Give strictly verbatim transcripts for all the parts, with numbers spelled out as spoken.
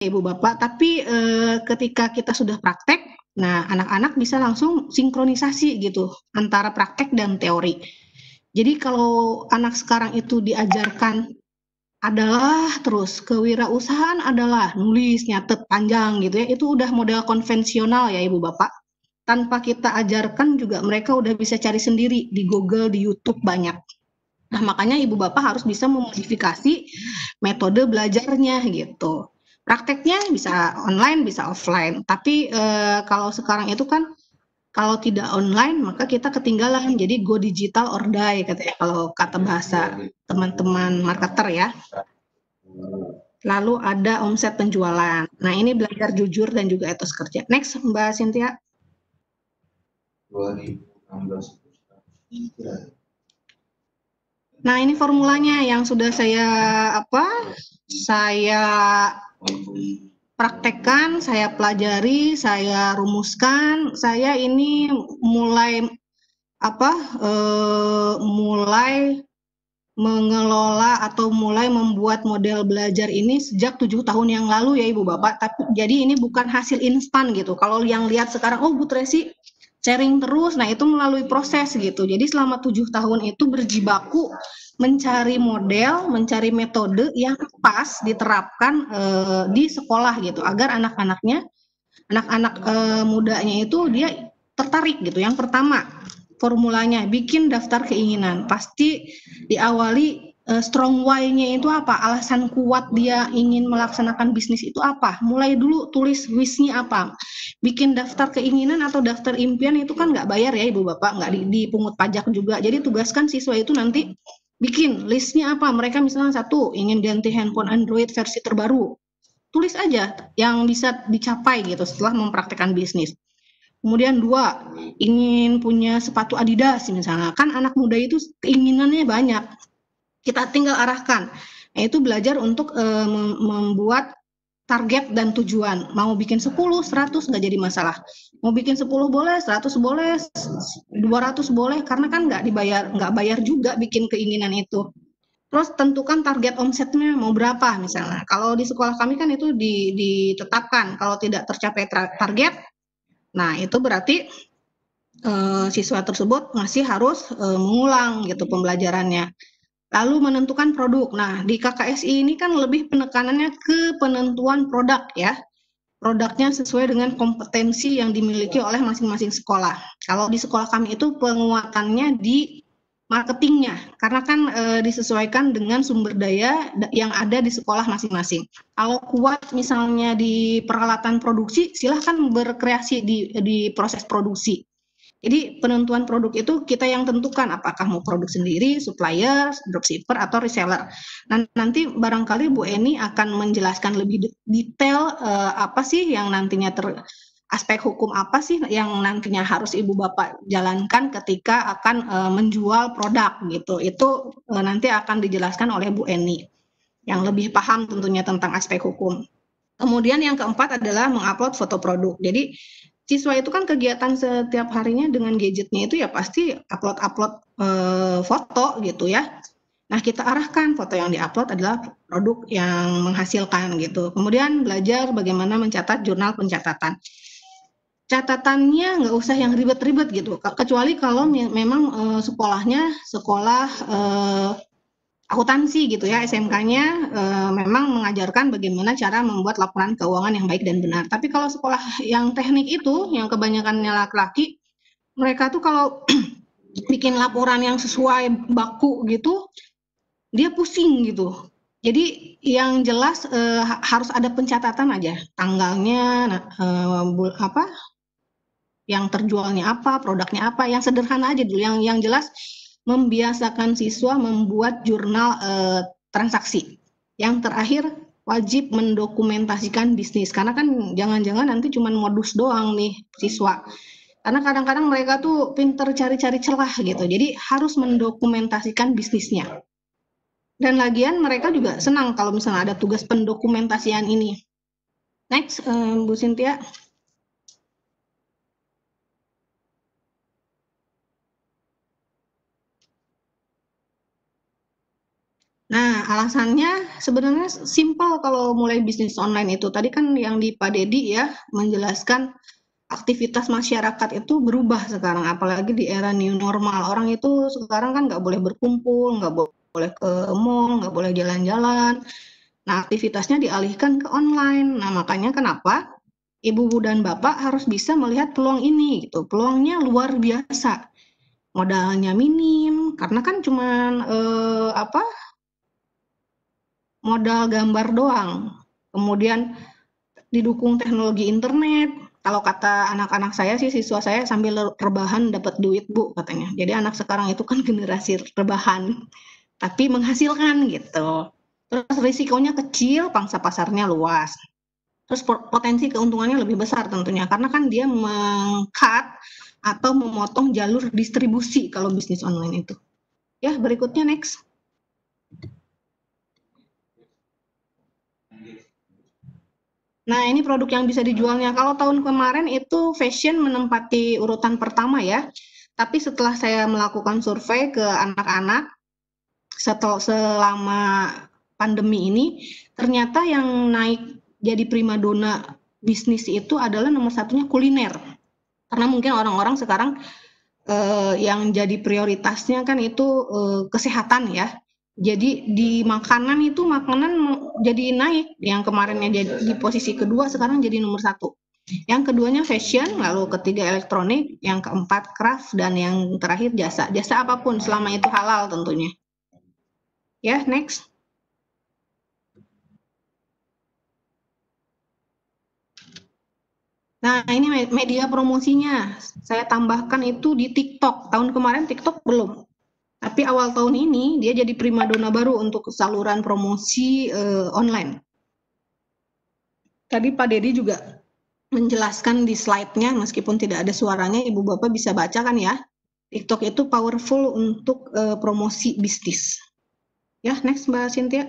Ibu Bapak, tapi eh, ketika kita sudah praktek, nah anak-anak bisa langsung sinkronisasi gitu antara praktek dan teori. Jadi kalau anak sekarang itu diajarkan adalah terus kewirausahaan adalah nulis, nyatet panjang gitu ya, itu udah model konvensional ya Ibu Bapak. Tanpa kita ajarkan juga mereka udah bisa cari sendiri di Google, di YouTube banyak. Nah, makanya Ibu Bapak harus bisa memodifikasi metode belajarnya gitu. Prakteknya bisa online, bisa offline. Tapi eh, kalau sekarang itu kan kalau tidak online maka kita ketinggalan. Jadi go digital or die katanya kalau kata bahasa teman-teman marketer ya. Lalu ada omset penjualan. Nah, ini belajar jujur dan juga etos kerja. Next, Mbak Cynthia. dua ribu enam belas. Nah, ini formulanya yang sudah saya apa? Saya praktekkan, saya pelajari, saya rumuskan. Saya ini mulai apa? Eh, mulai mengelola atau mulai membuat model belajar ini sejak tujuh tahun yang lalu ya Ibu Bapak. Tapi jadi ini bukan hasil instan gitu. Kalau yang lihat sekarang, oh Bu Tracy sharing terus, nah itu melalui proses gitu. Jadi selama tujuh tahun itu berjibaku mencari model, mencari metode yang pas diterapkan eh, di sekolah gitu, agar anak-anaknya, anak-anak eh, mudanya itu dia tertarik gitu. Yang pertama, formulanya bikin daftar keinginan. Pasti diawali uh, strong why-nya itu apa? Alasan kuat dia ingin melaksanakan bisnis itu apa? Mulai dulu tulis wish-nya apa. Bikin daftar keinginan atau daftar impian itu kan nggak bayar ya Ibu Bapak, nggak dipungut pajak juga. Jadi tugaskan siswa itu nanti bikin listnya apa. Mereka misalnya satu, ingin ganti handphone Android versi terbaru. Tulis aja yang bisa dicapai gitu setelah mempraktekkan bisnis. Kemudian dua, ingin punya sepatu Adidas misalnya. Kan anak muda itu keinginannya banyak. Kita tinggal arahkan. Nah, itu belajar untuk uh, membuat target dan tujuan. Mau bikin sepuluh, seratus nggak jadi masalah. Mau bikin sepuluh boleh, seratus boleh, dua ratus boleh, karena kan nggak dibayar, nggak bayar juga bikin keinginan itu. Terus tentukan target omsetnya mau berapa misalnya. Kalau di sekolah kami kan itu ditetapkan. Kalau tidak tercapai target, nah itu berarti uh, siswa tersebut masih harus uh, mengulang gitu pembelajarannya. Lalu menentukan produk. Nah, di K K S I ini kan lebih penekanannya ke penentuan produk ya. Produknya sesuai dengan kompetensi yang dimiliki oleh masing-masing sekolah. Kalau di sekolah kami itu penguatannya di marketingnya, karena kan e, disesuaikan dengan sumber daya yang ada di sekolah masing-masing. Kalau kuat misalnya di peralatan produksi, silahkan berkreasi di, di proses produksi. Jadi penentuan produk itu kita yang tentukan apakah mau produk sendiri, supplier, dropshipper atau reseller. Nah, nanti barangkali Bu Eni akan menjelaskan lebih detail eh, apa sih yang nantinya ter aspek hukum apa sih yang nantinya harus Ibu Bapak jalankan ketika akan eh, menjual produk gitu. Itu eh, nanti akan dijelaskan oleh Bu Eni yang lebih paham tentunya tentang aspek hukum. Kemudian yang keempat adalah mengupload foto produk. Jadi siswa itu kan kegiatan setiap harinya dengan gadgetnya itu ya pasti upload-upload e, foto gitu ya. Nah, kita arahkan foto yang diupload adalah produk yang menghasilkan gitu. Kemudian belajar bagaimana mencatat jurnal pencatatan. Catatannya nggak usah yang ribet-ribet gitu, kecuali kalau memang e, sekolahnya sekolah e, akuntansi gitu ya, S M K-nya e, memang mengajarkan bagaimana cara membuat laporan keuangan yang baik dan benar. Tapi kalau sekolah yang teknik itu, yang kebanyakannya laki-laki, mereka tuh kalau bikin laporan yang sesuai baku gitu, dia pusing gitu. Jadi yang jelas e, harus ada pencatatan aja, tanggalnya, e, apa, yang terjualnya apa, produknya apa, yang sederhana aja dulu, yang yang jelas membiasakan siswa membuat jurnal eh, transaksi. Yang terakhir wajib mendokumentasikan bisnis, karena kan jangan-jangan nanti cuma modus doang nih siswa. Karena kadang-kadang mereka tuh pinter cari-cari celah gitu, jadi harus mendokumentasikan bisnisnya. Dan lagian mereka juga senang kalau misalnya ada tugas pendokumentasian ini. Next, eh, Bu Cynthia. Nah, alasannya sebenarnya simpel kalau mulai bisnis online itu. Tadi kan yang di Pak Dedi ya menjelaskan aktivitas masyarakat itu berubah sekarang, apalagi di era new normal. Orang itu sekarang kan nggak boleh berkumpul, nggak boleh ke mall, nggak boleh jalan-jalan. Nah, aktivitasnya dialihkan ke online. Nah, makanya kenapa ibu dan bapak harus bisa melihat peluang ini gitu. Peluangnya luar biasa. Modalnya minim, karena kan cuman eh, apa modal gambar doang. Kemudian didukung teknologi internet. Kalau kata anak-anak saya sih, siswa saya sambil rebahan dapat duit bu katanya. Jadi anak sekarang itu kan generasi rebahan, tapi menghasilkan gitu. Terus risikonya kecil, pangsa pasarnya luas. Terus potensi keuntungannya lebih besar tentunya, karena kan dia meng-cut atau memotong jalur distribusi kalau bisnis online itu. Ya, berikutnya next. Nah, ini produk yang bisa dijualnya. Kalau tahun kemarin itu fashion menempati urutan pertama ya. Tapi setelah saya melakukan survei ke anak-anak setelah selama pandemi ini, ternyata yang naik jadi primadona bisnis itu adalah nomor satunya kuliner. Karena mungkin orang-orang sekarang eh, yang jadi prioritasnya kan itu eh, kesehatan ya. Jadi di makanan itu makanan jadi naik, yang kemarinnya jadi di posisi kedua sekarang jadi nomor satu. Yang keduanya fashion, lalu ketiga elektronik, yang keempat craft, dan yang terakhir jasa. Jasa apapun selama itu halal tentunya. Ya, next. Nah, ini media promosinya. Saya tambahkan itu di TikTok. Tahun kemarin TikTok belum. Tapi awal tahun ini dia jadi primadona baru untuk saluran promosi uh, online. Tadi Pak Dedi juga menjelaskan di slide-nya, meskipun tidak ada suaranya, Ibu Bapak bisa baca kan ya. TikTok itu powerful untuk uh, promosi bisnis. Ya, next Mbak Cynthia.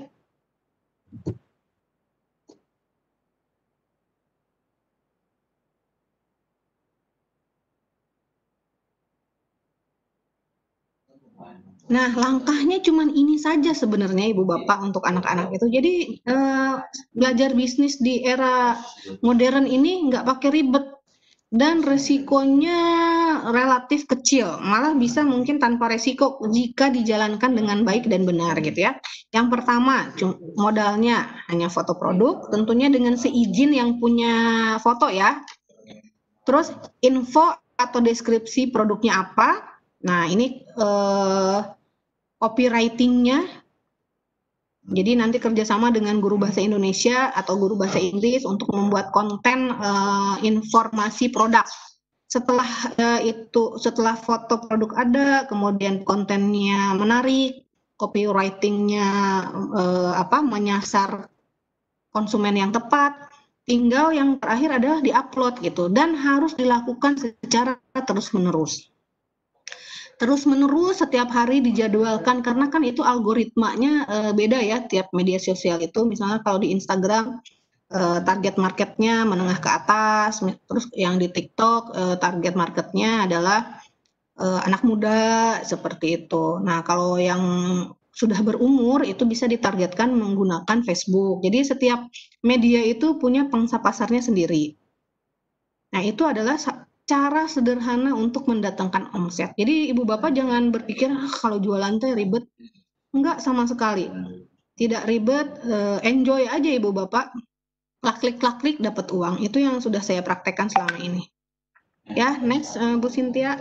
Nah, langkahnya cuma ini saja sebenarnya Ibu Bapak untuk anak-anak itu. Jadi eh, belajar bisnis di era modern ini nggak pakai ribet dan resikonya relatif kecil. Malah bisa mungkin tanpa resiko jika dijalankan dengan baik dan benar gitu ya. Yang pertama, modalnya hanya foto produk, tentunya dengan seizin yang punya foto ya. Terus info atau deskripsi produknya apa. Nah, ini eh, copywriting-nya. Jadi nanti kerjasama dengan guru bahasa Indonesia atau guru bahasa Inggris untuk membuat konten uh, informasi produk. Setelah uh, itu, setelah foto produk ada, kemudian kontennya menarik, copywriting-nya uh, apa menyasar konsumen yang tepat. Tinggal yang terakhir adalah diupload gitu, dan harus dilakukan secara terus-menerus. Terus-menerus setiap hari dijadwalkan, karena kan itu algoritmanya uh, beda ya tiap media sosial itu. Misalnya kalau di Instagram uh, target marketnya menengah ke atas, terus yang di TikTok uh, target marketnya adalah uh, anak muda seperti itu. Nah, kalau yang sudah berumur itu bisa ditargetkan menggunakan Facebook. Jadi setiap media itu punya pangsa pasarnya sendiri. Nah, itu adalah cara sederhana untuk mendatangkan omset. Jadi Ibu Bapak jangan berpikir ah, kalau jualan teh ribet. Enggak sama sekali. Tidak ribet, enjoy aja Ibu Bapak. Klik klik klik dapat uang. Itu yang sudah saya praktekkan selama ini. Ya, next Bu Cynthia.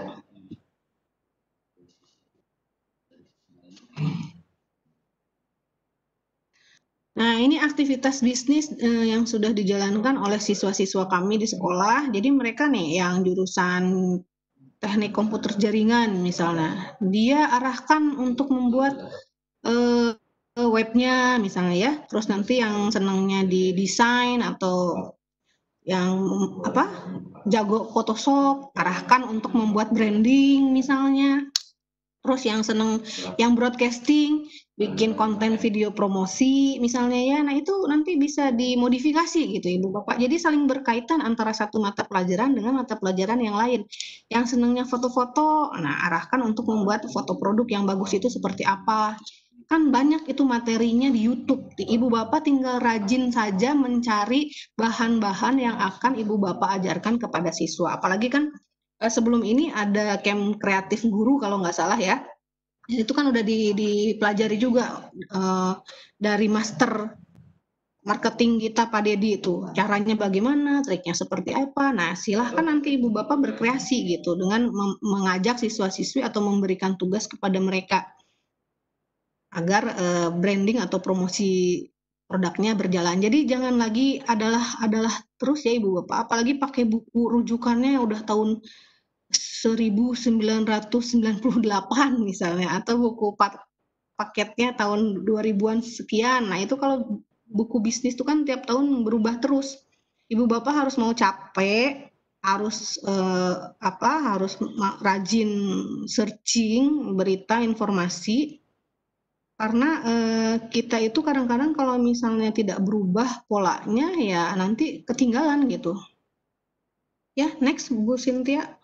Nah, ini aktivitas bisnis eh, yang sudah dijalankan oleh siswa-siswa kami di sekolah. Jadi mereka nih yang jurusan teknik komputer jaringan misalnya, dia arahkan untuk membuat eh, webnya misalnya ya. Terus nanti yang senangnya di desain atau yang apa jago Photoshop, arahkan untuk membuat branding misalnya. Terus yang seneng yang broadcasting, bikin konten video promosi misalnya ya. Nah, itu nanti bisa dimodifikasi gitu Ibu Bapak. Jadi saling berkaitan antara satu mata pelajaran dengan mata pelajaran yang lain. Yang senangnya foto-foto, nah arahkan untuk membuat foto produk yang bagus itu seperti apa. Kan banyak itu materinya di YouTube. Ibu Bapak tinggal rajin saja mencari bahan-bahan yang akan Ibu Bapak ajarkan kepada siswa. Apalagi kan eh, sebelum ini ada camp kreatif guru kalau nggak salah ya. Itu kan udah di, dipelajari juga uh, dari master marketing kita Pak Dedi itu. Caranya bagaimana, triknya seperti apa. Nah, silahkan nanti Ibu Bapak berkreasi gitu dengan mengajak siswa-siswi atau memberikan tugas kepada mereka agar uh, branding atau promosi produknya berjalan. Jadi jangan lagi adalah adalah terus ya Ibu Bapak, apalagi pakai buku rujukannya udah tahun seribu sembilan ratus sembilan puluh delapan misalnya, atau buku paketnya tahun dua ribuan sekian. Nah, itu kalau buku bisnis itu kan tiap tahun berubah terus. Ibu Bapak harus mau capek, harus eh, apa? Harus rajin searching berita informasi. Karena eh, kita itu kadang-kadang kalau misalnya tidak berubah polanya ya nanti ketinggalan gitu. Ya, next Bu Cynthia.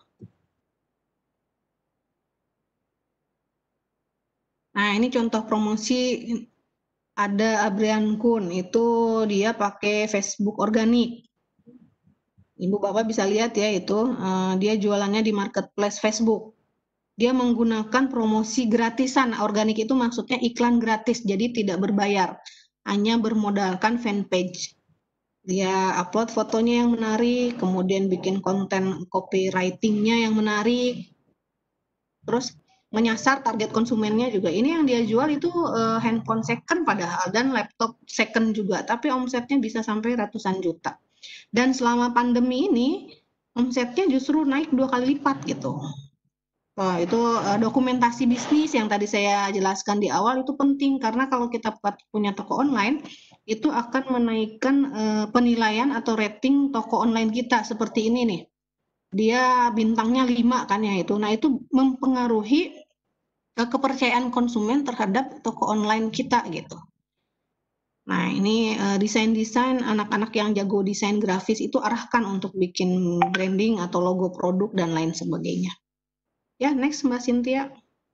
Nah, ini contoh promosi ada Abrian Kun, itu dia pakai Facebook organik. Ibu Bapak bisa lihat ya itu, uh, dia jualannya di marketplace Facebook. Dia menggunakan promosi gratisan, organik itu maksudnya iklan gratis, jadi tidak berbayar, hanya bermodalkan fanpage. Dia upload fotonya yang menarik, kemudian bikin konten copywriting-nya yang menarik, terus menyasar target konsumennya juga. Ini yang dia jual itu uh, handphone second padahal dan laptop second juga, tapi omsetnya bisa sampai ratusan juta. Dan selama pandemi ini omsetnya justru naik dua kali lipat gitu. Oh, itu uh, dokumentasi bisnis yang tadi saya jelaskan di awal itu penting karena kalau kita punya toko online itu akan menaikkan uh, penilaian atau rating toko online kita seperti ini nih. Dia bintangnya lima kan ya itu. Nah, itu mempengaruhi kepercayaan konsumen terhadap toko online kita gitu. Nah, ini uh, desain-desain anak-anak yang jago desain grafis itu arahkan untuk bikin branding atau logo produk dan lain sebagainya. Ya, next Mbak Cynthia.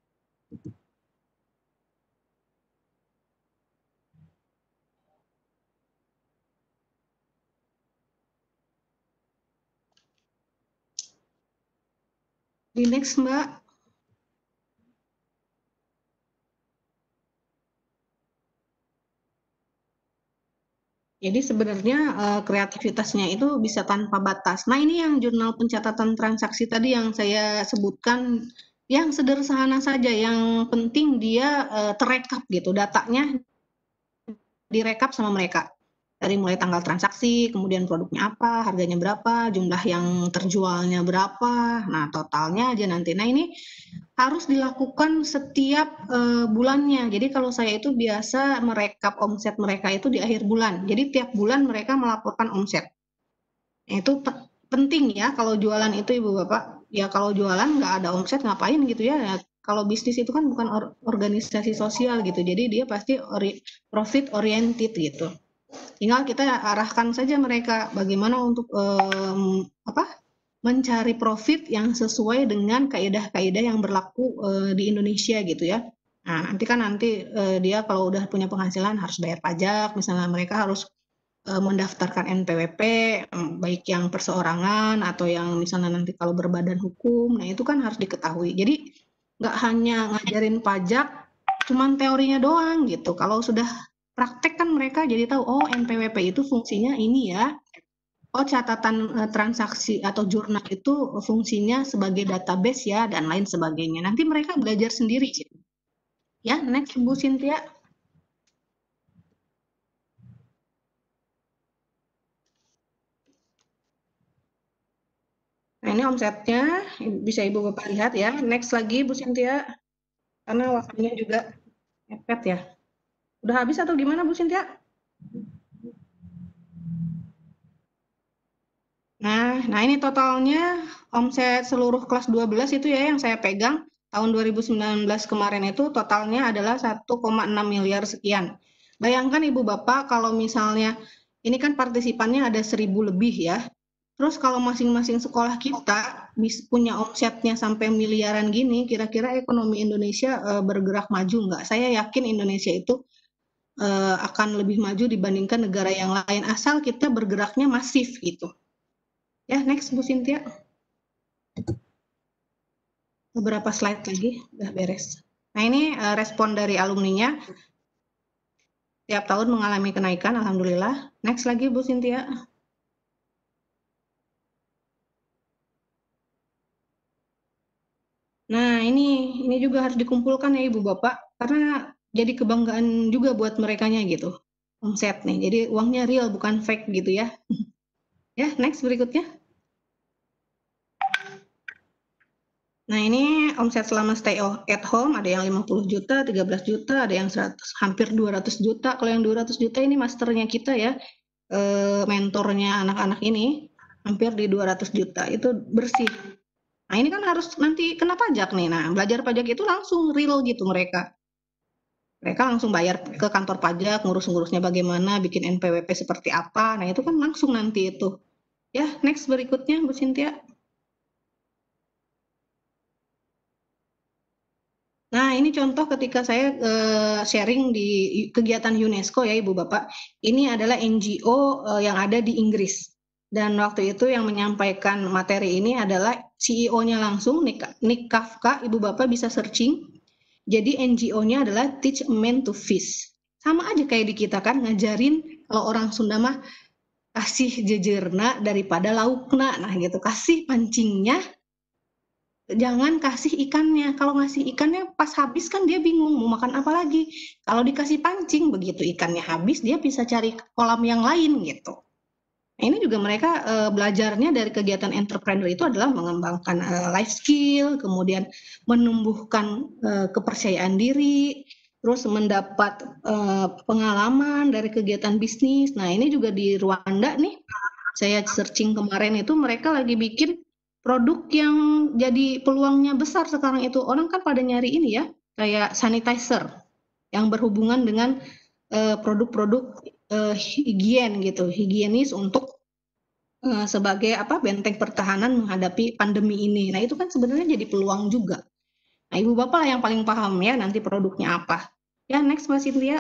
Di next Mbak. Jadi sebenarnya uh, kreativitasnya itu bisa tanpa batas. Nah, ini yang jurnal pencatatan transaksi tadi yang saya sebutkan, yang sederhana saja, yang penting dia uh, terekap gitu, datanya direkap sama mereka. Dari mulai tanggal transaksi, kemudian produknya apa, harganya berapa, jumlah yang terjualnya berapa, nah totalnya aja nanti. Nah, ini harus dilakukan setiap uh, bulannya. Jadi kalau saya itu biasa merekap omset mereka itu di akhir bulan. Jadi tiap bulan mereka melaporkan omset. Itu pe penting ya kalau jualan itu Ibu Bapak. Ya kalau jualan nggak ada omset ngapain gitu ya. Ya kalau bisnis itu kan bukan or organisasi sosial gitu. Jadi dia pasti ori profit oriented gitu. Tinggal kita arahkan saja mereka bagaimana untuk um, apa? Mencari profit yang sesuai dengan kaidah-kaidah yang berlaku uh, di Indonesia gitu ya. Nah, nanti kan nanti uh, dia kalau udah punya penghasilan harus bayar pajak, misalnya mereka harus uh, mendaftarkan N P W P, um, baik yang perseorangan atau yang misalnya nanti kalau berbadan hukum, nah itu kan harus diketahui. Jadi nggak hanya ngajarin pajak, cuman teorinya doang gitu. Kalau sudah praktek kan mereka jadi tahu, oh N P W P itu fungsinya ini ya. Oh, catatan uh, transaksi atau jurnal itu fungsinya sebagai database ya dan lain sebagainya. Nanti mereka belajar sendiri. Ya, next Bu Cynthia. Nah, ini omsetnya bisa Ibu Bapak lihat ya. Next lagi Bu Cynthia. Karena waktunya juga mepet ya. Udah habis atau gimana Bu Cynthia? Nah, nah ini totalnya omset seluruh kelas dua belas itu ya yang saya pegang tahun dua ribu sembilan belas kemarin itu totalnya adalah satu koma enam miliar sekian. Bayangkan Ibu Bapak kalau misalnya ini kan partisipannya ada seribu lebih ya. Terus kalau masing-masing sekolah kita bis punya omsetnya sampai miliaran gini, kira-kira ekonomi Indonesia uh, bergerak maju nggak? Saya yakin Indonesia itu uh, akan lebih maju dibandingkan negara yang lain, asal kita bergeraknya masif gitu. Ya, next Bu Cynthia. Beberapa slide lagi, udah beres. Nah ini uh, respon dari alumninya. Tiap tahun mengalami kenaikan, alhamdulillah. Next lagi Bu Cynthia. Nah, ini ini juga harus dikumpulkan ya Ibu Bapak, karena jadi kebanggaan juga buat merekanya gitu. Omset nih, jadi uangnya real bukan fake gitu ya. Ya, next berikutnya. Nah, ini omset selama stay at home, ada yang lima puluh juta, tiga belas juta, ada yang seratus, hampir dua ratus juta. Kalau yang dua ratus juta ini masternya kita ya, eh, mentornya anak-anak ini, hampir di dua ratus juta, itu bersih. Nah, ini kan harus nanti kena pajak nih. Nah, belajar pajak itu langsung real gitu mereka. Mereka langsung bayar ke kantor pajak, ngurus-ngurusnya bagaimana, bikin N P W P seperti apa. Nah, itu kan langsung nanti itu. Ya, next berikutnya Bu Cynthia. Nah, ini contoh ketika saya uh, sharing di kegiatan UNESCO ya Ibu Bapak. Ini adalah N G O uh, yang ada di Inggris. Dan waktu itu yang menyampaikan materi ini adalah C E O-nya langsung, Nick, Nick Kafka. Ibu Bapak bisa searching. Jadi N G O-nya adalah Teach Men to Fish. Sama aja kayak di kita kan, ngajarin kalau orang Sunda mah kasih jejerna daripada laukna. Nah gitu, kasih pancingnya, jangan kasih ikannya. Kalau ngasih ikannya pas habis kan dia bingung mau makan apa lagi. Kalau dikasih pancing, begitu ikannya habis dia bisa cari kolam yang lain gitu. Nah, ini juga mereka uh, belajarnya dari kegiatan entrepreneur itu adalah mengembangkan uh, life skill, kemudian menumbuhkan uh, kepercayaan diri, terus mendapat uh, pengalaman dari kegiatan bisnis. Nah, ini juga di Rwanda nih, saya searching kemarin itu mereka lagi bikin produk yang jadi peluangnya besar sekarang itu. Orang kan pada nyari ini ya, kayak sanitizer yang berhubungan dengan uh, produk-produk uh, higien gitu, higienis untuk uh, sebagai apa benteng pertahanan menghadapi pandemi ini. Nah, itu kan sebenarnya jadi peluang juga. Nah, Ibu Bapak lah yang paling paham ya nanti produknya apa. Ya, next Mbak Cynthia.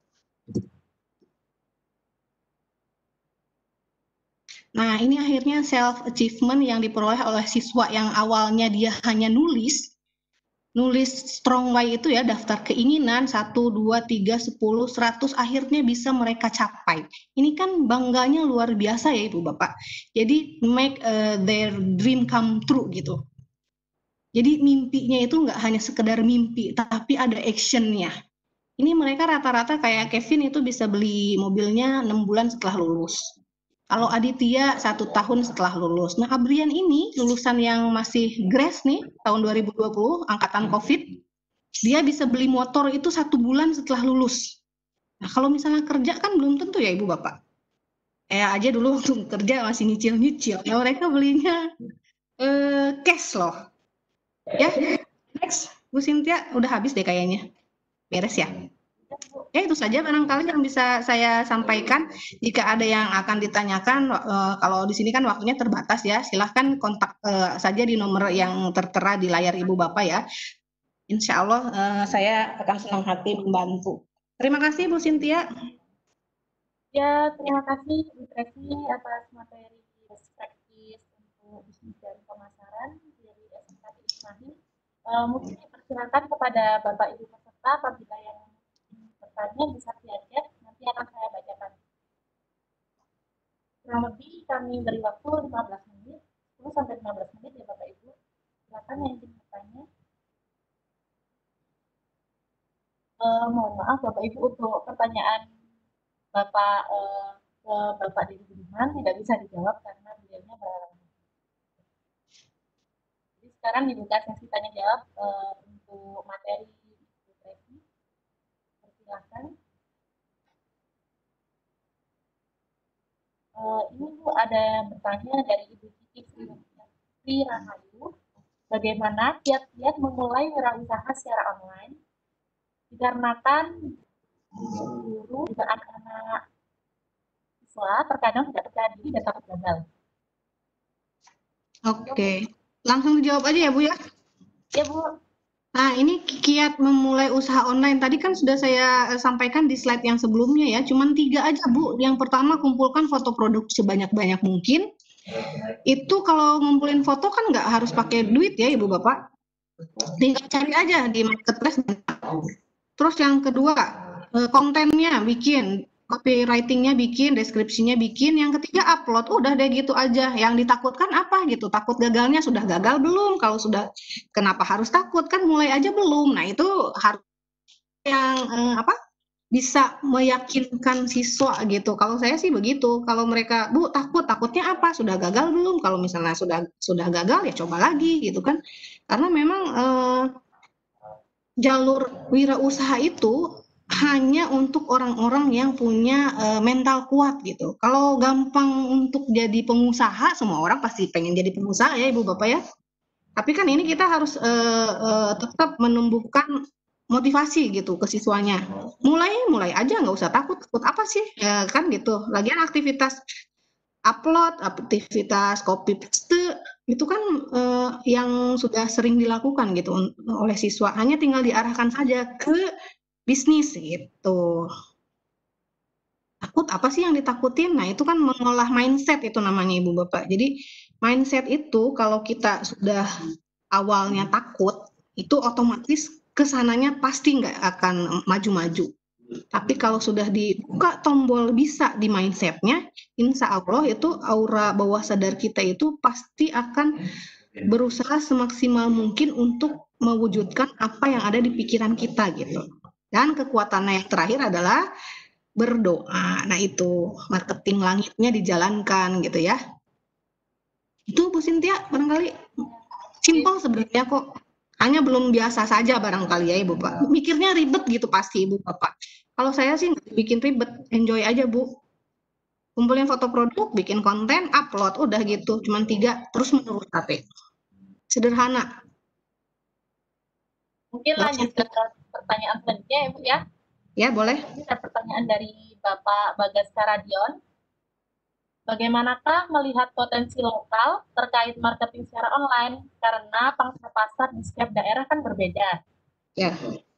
Nah, ini akhirnya self achievement yang diperoleh oleh siswa yang awalnya dia hanya nulis, nulis strong why itu ya, daftar keinginan satu, dua, tiga, sepuluh, seratus, akhirnya bisa mereka capai. Ini kan bangganya luar biasa ya Ibu Bapak. Jadi make uh, their dream come true gitu. Jadi mimpinya itu nggak hanya sekedar mimpi, tapi ada actionnya. Ini mereka rata-rata kayak Kevin itu bisa beli mobilnya enam bulan setelah lulus. Kalau Aditya satu tahun setelah lulus. Nah, Abrian ini lulusan yang masih grace nih, tahun dua ribu dua puluh, angkatan COVID, dia bisa beli motor itu satu bulan setelah lulus. Nah, kalau misalnya kerja kan belum tentu ya Ibu Bapak. Saya aja dulu waktu kerja masih nyicil-nyicil. Nah, mereka belinya eh, cash loh. Ya, next. Bu Cynthia, udah habis deh kayaknya. Beres ya? Ya, itu saja barangkali yang bisa saya sampaikan. Jika ada yang akan ditanyakan, uh, kalau di sini kan waktunya terbatas ya, silahkan kontak uh, saja di nomor yang tertera di layar Ibu Bapak ya. Insya Allah uh, saya akan senang hati membantu. Terima kasih Bu Cynthia. Ya, terima kasih Bu Trevi atas materi best practice untuk bisnis dan pemasaran dari S M K Ismail. Uh, mungkin dipersilakan kepada Bapak Ibu peserta apabila yang bertanya bisa diajak, nanti akan saya bacakan. Kurang lebih kami beri waktu lima belas menit, sepuluh sampai lima belas menit ya Bapak Ibu. Silakan yang ingin bertanya. Uh, mohon maaf Bapak Ibu untuk pertanyaan Bapak uh, ke Bapak Deddy Budiman tidak bisa dijawab karena beliaunya berhalangan. Jadi sekarang dibuka sesi tanya jawab uh, untuk materi Ibu Trevi. Persilakan. Uh, ini Bu ada bertanya dari Ibu Siti Sri Rahayu. Bagaimana kiat-kiat memulai wirausaha secara online dikarenakan guru juga anak-anak siswa terkadang tidak percaya diri dan takut gagal. Oke, langsung dijawab aja ya Bu ya. Ya Bu. Nah, ini kiat memulai usaha online tadi kan sudah saya eh, sampaikan di slide yang sebelumnya ya. Cuman tiga aja Bu. Yang pertama kumpulkan foto produk sebanyak-banyak mungkin. Itu kalau ngumpulin foto kan nggak harus pakai duit ya Ibu Bapak. Tinggal cari aja di marketplace. Terus yang kedua eh, kontennya bikin, copywriting-nya bikin, deskripsinya bikin, yang ketiga upload, udah deh gitu aja. Yang ditakutkan apa gitu? Takut gagalnya, sudah gagal belum? Kalau sudah, kenapa harus takut? Kan mulai aja belum. Nah itu harus yang eh, apa? Bisa meyakinkan siswa gitu. Kalau saya sih begitu. Kalau mereka, Bu takut, takutnya apa? Sudah gagal belum? Kalau misalnya sudah sudah gagal ya coba lagi gitu kan. Karena memang eh, jalur wirausaha itu hanya untuk orang-orang yang punya uh, mental kuat gitu. Kalau gampang untuk jadi pengusaha, semua orang pasti pengen jadi pengusaha ya Ibu Bapak ya. Tapi kan ini kita harus uh, uh, tetap menumbuhkan motivasi gitu ke siswanya. Mulai mulai aja, nggak usah takut. Takut apa sih? Ya kan gitu. Lagian aktivitas upload, aktivitas copy paste itu kan eh, yang sudah sering dilakukan gitu oleh siswa. Hanya tinggal diarahkan saja ke bisnis gitu. Takut apa sih yang ditakutin? Nah, itu kan mengolah mindset itu namanya Ibu Bapak. Jadi mindset itu kalau kita sudah awalnya takut, itu otomatis kesananya pasti nggak akan maju-maju. Tapi kalau sudah dibuka tombol bisa di mindsetnya, insya Allah itu aura bawah sadar kita itu pasti akan berusaha semaksimal mungkin untuk mewujudkan apa yang ada di pikiran kita gitu. Dan kekuatannya yang terakhir adalah berdoa. Nah itu marketing langitnya dijalankan gitu ya. Itu Bu Cynthia barangkali simpel sebenarnya kok. Hanya belum biasa saja barangkali ya Ibu Pak. Mikirnya ribet gitu pasti Ibu Bapak. Kalau saya sih nggak bikin ribet, enjoy aja Bu. Kumpulin foto produk, bikin konten, upload, udah gitu. Cuman tiga, terus menerus tapi. Sederhana. Mungkin lanjut ke pertanyaan selanjutnya ya Bu ya. Ya boleh. Ini ada pertanyaan dari Bapak Bagas Karadion. Bagaimanakah melihat potensi lokal terkait marketing secara online karena pangsa pasar di setiap daerah kan berbeda? Ya.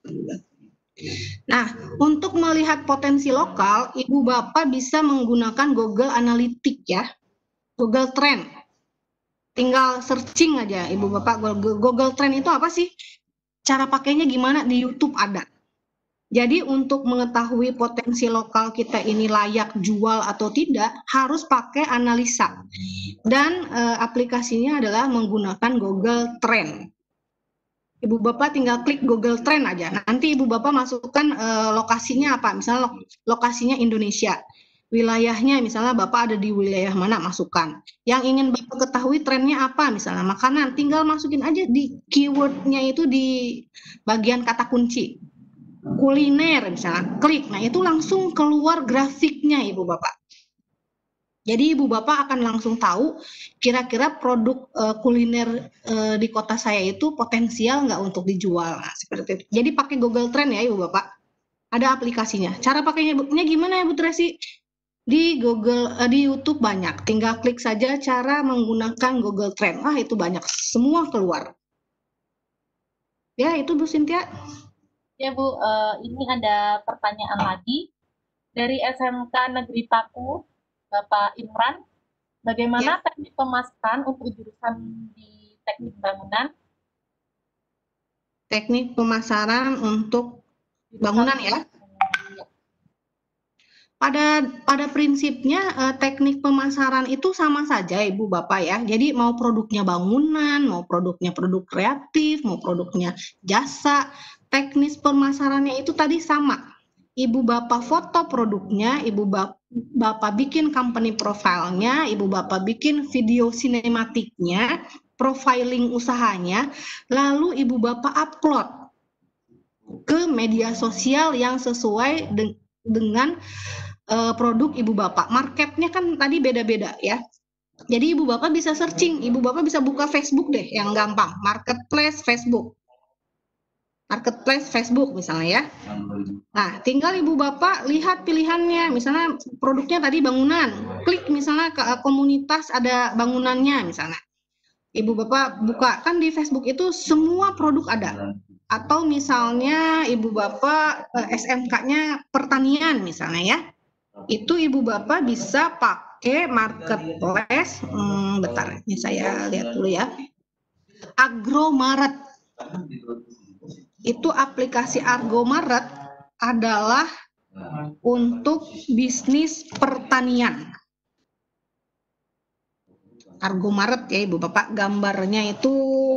Nah, untuk melihat potensi lokal, Ibu Bapak bisa menggunakan Google Analytics ya. Google Trend. Tinggal searching aja Ibu Bapak Google, Google Trend itu apa sih? Cara pakainya gimana? Di YouTube ada. Jadi untuk mengetahui potensi lokal kita ini layak jual atau tidak, harus pakai analisa. Dan e, aplikasinya adalah menggunakan Google Trend. Ibu Bapak tinggal klik Google Trend aja. Nanti Ibu Bapak masukkan e, lokasinya apa? Misalnya lo, lokasinya Indonesia. Wilayahnya misalnya Bapak ada di wilayah mana, masukkan. Yang ingin Bapak ketahui trennya apa? Misalnya makanan, tinggal masukin aja di keywordnya itu di bagian kata kunci. Kuliner misalnya, klik, nah itu langsung keluar grafiknya Ibu Bapak. Jadi Ibu Bapak akan langsung tahu kira-kira produk uh, kuliner uh, di kota saya itu potensial nggak untuk dijual. Nah, seperti itu. Jadi pakai Google Trend ya Ibu Bapak. Ada aplikasinya. Cara pakainya gimana ya Bu Tracy? Di Google, uh, di YouTube banyak. Tinggal klik saja cara menggunakan Google Trend. Ah itu banyak, semua keluar. Ya itu Bu Cynthia. Ya Bu, uh, ini ada pertanyaan lagi dari S M K Negeri Paku, Bapak Imran. Bagaimana ya. teknik pemasaran untuk jurusan di teknik bangunan? Teknik pemasaran untuk bangunan ya? Pada pada prinsipnya eh, teknik pemasaran itu sama saja Ibu Bapak ya. Jadi mau produknya bangunan, mau produknya produk kreatif, mau produknya jasa, teknis pemasarannya itu tadi sama. Ibu Bapak foto produknya, Ibu Bapak bikin company profile-nya, Ibu Bapak bikin video sinematiknya, profiling usahanya, lalu Ibu Bapak upload ke media sosial yang sesuai de dengan uh, produk Ibu Bapak. Marketnya kan tadi beda-beda ya. Jadi Ibu Bapak bisa searching, Ibu Bapak bisa buka Facebook deh yang gampang, marketplace Facebook. Marketplace Facebook misalnya ya. Nah, tinggal Ibu Bapak lihat pilihannya, misalnya produknya tadi bangunan, klik misalnya ke komunitas ada bangunannya misalnya. Ibu Bapak buka kan di Facebook itu semua produk ada. Atau misalnya Ibu Bapak eh, S M K-nya pertanian misalnya ya. Itu Ibu Bapak bisa pakai marketplace, hmm, bentar, ini saya lihat dulu ya. Agromaret. Itu aplikasi Agromaret adalah untuk bisnis pertanian. Agromaret ya Ibu Bapak, gambarnya itu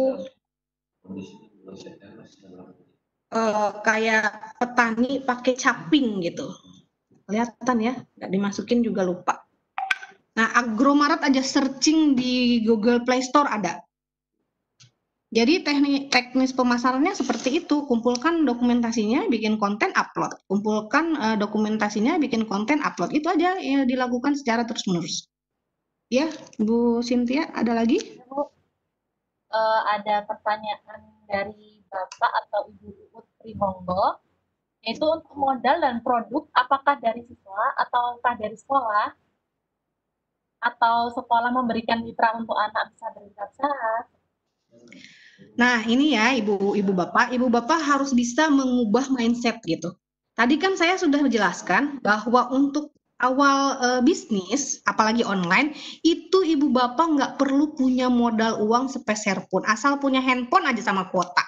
uh, kayak petani pakai caping gitu. Kelihatan ya, nggak dimasukin juga lupa. Nah, Agromaret aja searching di Google Play Store ada. Jadi teknik teknis pemasarannya seperti itu, kumpulkan dokumentasinya, bikin konten, upload. Kumpulkan uh, dokumentasinya, bikin konten, upload. Itu aja ya, dilakukan secara terus-menerus. Ya, Bu Cynthia, ada lagi? Bu, uh, ada pertanyaan dari Bapak atau Ibu Uut Primonggo, yaitu untuk modal dan produk, apakah dari siswa ataukah dari sekolah? Atau sekolah memberikan mitra untuk anak bisa berwirausaha? Nah, ini ya Ibu Ibu Bapak, Ibu Bapak harus bisa mengubah mindset gitu. Tadi kan saya sudah menjelaskan bahwa untuk awal e, bisnis, apalagi online, itu Ibu Bapak nggak perlu punya modal uang sepeser pun, asal punya handphone aja sama kuota.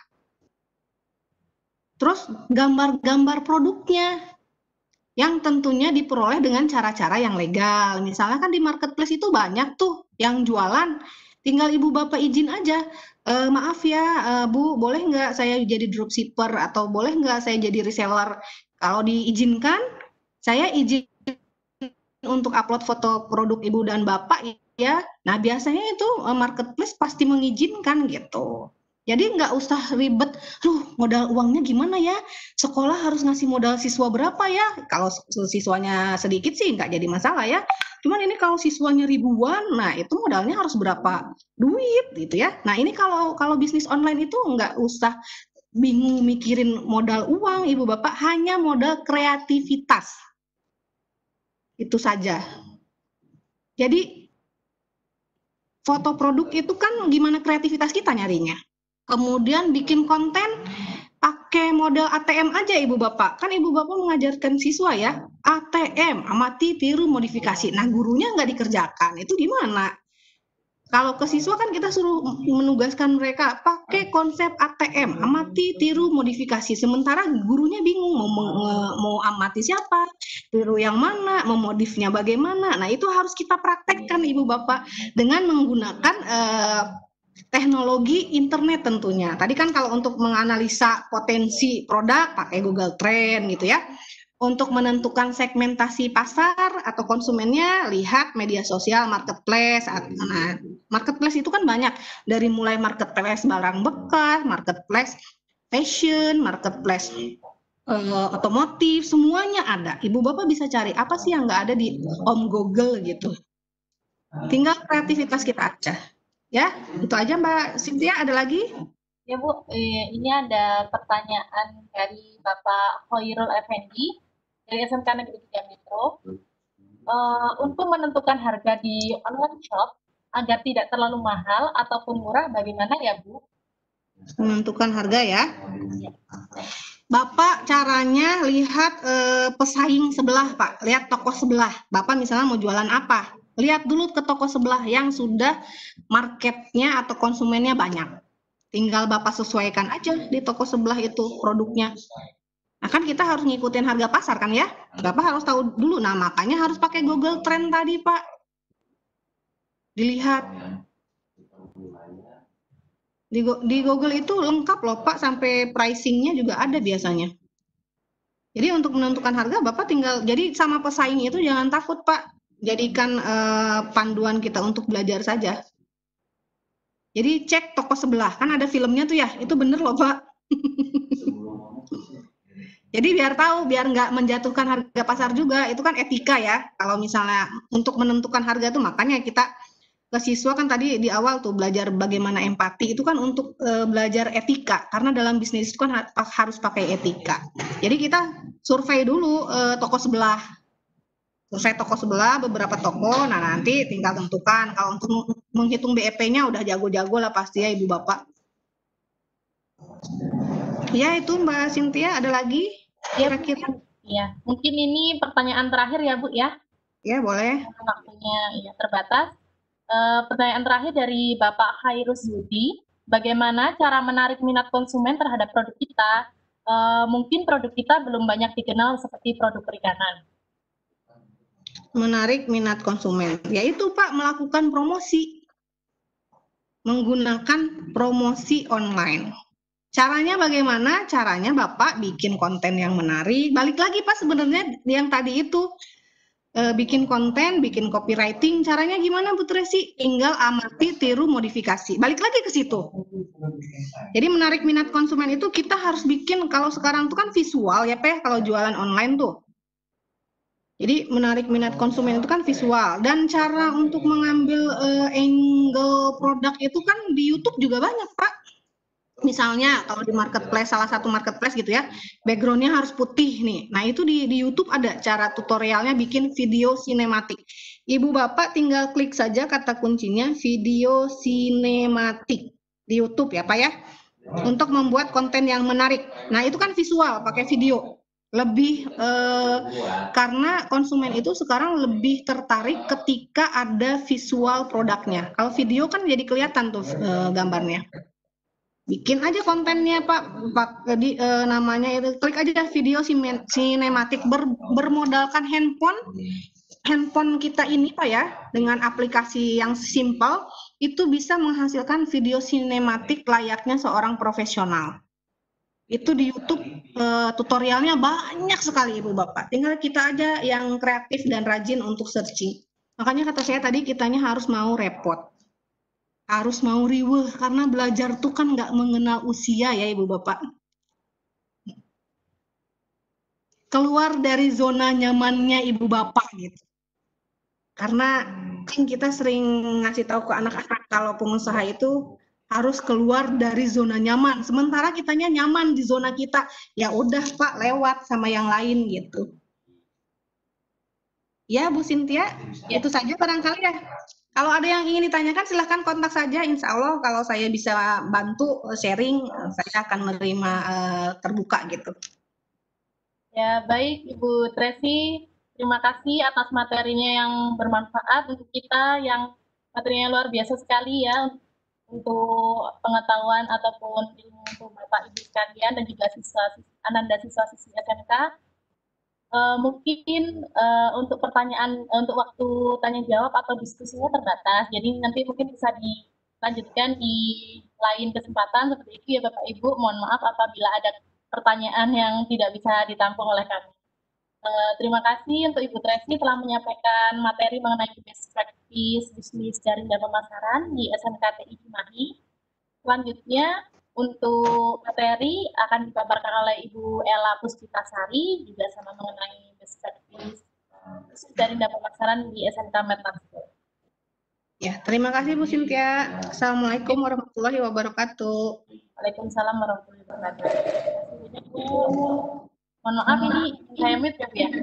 Terus gambar-gambar produknya, yang tentunya diperoleh dengan cara-cara yang legal. Misalnya kan di marketplace itu banyak tuh yang jualan, tinggal Ibu Bapak izin aja. E, maaf ya e, Bu, boleh nggak saya jadi dropshipper atau boleh nggak saya jadi reseller? Kalau diizinkan, saya izin untuk upload foto produk Ibu dan Bapak ya. Nah biasanya itu marketplace pasti mengizinkan gitu. Jadi nggak usah ribet, loh modal uangnya gimana ya? Sekolah harus ngasih modal siswa berapa ya? Kalau siswanya sedikit sih nggak jadi masalah ya. Cuman ini kalau siswanya ribuan, nah itu modalnya harus berapa duit gitu ya. Nah ini kalau kalau bisnis online itu nggak usah bingung mikirin modal uang, Ibu Bapak, hanya modal kreativitas. Itu saja. Jadi foto produk itu kan gimana kreativitas kita nyarinya. Kemudian bikin konten pakai model A T M aja Ibu Bapak. Kan Ibu Bapak mengajarkan siswa ya, A T M, amati, tiru, modifikasi. Nah gurunya nggak dikerjakan, itu gimana? Kalau ke siswa kan kita suruh menugaskan mereka pakai konsep A T M, amati, tiru, modifikasi. Sementara gurunya bingung mau, mau, mau amati siapa, tiru yang mana, memodifnya bagaimana. Nah itu harus kita praktekkan Ibu Bapak dengan menggunakan eh, teknologi internet tentunya. Tadi kan kalau untuk menganalisa potensi produk pakai Google Trend gitu ya. Untuk menentukan segmentasi pasar atau konsumennya, lihat media sosial, marketplace. Nah, marketplace itu kan banyak, dari mulai marketplace barang bekas, marketplace fashion, marketplace uh, otomotif, semuanya ada. Ibu Bapak bisa cari apa sih yang nggak ada di Om Google gitu. Tinggal kreativitas kita aja. Ya, itu aja Mbak Cynthia. Ada lagi? Ya Bu, eh, ini ada pertanyaan dari Bapak Hoirul Effendi dari S M K Negeri tiga Metro. Uh, untuk menentukan harga di online shop agar tidak terlalu mahal ataupun murah, bagaimana ya Bu? Menentukan harga ya. Bapak caranya lihat eh, pesaing sebelah Pak, lihat toko sebelah. Bapak misalnya mau jualan apa? Lihat dulu ke toko sebelah yang sudah marketnya atau konsumennya banyak. Tinggal Bapak sesuaikan aja di toko sebelah itu produknya. Nah kan kita harus ngikutin harga pasar kan ya. Bapak harus tahu dulu. Nah makanya harus pakai Google Trend tadi Pak. Dilihat. Di, di Google itu lengkap loh Pak, sampai pricingnya juga ada biasanya. Jadi untuk menentukan harga Bapak tinggal, jadi sama pesaing itu jangan takut Pak. Jadikan eh, panduan kita untuk belajar saja. Jadi cek toko sebelah, kan ada filmnya tuh ya, itu bener loh Pak. Jadi biar tahu, biar nggak menjatuhkan harga pasar juga, itu kan etika ya. Kalau misalnya untuk menentukan harga tuh, makanya kita ke siswa kan tadi di awal tuh belajar bagaimana empati, itu kan untuk e, belajar etika, karena dalam bisnis itu kan ha harus pakai etika. Jadi kita survei dulu e, toko sebelah. Survei toko sebelah, beberapa toko, nah nanti tinggal tentukan. Kalau untuk menghitung B E P-nya udah jago-jago lah pasti ya Ibu Bapak. Ya itu Mbak Cynthia, ada lagi? Kira-kira? Ya, mungkin ini pertanyaan terakhir ya Bu ya. Ya boleh. Waktunya ya terbatas. E, pertanyaan terakhir dari Bapak Hairus Yudi. Bagaimana cara menarik minat konsumen terhadap produk kita? E, mungkin produk kita belum banyak dikenal seperti produk perikanan. Menarik minat konsumen, yaitu Pak melakukan promosi, menggunakan promosi online. Caranya bagaimana? Caranya Bapak bikin konten yang menarik. Balik lagi Pak sebenarnya yang tadi itu e, bikin konten, bikin copywriting. Caranya gimana Bu Tresi? Tinggal amati, tiru, modifikasi. Balik lagi ke situ. Jadi menarik minat konsumen itu kita harus bikin. Kalau sekarang tuh kan visual ya Pak, kalau jualan online tuh. Jadi menarik minat konsumen itu kan visual, dan cara untuk mengambil uh, angle produk itu kan di YouTube juga banyak Pak. Misalnya kalau di marketplace, salah satu marketplace gitu ya, backgroundnya harus putih nih. Nah itu di, di YouTube ada cara tutorialnya bikin video sinematik. Ibu Bapak tinggal klik saja kata kuncinya video sinematik di YouTube ya Pak ya, untuk membuat konten yang menarik. Nah itu kan visual pakai video. Lebih eh, karena konsumen itu sekarang lebih tertarik ketika ada visual produknya. Kalau video kan jadi kelihatan tuh eh, gambarnya. Bikin aja kontennya Pak, Pak di eh, namanya itu klik aja video sinematik ber, bermodalkan handphone. Handphone kita ini Pak ya, dengan aplikasi yang simpel itu bisa menghasilkan video sinematik layaknya seorang profesional. Itu di YouTube uh, tutorialnya banyak sekali Ibu Bapak. Tinggal kita aja yang kreatif dan rajin untuk searching. Makanya kata saya tadi kitanya harus mau repot. Harus mau riweuh karena belajar tuh kan nggak mengenal usia ya Ibu Bapak. Keluar dari zona nyamannya Ibu Bapak gitu. Karena kan kita sering ngasih tahu ke anak-anak kalau pengusaha itu harus keluar dari zona nyaman. Sementara kitanya nyaman di zona kita, ya udah Pak lewat sama yang lain gitu. Ya Bu Cynthia, ya. Itu saja barangkali ya. Kalau ada yang ingin ditanyakan silahkan kontak saja. Insya Allah kalau saya bisa bantu sharing, saya akan menerima uh, terbuka gitu. Ya baik Ibu Tresi, terima kasih atas materinya yang bermanfaat untuk kita, yang materinya luar biasa sekali ya, untuk pengetahuan ataupun ilmu untuk Bapak Ibu sekalian dan juga siswa ananda siswa siswi S M K. Uh, mungkin uh, untuk pertanyaan untuk waktu tanya jawab atau diskusinya terbatas, jadi nanti mungkin bisa dilanjutkan di lain kesempatan seperti itu ya Bapak Ibu. Mohon maaf apabila ada pertanyaan yang tidak bisa ditampung oleh kami. Uh, terima kasih untuk Ibu Tresi telah menyampaikan materi mengenai best practice bisnis jaring dan pemasaran di S M K T I Cimahi. Selanjutnya untuk materi akan dipaparkan oleh Ibu Ella Puspitasari juga sama mengenai best practice bisnis jaring dan pemasaran di S M K Metasko. Ya, terima kasih Bu Cynthia. Assalamualaikum warahmatullahi wabarakatuh. Waalaikumsalam warahmatullahi wabarakatuh. Mohon maaf ini saya mute ya Bu ya.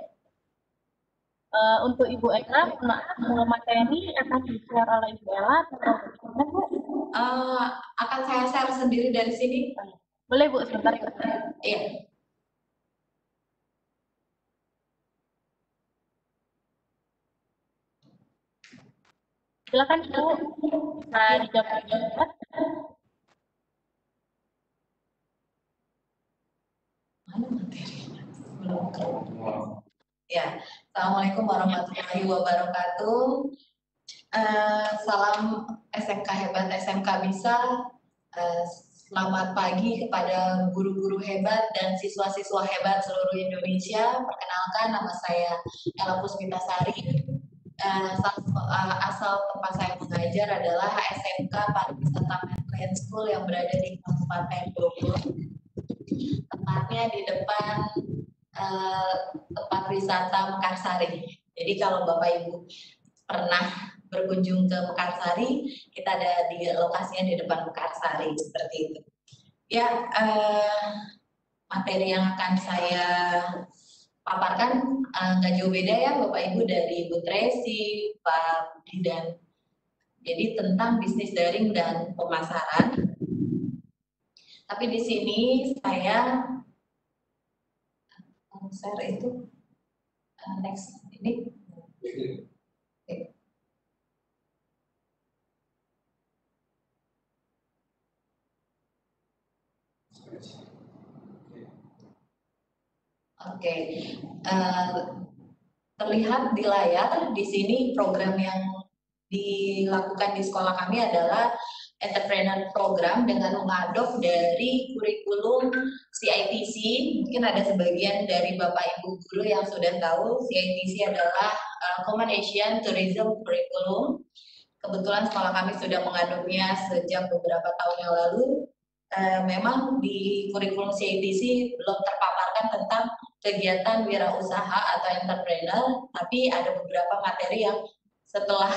Uh, untuk Ibu Ella, maaf materi akan di-share oleh Ibu Ella atau bagaimana Bu? Uh, akan saya share sendiri dari sini. Boleh Bu, sebentar ya. Iya. Silakan Bu, bisa dijawab juga. Mana materinya? Belum. Ya, Assalamualaikum warahmatullahi wabarakatuh. Uh, salam S M K hebat, S M K bisa. Uh, selamat pagi kepada guru-guru hebat dan siswa-siswa hebat seluruh Indonesia. Perkenalkan, nama saya Ella Puspitasari. Uh, asal tempat saya mengajar adalah S M K Pariwisata Medland School yang berada di Kabupaten Bogor. Tepatnya di depan uh, tempat wisata Mekarsari. Jadi kalau Bapak Ibu pernah berkunjung ke Mekarsari, kita ada di lokasinya di depan Mekarsari seperti itu. Ya, uh, materi yang akan saya paparkan nggak uh, jauh beda ya Bapak Ibu dari Bu Tracy, Pak Budi dan jadi tentang bisnis daring dan pemasaran. Tapi di sini saya share itu uh, next ini. Okay. Oke, okay. uh, terlihat di layar di sini program yang dilakukan di sekolah kami adalah entrepreneur program dengan mengadop dari kurikulum C I T C. Mungkin ada sebagian dari Bapak Ibu guru yang sudah tahu C I T C adalah uh, Common Asian Tourism Curriculum. Kebetulan sekolah kami sudah mengadopnya sejak beberapa tahun yang lalu. Uh, memang di kurikulum C I T C belum terpaparkan tentang kegiatan wirausaha atau entrepreneur, tapi ada beberapa materi yang setelah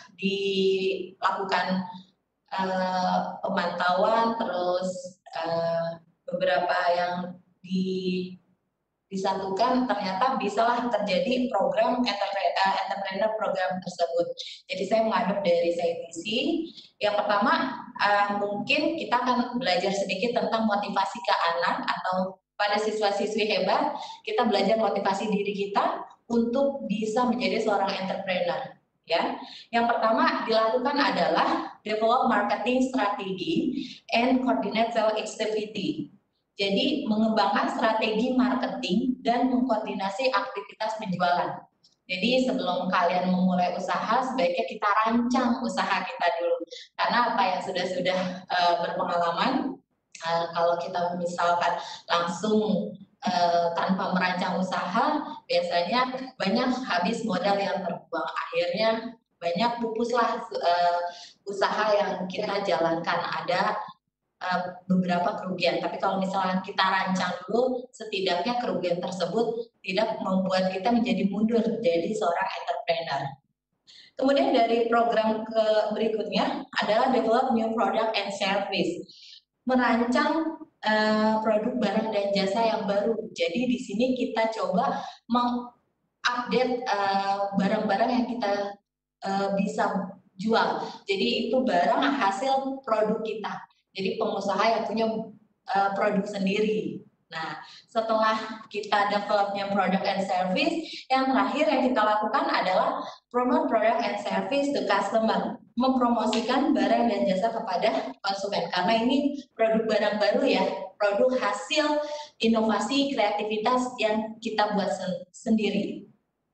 dilakukan uh, pemantauan, terus uh, beberapa yang di, disatukan, ternyata bisalah terjadi program entrepreneur program tersebut. Jadi saya mengadop dari C I T C. Yang pertama, uh, mungkin kita akan belajar sedikit tentang motivasi ke anak atau pada siswa-siswi hebat, kita belajar motivasi diri kita untuk bisa menjadi seorang entrepreneur. Ya, yang pertama dilakukan adalah develop marketing strategy and coordinate sales activity. Jadi mengembangkan strategi marketing dan mengkoordinasi aktivitas penjualan. Jadi sebelum kalian memulai usaha, sebaiknya kita rancang usaha kita dulu. Karena apa yang sudah-sudah uh, berpengalaman, uh, kalau kita misalkan langsung Uh, tanpa merancang usaha, biasanya banyak habis modal yang terbuang. Akhirnya banyak pupuslah uh, usaha yang kita jalankan. Ada uh, beberapa kerugian. Tapi kalau misalnya kita rancang dulu, setidaknya kerugian tersebut tidak membuat kita menjadi mundur jadi seorang entrepreneur. Kemudian dari program ke berikutnya adalah develop new product and service. Merancang Uh, produk barang dan jasa yang baru. Jadi di sini kita coba mengupdate barang-barang uh, yang kita uh, bisa jual. Jadi itu barang hasil produk kita. Jadi pengusaha yang punya uh, produk sendiri. Nah, setelah kita developnya product and service, yang terakhir yang kita lakukan adalah promote product and service to customer. Mempromosikan barang dan jasa kepada konsumen. Karena ini produk barang baru ya, produk hasil inovasi kreativitas yang kita buat sen sendiri.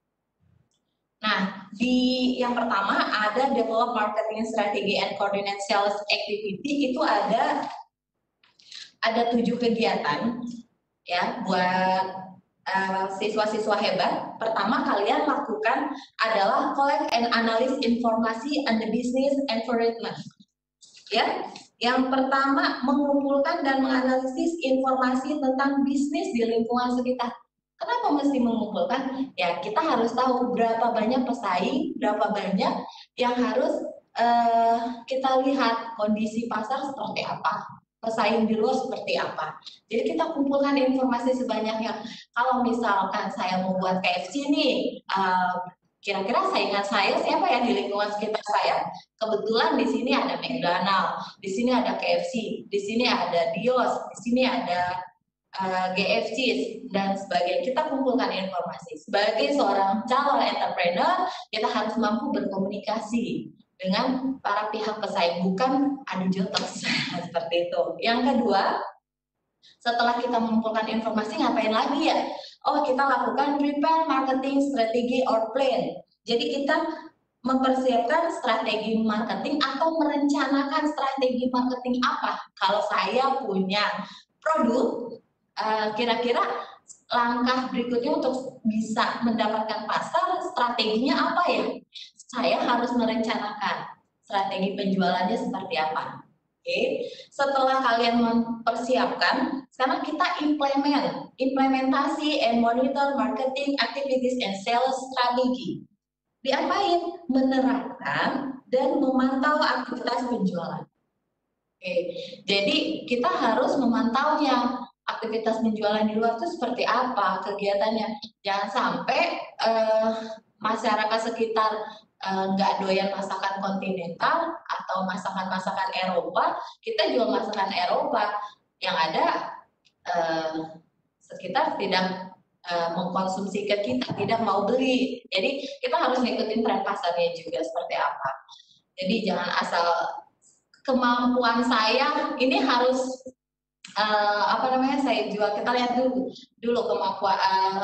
Nah, di yang pertama ada develop marketing strategy and coordinate sales activity. Itu ada ada tujuh kegiatan ya buat siswa-siswa uh, hebat. Pertama kalian lakukan adalah collect and analyze informasi and the business environment. Ya, yang pertama mengumpulkan dan menganalisis informasi tentang bisnis di lingkungan sekitar. Kenapa mesti mengumpulkan? Ya, kita harus tahu berapa banyak pesaing, berapa banyak yang harus uh, kita lihat kondisi pasar seperti apa. Pesaing di luar seperti apa. Jadi kita kumpulkan informasi sebanyaknya. Kalau misalkan saya mau buat K F C nih, kira-kira uh, saingan saya siapa ya di lingkungan sekitar saya? Kebetulan di sini ada McDonald, di sini ada K F C, di sini ada Dios, di sini ada uh, G F C dan sebagainya. Kita kumpulkan informasi. Sebagai seorang calon entrepreneur, kita harus mampu berkomunikasi dengan para pihak pesaing, bukan adu jotos seperti itu. Yang kedua, setelah kita mengumpulkan informasi, ngapain lagi ya? Oh, kita lakukan prepare marketing strategy or plan. Jadi kita mempersiapkan strategi marketing atau merencanakan strategi marketing apa. Kalau saya punya produk, kira-kira langkah berikutnya untuk bisa mendapatkan pasar, strateginya apa ya? Saya harus merencanakan strategi penjualannya seperti apa. Oke, setelah kalian mempersiapkan, sekarang kita implement, implementasi and monitor marketing activities and sales strategy. Diapain? Menerapkan dan memantau aktivitas penjualan. Oke, jadi kita harus memantaunya. aktivitas penjualan di luar itu seperti apa kegiatannya. Jangan sampai uh, masyarakat sekitar nggak uh, doyan masakan kontinental atau masakan-masakan Eropa, kita jual masakan Eropa yang ada uh, sekitar tidak uh, mengkonsumsi ke kita, tidak mau beli. Jadi kita harus ngikutin tren pasarnya juga seperti apa. Jadi jangan asal kemampuan saya ini harus uh, apa namanya saya jual. Kita lihat dulu dulu kemampuan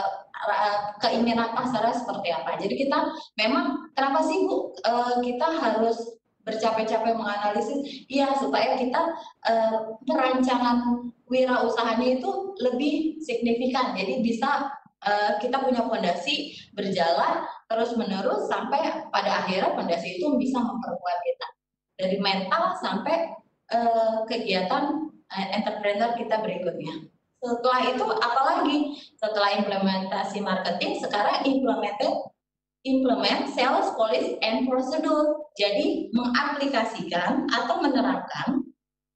uh, keinginan pasarnya seperti apa. Jadi kita memang kenapa sih Bu uh, kita harus bercapek-capek menganalisis? Iya, supaya kita uh, perancangan wirausahanya itu lebih signifikan. Jadi bisa uh, kita punya fondasi berjalan terus menerus sampai pada akhirnya fondasi itu bisa memperkuat kita dari mental sampai uh, kegiatan uh, entrepreneur kita berikutnya. Setelah itu apalagi? Setelah implementasi marketing, sekarang implemented implement sales policy and procedure. Jadi mengaplikasikan atau menerapkan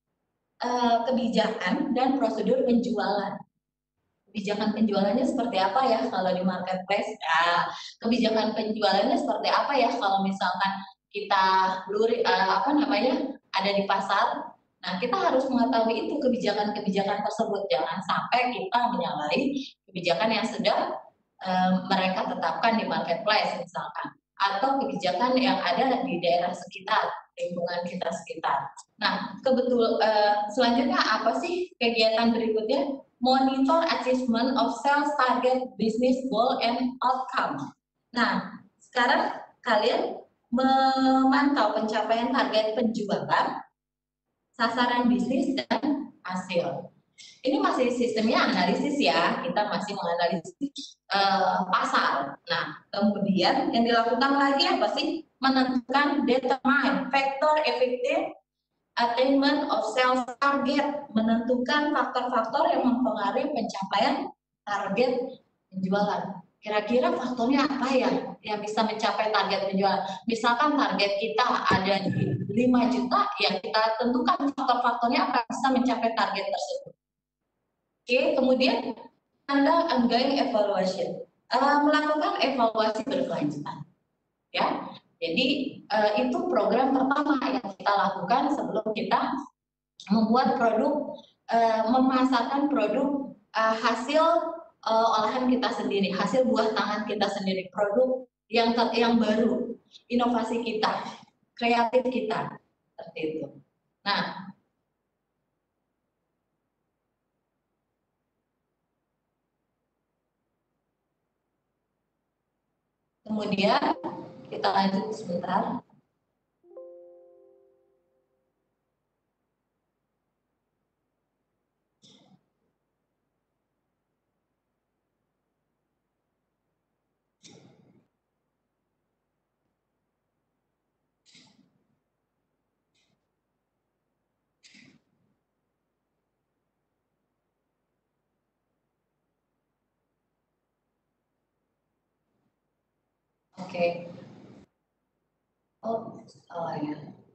uh, kebijakan dan prosedur penjualan. Kebijakan penjualannya seperti apa ya kalau di marketplace? Ya, kebijakan penjualannya seperti apa ya kalau misalkan kita luri, uh, apa namanya ada di pasar. Nah, kita harus mengetahui itu kebijakan-kebijakan tersebut. Jangan sampai kita menyalahi kebijakan yang sudah um, mereka tetapkan di marketplace misalkan, atau kebijakan yang ada di daerah sekitar, lingkungan kita sekitar. Nah, kebetul uh, selanjutnya apa sih kegiatan berikutnya? Monitor achievement of sales target, business goal and outcome. Nah, sekarang kalian memantau pencapaian target penjualan, sasaran bisnis, dan hasil. Ini masih sistemnya analisis ya, kita masih menganalisis uh, pasar. Nah, kemudian yang dilakukan lagi apa sih? Menentukan determine factor effective attainment of sales target, menentukan faktor-faktor yang mempengaruhi pencapaian target penjualan. Kira-kira faktornya apa ya yang bisa mencapai target penjualan? Misalkan target kita ada di lima juta, ya kita tentukan faktor-faktornya apa bisa mencapai target tersebut. Oke, kemudian Anda ongoing evaluation, uh, melakukan evaluasi berkelanjutan. Ya, jadi uh, itu program pertama yang kita lakukan sebelum kita membuat produk, uh, memasarkan produk uh, hasil uh, olahan kita sendiri, hasil buah tangan kita sendiri, produk yang yang baru, inovasi kita, kreatif kita, seperti itu. Nah, kemudian kita lanjut sebentar. Oke. Okay. Oh, salah ya.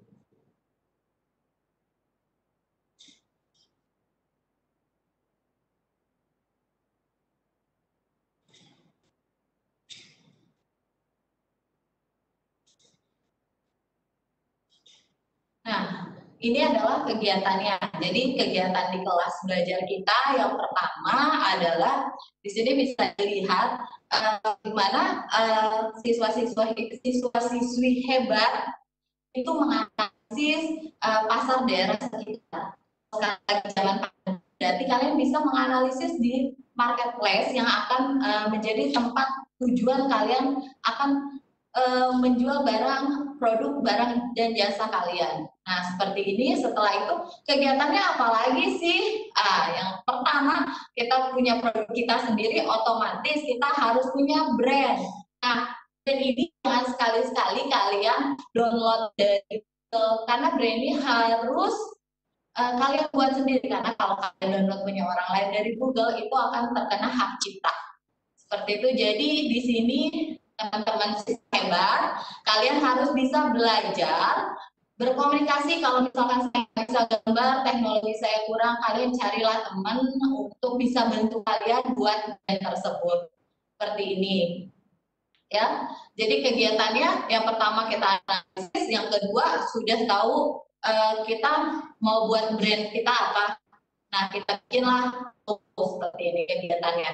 Nah, ini adalah kegiatannya. Jadi kegiatan di kelas belajar kita yang pertama adalah di sini bisa dilihat uh, gimana uh, siswa-siswa siswa-siswi hebat itu menganalisis uh, pasar daerah sekitar. Sekarang zaman pandemi, berarti kalian bisa menganalisis di marketplace yang akan uh, menjadi tempat tujuan kalian akan uh, menjual barang, produk, barang dan jasa kalian. Nah, seperti ini. Setelah itu kegiatannya apa lagi sih? Ah, yang pertama kita punya produk kita sendiri, otomatis kita harus punya brand. Nah, dan ini jangan sekali-sekali kalian download dari Google, karena brand ini harus uh, kalian buat sendiri, karena kalau kalian download punya orang lain dari Google itu akan terkena hak cipta. Seperti itu. Jadi di sini teman-teman hebat, kalian harus bisa belajar berkomunikasi. Kalau misalkan saya nggak bisa gambar, teknologi saya kurang, kalian carilah teman untuk bisa bantu kalian buat brand tersebut. Seperti ini. Ya, jadi kegiatannya yang pertama kita analisis, yang kedua sudah tahu uh, kita mau buat brand kita apa. Nah, kita bikinlah seperti ini kegiatannya.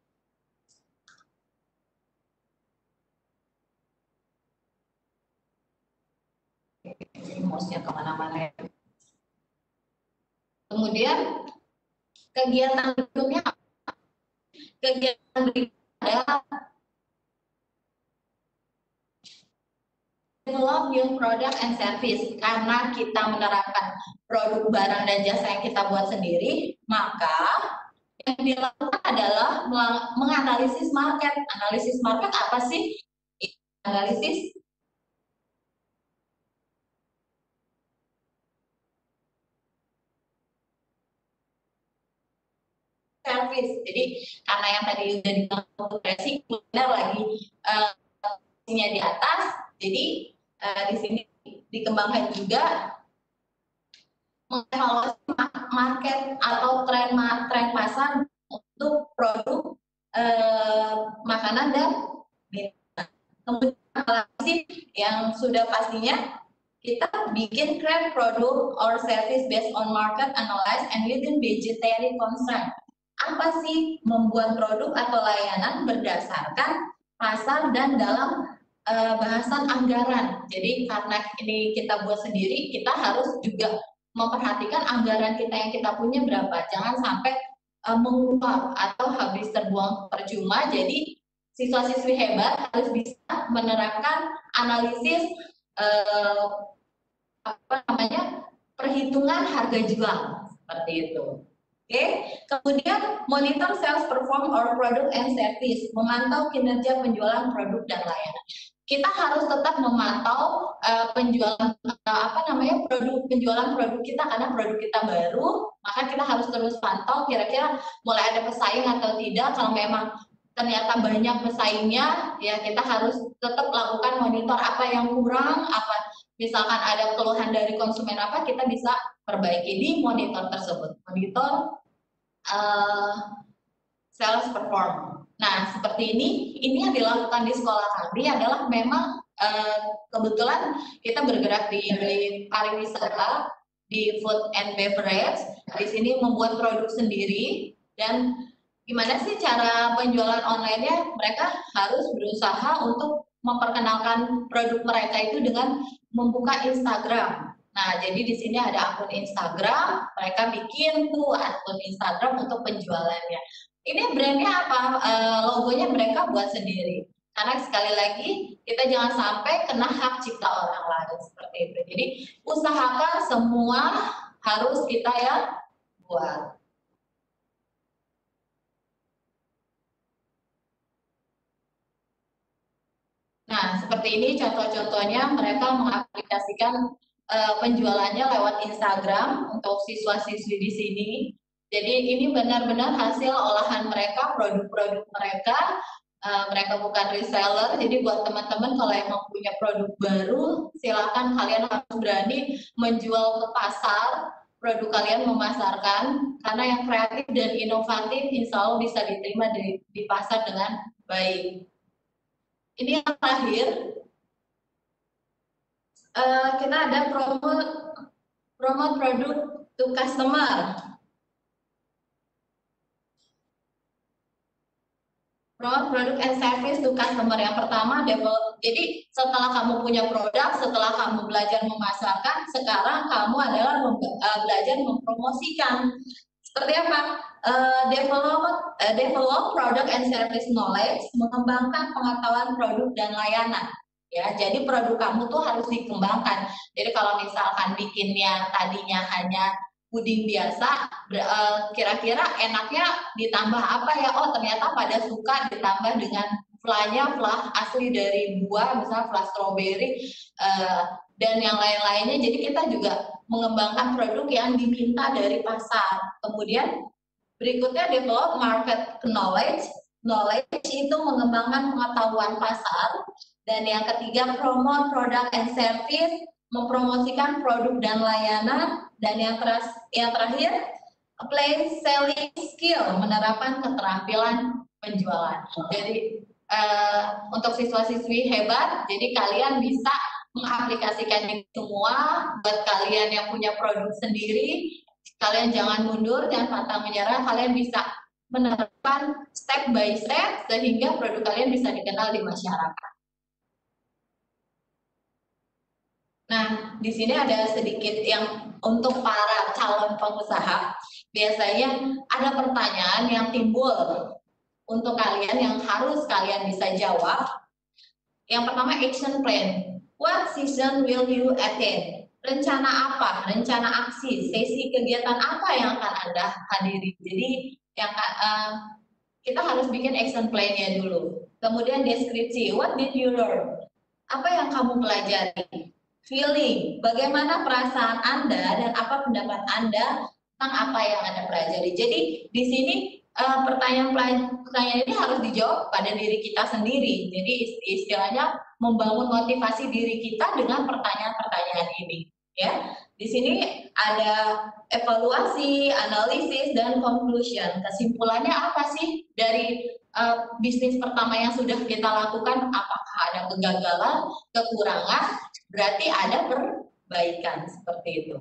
Mouse-nya kemana-mana ya. Kemudian kegiatan berikutnya, kegiatan berikutnya adalah develop new product and service. Karena kita menerapkan produk barang dan jasa yang kita buat sendiri, maka yang dilakukan adalah menganalisis market. Analisis market apa sih? Analisis service. Jadi karena yang tadi udah dikontrasi, benar lagi uh, di atas. Jadi uh, di sini dikembangkan juga mengevaluasi market atau tren tren pasar untuk produk uh, makanan dan minuman. Kemudian analisis yang sudah pastinya kita bikin create product or service based on market analysis and within budgetary constraint. Apa sih membuat produk atau layanan berdasarkan pasar dan dalam uh, bahasan anggaran. Jadi karena ini kita buat sendiri, kita harus juga memperhatikan anggaran kita yang kita punya berapa. Jangan sampai uh, menguap atau habis terbuang percuma. Jadi siswa-siswi hebat harus bisa menerapkan analisis uh, apa namanya perhitungan harga jual seperti itu. Oke, okay. Kemudian monitor sales perform or product and service, memantau kinerja penjualan produk dan layanan. Kita harus tetap memantau uh, penjualan uh, apa namanya produk penjualan produk kita karena produk kita baru, maka kita harus terus pantau kira-kira mulai ada pesaing atau tidak. Kalau memang ternyata banyak pesaingnya, ya kita harus tetap lakukan monitor apa yang kurang, apa misalkan ada keluhan dari konsumen apa, kita bisa perbaiki di monitor tersebut. Monitor uh, sales perform. Nah, seperti ini, ini yang dilakukan di sekolah kami adalah memang uh, kebetulan kita bergerak di, di pariwisata, di food and beverage. Di sini membuat produk sendiri dan gimana sih cara penjualan online-nya? Mereka harus berusaha untuk memperkenalkan produk mereka itu dengan membuka Instagram. Nah, jadi di sini ada akun Instagram, mereka bikin tuh akun Instagram untuk penjualannya. Ini brandnya apa? E, logonya mereka buat sendiri. Karena sekali lagi kita jangan sampai kena hak cipta orang lain seperti itu. Jadi usahakan semua harus kita yang buat. Nah, seperti ini contoh-contohnya mereka mengaplikasikan uh, penjualannya lewat Instagram untuk siswa-siswi di sini. Jadi ini benar-benar hasil olahan mereka, produk-produk mereka. Uh, mereka bukan reseller, jadi buat teman-teman kalau emang punya produk baru, silakan kalian harus berani menjual ke pasar, produk kalian memasarkan, karena yang kreatif dan inovatif insya Allah bisa diterima di, di pasar dengan baik. Ini yang terakhir, uh, kita ada promote promote produk to customer. Promote produk and service to customer. Yang pertama, develop. Jadi setelah kamu punya produk, setelah kamu belajar memasarkan, sekarang kamu adalah mem uh, belajar mempromosikan. Seperti apa? Uh, develop, uh, develop product and service knowledge, mengembangkan pengetahuan produk dan layanan. Ya, jadi produk kamu tuh harus dikembangkan. Jadi kalau misalkan bikinnya tadinya hanya puding biasa, kira-kira uh, enaknya ditambah apa ya? Oh, ternyata pada suka ditambah dengan flanya, flah asli dari buah, misalnya flah strawberry uh, dan yang lain-lainnya. Jadi kita juga mengembangkan produk yang diminta dari pasar. Kemudian berikutnya develop market knowledge. Knowledge itu mengembangkan pengetahuan pasar. Dan yang ketiga promote product and service, mempromosikan produk dan layanan, dan yang, teras, yang terakhir, apply selling skill, menerapkan keterampilan penjualan. Jadi uh, untuk siswa-siswi hebat, jadi kalian bisa mengaplikasikan ini semua. Buat kalian yang punya produk sendiri, kalian jangan mundur, jangan pantang menyerah, kalian bisa menerapkan step by step sehingga produk kalian bisa dikenal di masyarakat. Nah, di sini ada sedikit yang untuk para calon pengusaha. Biasanya ada pertanyaan yang timbul untuk kalian yang harus kalian bisa jawab. Yang pertama, action plan. What season will you attend? Rencana apa? Rencana aksi, sesi kegiatan apa yang akan Anda hadiri? Jadi yang uh, kita harus bikin action plan-nya dulu. Kemudian deskripsi, what did you learn? Apa yang kamu pelajari? Feeling, bagaimana perasaan Anda dan apa pendapat Anda tentang apa yang Anda pelajari. Jadi di sini uh, pertanyaan pertanyaan ini harus dijawab pada diri kita sendiri. Jadi istilahnya membangun motivasi diri kita dengan pertanyaan-pertanyaan ini. Ya, di sini ada evaluasi, analisis, dan conclusion. Kesimpulannya apa sih dari uh, bisnis pertama yang sudah kita lakukan? Apakah ada kegagalan, kekurangan? Berarti ada perbaikan seperti itu.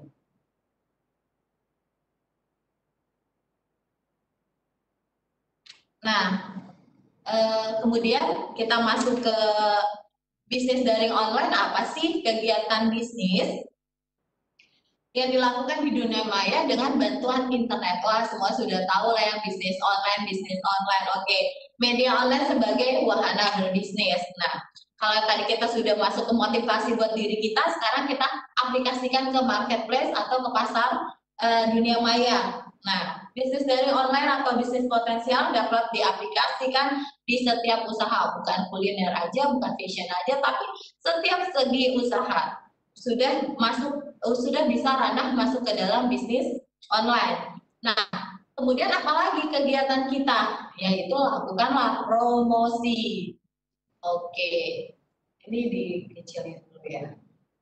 Nah, eh, kemudian kita masuk ke bisnis daring online. Apa sih kegiatan bisnis yang dilakukan di dunia maya dengan bantuan internet? Wah, semua sudah tahu lah yang bisnis online, bisnis online. Oke, media online sebagai wahana berbisnis. Nah, kalau tadi kita sudah masuk ke motivasi buat diri kita, sekarang kita aplikasikan ke marketplace atau ke pasar uh, dunia maya. Nah, bisnis dari online atau bisnis potensial dapat diaplikasikan di setiap usaha, bukan kuliner aja, bukan fashion aja, tapi setiap segi usaha sudah masuk, sudah bisa ranah masuk ke dalam bisnis online. Nah, kemudian apalagi kegiatan kita, yaitu lakukanlah promosi. Oke, ini dikecilin dulu ya.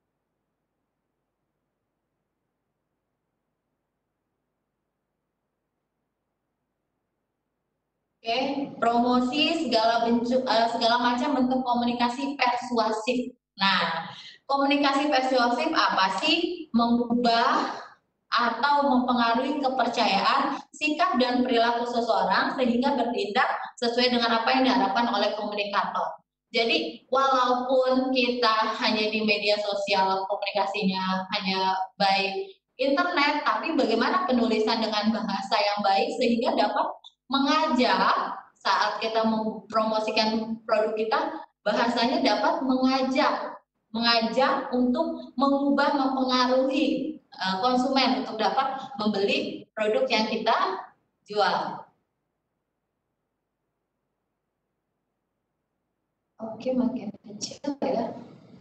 Oke, promosi segala bentuk, uh, segala macam bentuk komunikasi persuasif. Nah, komunikasi persuasif apa sih? Mengubah atau mempengaruhi kepercayaan, sikap dan perilaku seseorang sehingga bertindak sesuai dengan apa yang diharapkan oleh komunikator. Jadi walaupun kita hanya di media sosial komunikasinya hanya by internet, tapi bagaimana penulisan dengan bahasa yang baik sehingga dapat mengajak saat kita mempromosikan produk kita, bahasanya dapat mengajak, mengajak untuk mengubah, mempengaruhi uh, konsumen untuk dapat membeli produk yang kita jual. Oke, makin kecil ya.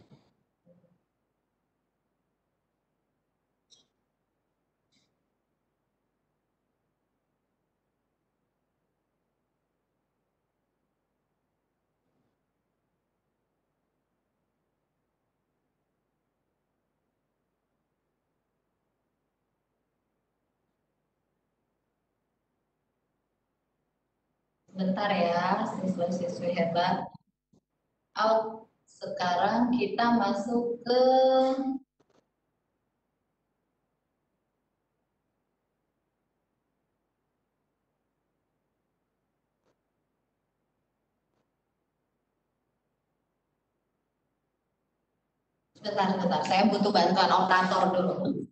Bentar ya, siswa-siswi hebat. Out. Sekarang kita masuk ke sebentar, sebentar. Saya butuh bantuan operator dulu.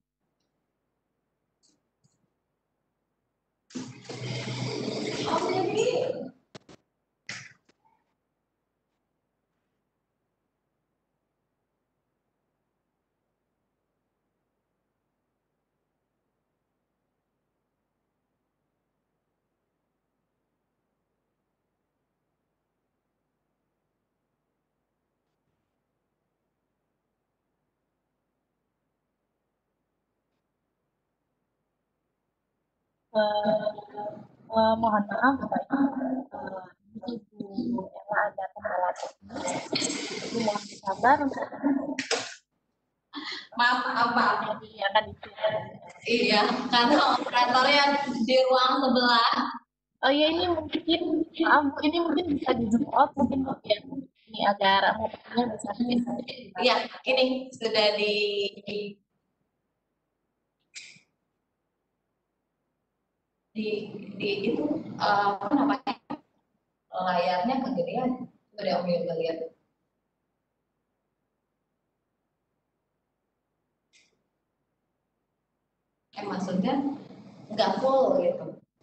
Uh, uh, mohon maaf Bapak Ibu, uh, Ibu Ella ada kendala teknis, Ibu mohon sabar untuk Maaf, apa? Jadi akan dicek. Iya, karena operatornya di ruang sebelah. Oh ya ini mungkin, maaf Bu, ini mungkin bisa di zoom out mungkin Bu ya. Ini agar mobilnya bisa kelihatan. Iya, ini sudah di di di itu uh, apa namanya layarnya kegedean. Udah Om Yoga lihat. Eh maksudnya nggak full gitu.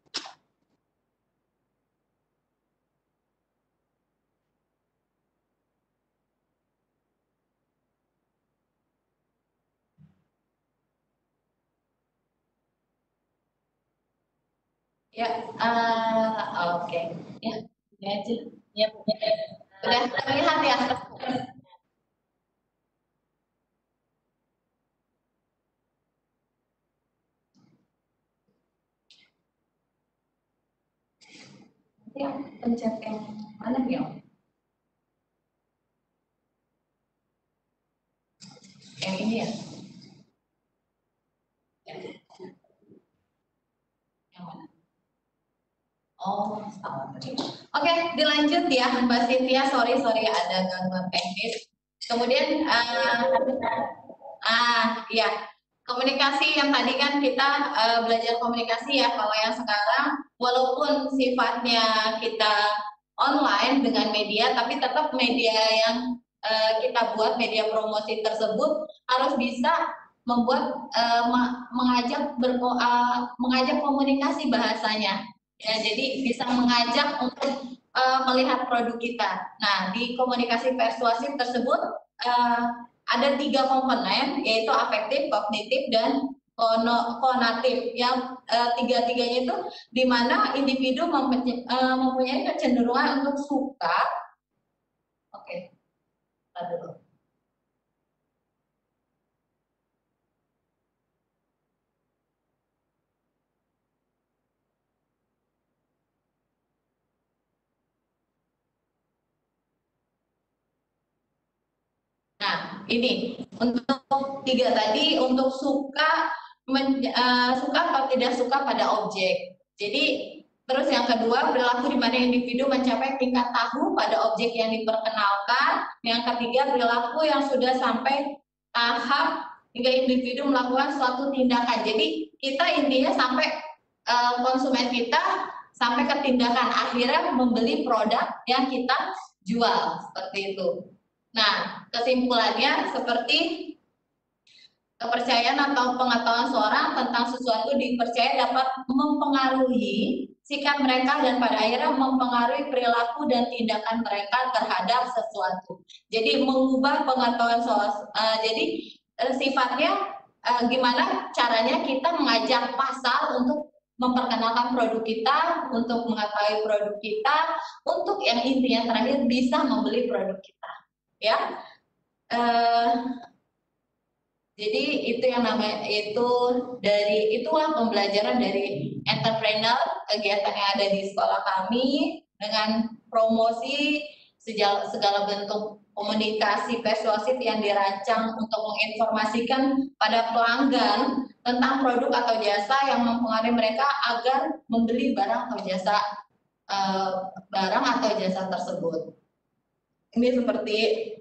Ya, uh, oke. Okay. Ya, ini aja. Ya Bu. Udah terlihat ya. Ya, pencet yang mana ya? Yang ini ya? Yang mana? Oh, salah tadi. Oke, dilanjut ya, Mbak Cynthia. Sorry, sorry ada gangguan teknis. Kemudian, uh, ah, ya, komunikasi yang tadi kan kita uh, belajar komunikasi ya. Kalau yang sekarang, walaupun sifatnya kita online dengan media, tapi tetap media yang uh, kita buat, media promosi tersebut harus bisa membuat uh, mengajak berko, uh, mengajak komunikasi bahasanya. Ya, jadi bisa mengajak untuk uh, melihat produk kita. Nah, di komunikasi persuasif tersebut uh, ada tiga komponen, yaitu afektif, kognitif, dan konatif. Yang uh, tiga-tiganya itu di mana individu mempunyai, uh, mempunyai kecenderungan untuk suka. Oke, okay. dulu. Nah, ini untuk tiga tadi, untuk suka men, uh, suka atau tidak suka pada objek. Jadi terus yang kedua, perilaku di mana individu mencapai tingkat tahu pada objek yang diperkenalkan. Yang ketiga, perilaku yang sudah sampai tahap hingga individu melakukan suatu tindakan. Jadi kita intinya sampai uh, konsumen kita sampai ke tindakan akhirnya membeli produk yang kita jual, seperti itu. Nah, kesimpulannya seperti kepercayaan atau pengetahuan seorang tentang sesuatu dipercaya dapat mempengaruhi sikap mereka dan pada akhirnya mempengaruhi perilaku dan tindakan mereka terhadap sesuatu. Jadi mengubah pengetahuan soal, uh, jadi uh, sifatnya uh, gimana caranya kita mengajak pasar untuk memperkenalkan produk kita, untuk mengetahui produk kita, untuk yang intinya terakhir bisa membeli produk kita. Ya, uh, jadi itu yang namanya itu dari itulah pembelajaran dari entrepreneur, kegiatan yang ada di sekolah kami dengan promosi segala, segala bentuk komunikasi persuasif yang dirancang untuk menginformasikan pada pelanggan tentang produk atau jasa yang mempengaruhi mereka agar membeli barang atau jasa uh, barang atau jasa tersebut. Ini seperti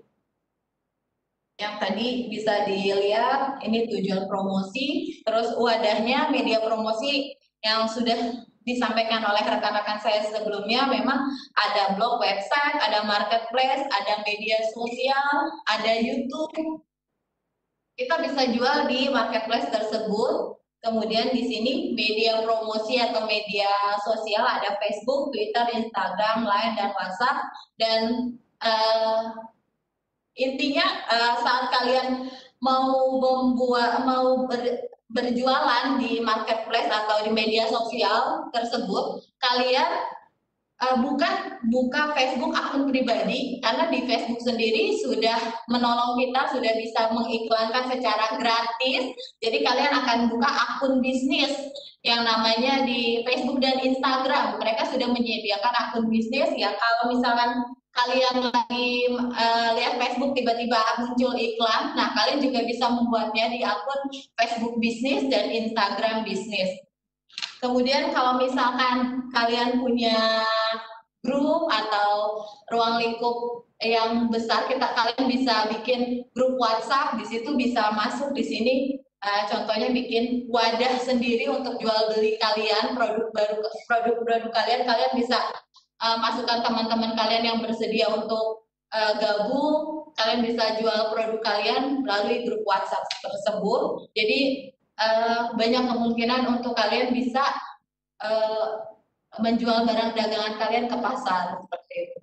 yang tadi bisa dilihat, ini tujuan promosi, terus wadahnya media promosi yang sudah disampaikan oleh rekan-rekan saya sebelumnya, memang ada blog, website, ada marketplace, ada media sosial, ada YouTube. Kita bisa jual di marketplace tersebut. Kemudian di sini media promosi atau media sosial ada Facebook, Twitter, Instagram, Line, dan WhatsApp. Dan uh, intinya uh, saat kalian mau membuat mau ber, berjualan di marketplace atau di media sosial tersebut, kalian uh, bukan buka Facebook akun pribadi, karena di Facebook sendiri sudah menolong kita, sudah bisa mengiklankan secara gratis. Jadi kalian akan buka akun bisnis yang namanya di Facebook dan Instagram. Mereka sudah menyediakan akun bisnis ya. Kalau misalkan kalian lagi uh, lihat Facebook tiba-tiba muncul iklan, nah kalian juga bisa membuatnya di akun Facebook bisnis dan Instagram bisnis. Kemudian kalau misalkan kalian punya grup atau ruang lingkup yang besar, kita kalian bisa bikin grup WhatsApp, di situ bisa masuk di sini. Uh, contohnya bikin wadah sendiri untuk jual beli kalian, produk baru, produk-produk kalian, kalian bisa uh, masukkan teman-teman kalian yang bersedia untuk uh, gabung, kalian bisa jual produk kalian melalui grup WhatsApp tersebut. Jadi uh, banyak kemungkinan untuk kalian bisa uh, menjual barang dagangan kalian ke pasar seperti itu.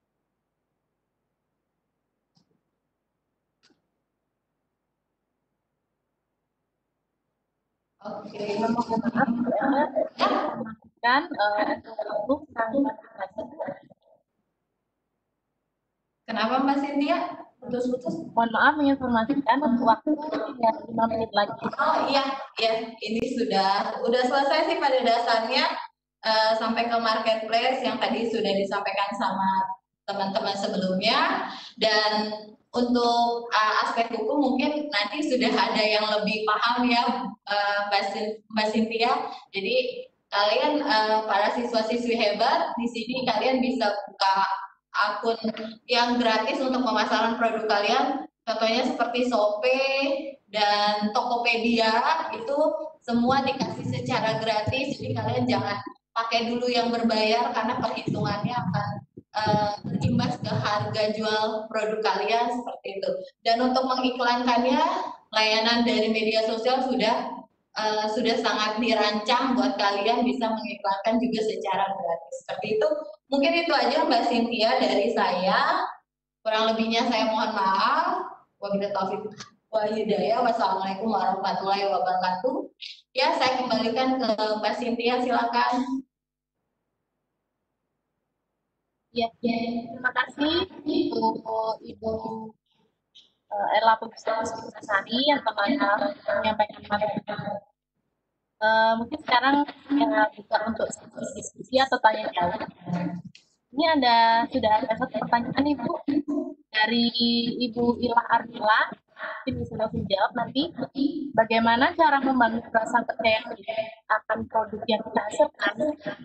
Oke, okay. Mohon maaf, ya, memastikan untuk Kenapa Mbak Cynthia? Putus-putus. Mohon maaf menginformasikan untuk waktu ya lima menit lagi. Oh iya, ya ini sudah udah selesai sih pada dasarnya uh, sampai ke marketplace yang tadi sudah disampaikan sama teman-teman sebelumnya, dan untuk uh, aspek hukum mungkin nanti sudah ada yang lebih paham ya uh, Mbak Cynthia. Jadi kalian uh, para siswa-siswi hebat di sini kalian bisa buka akun yang gratis untuk pemasaran produk kalian. Contohnya seperti Shopee dan Tokopedia, itu semua dikasih secara gratis. Jadi kalian jangan pakai dulu yang berbayar karena perhitungannya akan Uh, berimbas ke harga jual produk kalian seperti itu. Dan untuk mengiklankannya, layanan dari media sosial sudah uh, sudah sangat dirancang buat kalian bisa mengiklankan juga secara gratis. Seperti itu. Mungkin itu aja Mbak Cynthia dari saya. Kurang lebihnya saya mohon maaf. Wabillahi taufiq wal hidayah. Wassalamualaikum warahmatullahi wabarakatuh. Ya, saya kembalikan ke Mbak Cynthia, silakan. Ya, ya, terima kasih untuk Ibu uh, Ella Puspitari yang telah menyampaikan materi. Uh, mungkin sekarang ya buka untuk diskusi atau tanya jawab. Ini ada sudah ada satu pertanyaan Ibu dari Ibu Ila Armila. Mungkin bisa langsung jawab nanti. Bagaimana cara membangun rasa percaya diri akan produk yang kita hasilkan?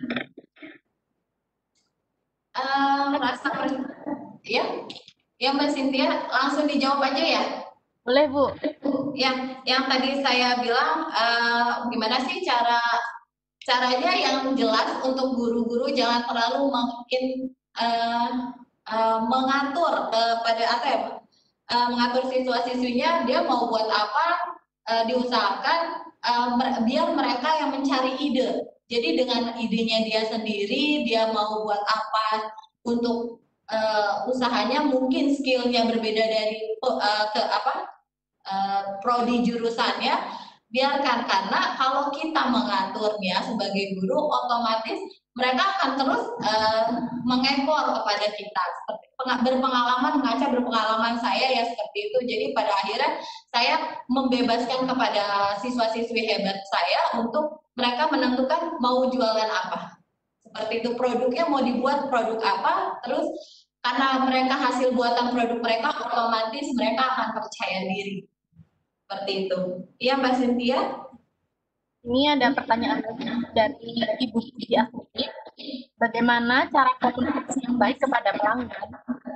Uh, rasa ya, ya Mbak Cynthia langsung dijawab aja ya. Boleh Bu. Yang yang tadi saya bilang uh, gimana sih cara caranya yang jelas untuk guru-guru jangan terlalu mungkin uh, uh, mengatur kepada uh, apa ya uh, mengatur siswa-siswinya dia mau buat apa, uh, diusahakan uh, biar mereka yang mencari ide. Jadi dengan idenya dia sendiri, dia mau buat apa untuk uh, usahanya, mungkin skillnya berbeda dari uh, ke apa uh, prodi jurusannya, biarkan, karena kalau kita mengaturnya sebagai guru, otomatis mereka akan terus uh, mengekor kepada kita. Seperti berpengalaman, mengaca berpengalaman saya ya seperti itu. Jadi pada akhirnya saya membebaskan kepada siswa-siswi hebat saya untuk mereka menentukan mau jualan apa. Seperti itu, produknya mau dibuat produk apa, terus karena mereka hasil buatan produk mereka, otomatis mereka akan percaya diri. Seperti itu. Iya Mbak Cynthia? Ini ada pertanyaan dari Ibu Siti Asmi. Bagaimana cara komunikasi yang baik kepada pelanggan?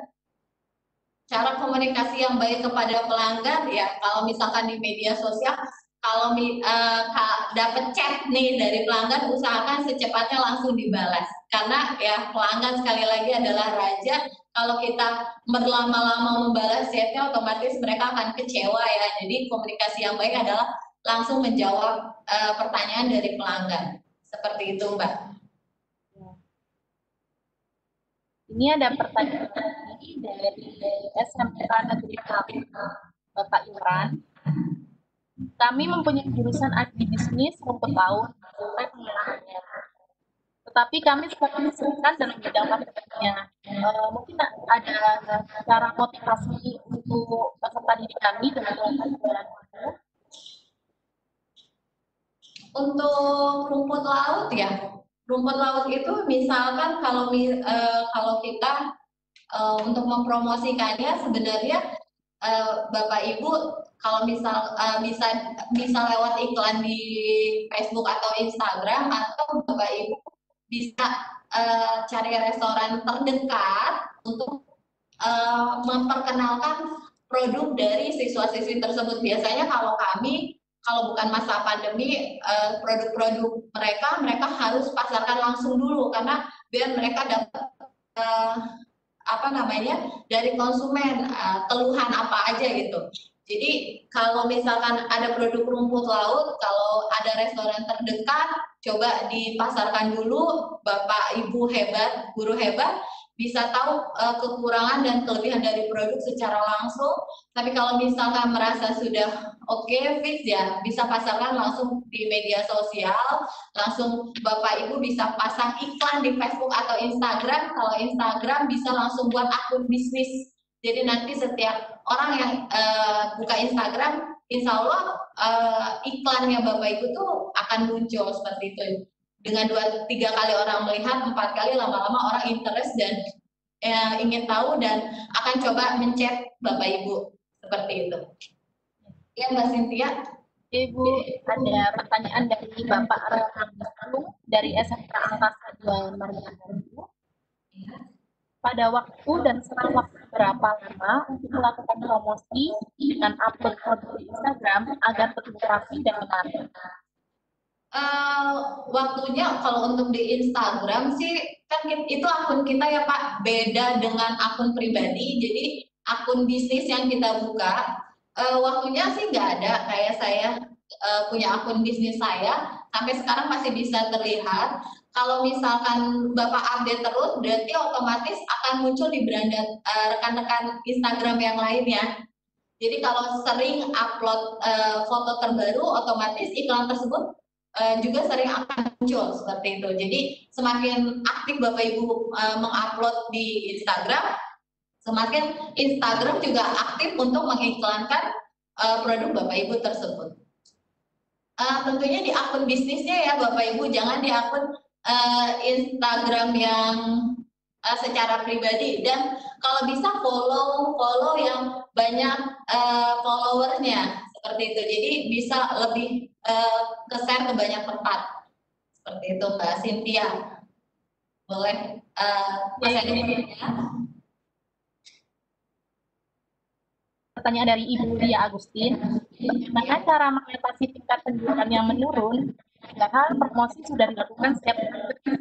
Cara komunikasi yang baik kepada pelanggan, ya kalau misalkan di media sosial, kalau uh, dapat chat nih dari pelanggan, usahakan secepatnya langsung dibalas. Karena ya pelanggan sekali lagi adalah raja. Kalau kita berlama-lama membalas chatnya, otomatis mereka akan kecewa ya. Jadi komunikasi yang baik adalah langsung menjawab uh, pertanyaan dari pelanggan. Seperti itu Mbak. Ini ada pertanyaan lagi dari S M K Negeri Bapak Imran. Kami mempunyai jurusan agribisnis rumput laut sampai pengolahannya. Tetapi kami seperti kesulitan dalam bidang marketingnya. Uh, mungkin ada cara motivasi untuk peserta didik kami dengan jualan itu? Untuk rumput laut ya, rumput laut itu misalkan kalau uh, kalau kita uh, untuk mempromosikannya sebenarnya uh, Bapak Ibu kalau misal uh, bisa bisa lewat iklan di Facebook atau Instagram, atau Bapak Ibu bisa uh, cari restoran terdekat untuk uh, memperkenalkan produk dari siswa-siswi tersebut. Biasanya kalau kami, kalau bukan masa pandemi, uh, produk-produk mereka mereka harus pasarkan langsung dulu, karena biar mereka dapat uh, apa namanya dari konsumen uh, keluhan apa aja gitu. Jadi kalau misalkan ada produk rumput laut, kalau ada restoran terdekat, coba dipasarkan dulu. Bapak Ibu hebat, guru hebat, bisa tahu uh, kekurangan dan kelebihan dari produk secara langsung. Tapi kalau misalkan merasa sudah oke, okay, fix ya, bisa pasarkan langsung di media sosial, langsung Bapak Ibu bisa pasang iklan di Facebook atau Instagram. Kalau Instagram bisa langsung buat akun bisnis. Jadi nanti setiap orang yang uh, buka Instagram, insya Allah uh, iklannya Bapak Ibu tuh akan muncul seperti itu. Dengan dua tiga kali orang melihat, empat kali lama-lama orang interest dan uh, ingin tahu dan akan coba mencet Bapak Ibu seperti itu. Ya Mbak Cynthia. Ibu, ada pertanyaan dari Bapak Rehan dari S M K Angkasa dua Margahayu. Pada waktu dan setelah waktu berapa lama untuk melakukan promosi dengan upload foto di Instagram agar tetap rapi dan menarik? Uh, waktunya kalau untuk di Instagram sih kan itu akun kita ya Pak, beda dengan akun pribadi. Jadi akun bisnis yang kita buka, uh, waktunya sih nggak ada. Kayak saya uh, punya akun bisnis saya sampai sekarang masih bisa terlihat. Kalau misalkan Bapak update terus, berarti otomatis akan muncul di beranda rekan-rekan uh, Instagram yang lainnya. Jadi kalau sering upload uh, foto terbaru, otomatis iklan tersebut uh, juga sering akan muncul seperti itu. Jadi semakin aktif Bapak Ibu uh, mengupload di Instagram, semakin Instagram juga aktif untuk mengiklankan uh, produk Bapak Ibu tersebut. Uh, tentunya di akun bisnisnya ya Bapak Ibu, jangan di akun Uh, Instagram yang uh, secara pribadi. Dan kalau bisa follow follow yang banyak uh, followernya seperti itu, jadi bisa lebih uh, ke-share ke banyak tempat seperti itu Mbak Cynthia. Boleh uh, Mas Edi ya. Pertanyaan dari Ibu Ria Agustin, bagaimana cara mengatasi tingkat penjualan yang menurun padahal promosi sudah dilakukan setiap hari?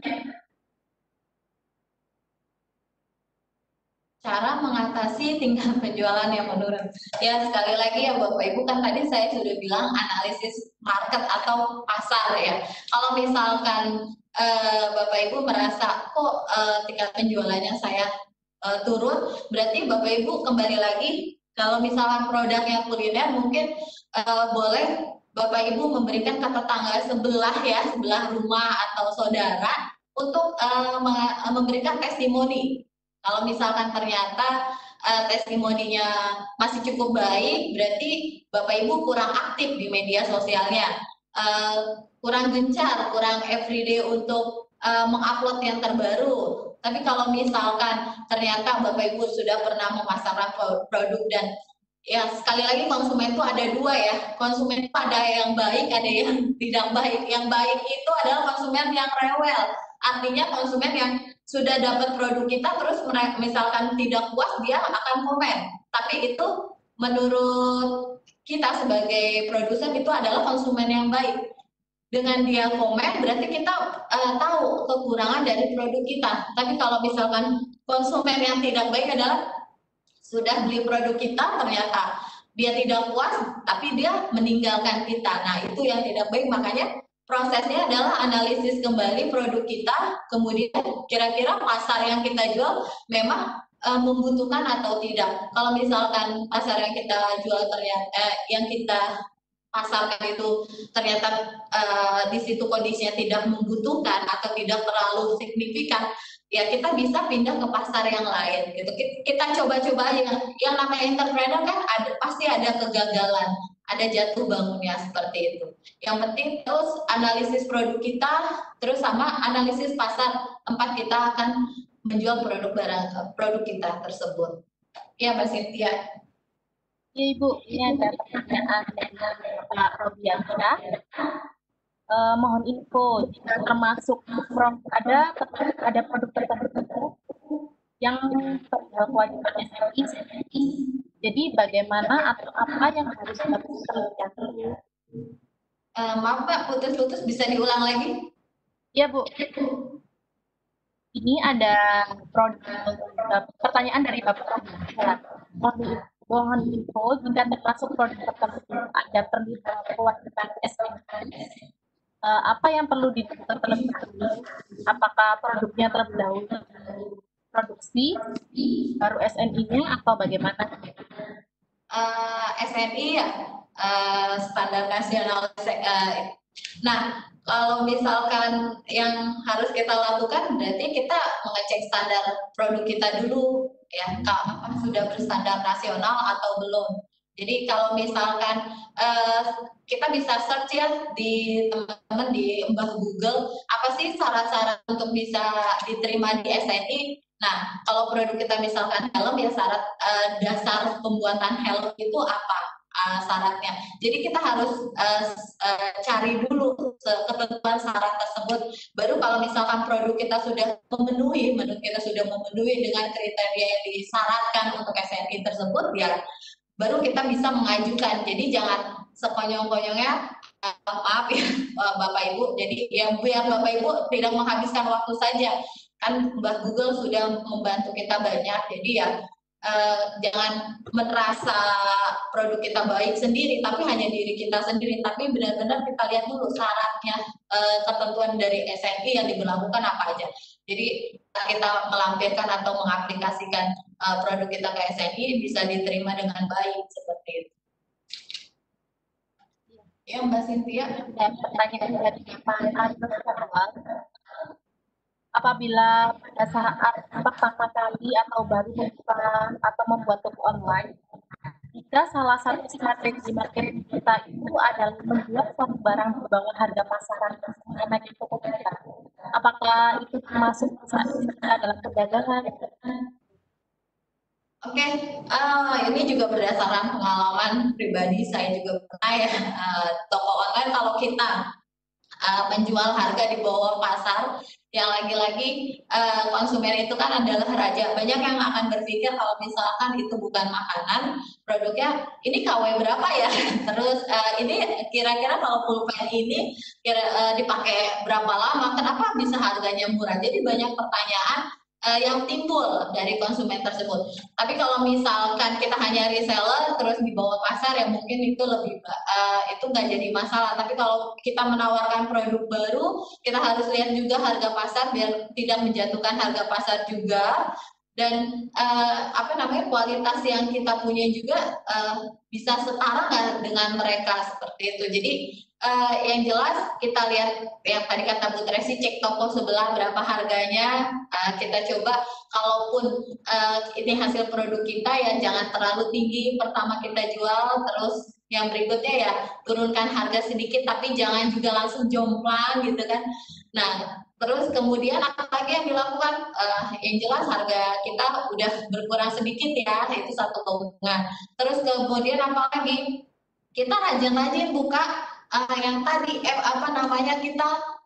Cara mengatasi tingkat penjualan yang menurun. Ya sekali lagi ya Bapak Ibu, kan tadi saya sudah bilang analisis market atau pasar ya. Kalau misalkan eh, Bapak Ibu merasa kok eh, tingkat penjualannya saya eh, turun, berarti Bapak Ibu kembali lagi, kalau misalkan produknya kuliner mungkin eh, boleh Bapak Ibu memberikan ke tetangga sebelah ya, sebelah rumah atau saudara untuk uh, memberikan testimoni. Kalau misalkan ternyata uh, testimoninya masih cukup baik, berarti Bapak Ibu kurang aktif di media sosialnya, uh, kurang gencar, kurang everyday untuk uh, mengupload yang terbaru. Tapi kalau misalkan ternyata Bapak Ibu sudah pernah memasarkan produk dan ya sekali lagi konsumen itu ada dua ya, konsumen itu ada yang baik, ada yang tidak baik. Yang baik itu adalah konsumen yang rewel, artinya konsumen yang sudah dapat produk kita terus misalkan tidak puas, dia akan komen. Tapi itu menurut kita sebagai produsen itu adalah konsumen yang baik. Dengan dia komen berarti kita uh, tahu kekurangan dari produk kita. Tapi kalau misalkan konsumen yang tidak baik adalah sudah beli produk kita, ternyata dia tidak puas, tapi dia meninggalkan kita. Nah, itu yang tidak baik. Makanya prosesnya adalah analisis kembali produk kita, kemudian kira-kira pasar yang kita jual memang uh, membutuhkan atau tidak. Kalau misalkan pasar yang kita jual ternyata eh, yang kita pasarkan itu ternyata uh, di situ kondisinya tidak membutuhkan atau tidak terlalu signifikan, ya kita bisa pindah ke pasar yang lain gitu. Kita coba-coba yang yang namanya entrepreneur kan ada pasti ada kegagalan, ada jatuh bangunnya seperti itu. Yang penting terus analisis produk kita, terus sama analisis pasar tempat kita akan menjual produk barang produk kita tersebut. Ya, Mbak Cynthia. Ya, Ibu, ini ada pertanyaan dari Pak Robiansyah. Uh, mohon info jika termasuk from ada ada produk tertentu yang perihal kewajiban S M I. Jadi bagaimana atau apa yang harus dilakukan? Uh, maaf Pak, putus-putus, bisa diulang lagi? Ya Bu. Ini ada produk, pertanyaan dari Bapak. Mohon, mohon info jika termasuk produk tertentu ada perihal kewajiban S M I. Uh, apa yang perlu dilakukan terlebih dahulu? Apakah produknya terlebih dahulu produksi, baru S N I-nya atau bagaimana? Uh, S N I ya, uh, standar nasional. Uh, nah, kalau misalkan yang harus kita lakukan berarti kita mengecek standar produk kita dulu, ya, apa sudah berstandar nasional atau belum. Jadi kalau misalkan uh, kita bisa search ya di teman-teman di Mbah Google, apa sih syarat-syarat untuk bisa diterima di S N I? Nah, kalau produk kita misalkan helm, ya syarat uh, dasar pembuatan helm itu apa uh, syaratnya. Jadi kita harus uh, uh, cari dulu ketentuan syarat tersebut. Baru kalau misalkan produk kita sudah memenuhi, menurut kita sudah memenuhi dengan kriteria yang disyaratkan untuk S N I tersebut, ya baru kita bisa mengajukan. Jadi jangan sekonyong-konyongnya, uh, maaf ya uh, Bapak Ibu, jadi yang biar Bapak Ibu tidak menghabiskan waktu saja. Kan Mbak Google sudah membantu kita banyak, jadi ya uh, jangan merasa produk kita baik sendiri, tapi hanya diri kita sendiri, tapi benar-benar kita lihat dulu syaratnya, uh, ketentuan dari S N I yang diberlakukan apa aja. Jadi kita melampirkan atau mengaplikasikan uh, produk kita ke S N I bisa diterima dengan baik seperti itu. Ya Mbak Cynthia, dan pertanyaan dari Pak Agus Sarwal. Apabila pada saat pertama kali atau baru membuka atau membuat toko online, jika salah satu strategi marketing kita itu adalah menjual suatu barang di bawah harga pasaran naik toko kita, apakah itu termasuk kita dalam perdagangan? Oke, okay. uh, ini juga berdasarkan pengalaman pribadi saya juga pernah ya, uh, toko online kalau kita uh, menjual harga di bawah pasar, yang lagi-lagi uh, konsumen itu kan adalah raja. Banyak yang akan berpikir kalau misalkan itu bukan makanan, produknya ini K W berapa ya? Terus uh, ini kira-kira kalau pulpen ini kira, uh, dipakai berapa lama? Kenapa bisa harganya murah? Jadi banyak pertanyaan Uh, yang timbul dari konsumen tersebut. Tapi kalau misalkan kita hanya reseller terus di bawah pasar, ya mungkin itu lebih uh, itu nggak jadi masalah. Tapi kalau kita menawarkan produk baru, kita harus lihat juga harga pasar biar tidak menjatuhkan harga pasar juga. Dan uh, apa namanya kualitas yang kita punya juga uh, bisa setara nggak dengan mereka seperti itu. Jadi uh, yang jelas kita lihat yang tadi kata Bu Tracy, cek toko sebelah berapa harganya, uh, kita coba kalaupun uh, ini hasil produk kita ya jangan terlalu tinggi pertama kita jual, terus yang berikutnya ya turunkan harga sedikit tapi jangan juga langsung jomplang gitu kan. Nah terus kemudian apa lagi yang dilakukan? Uh, yang jelas harga kita udah berkurang sedikit ya, itu satu keuntungan. Terus kemudian apa lagi? Kita rajin-rajin buka uh, yang tadi eh, apa namanya kita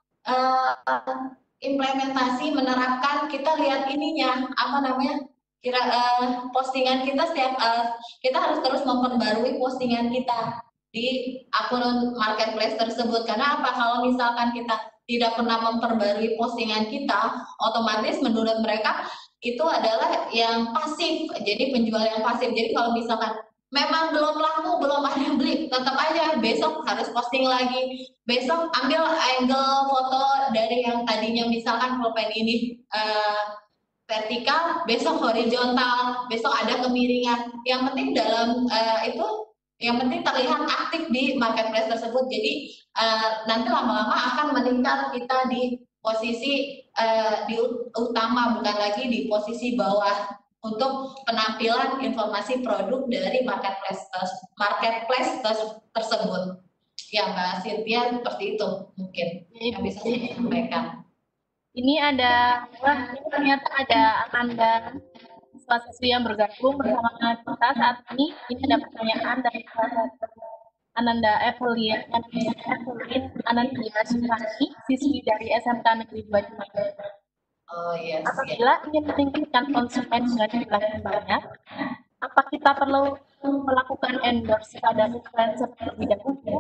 uh, implementasi menerapkan, kita lihat ininya apa namanya kira uh, postingan kita setiap uh, kita harus terus memperbarui postingan kita di akun marketplace tersebut. Karena apa? Kalau misalkan kita tidak pernah memperbarui postingan kita, otomatis menurut mereka itu adalah yang pasif, jadi penjual yang pasif. Jadi kalau misalkan memang belum laku, belum ada yang beli, tetap aja besok harus posting lagi, besok ambil angle foto dari yang tadinya misalkan pulpen ini uh, vertikal, besok horizontal, besok ada kemiringan. Yang penting dalam uh, itu yang penting terlihat aktif di marketplace tersebut. Jadi uh, nanti lama-lama akan meningkat kita di posisi uh, di utama, bukan lagi di posisi bawah untuk penampilan informasi produk dari marketplace marketplace tersebut. Ya Mbak Cynthia, seperti itu mungkin yang bisa saya sampaikan. Ini ada, wah ini ternyata ada Ananda siswa-siswi yang bergabung bersama kita saat ini. Ini ada pertanyaan dari salah satu Ananda Evelyn, Evelyn Anandia Suprani, siswi dari S M K Negeri dua Cimahi. Oh yes. Apabila ingin meningkatkan konsumen dengan jumlah yang banyak, apa kita perlu melakukan endorse pada influencer terlebih dahulu?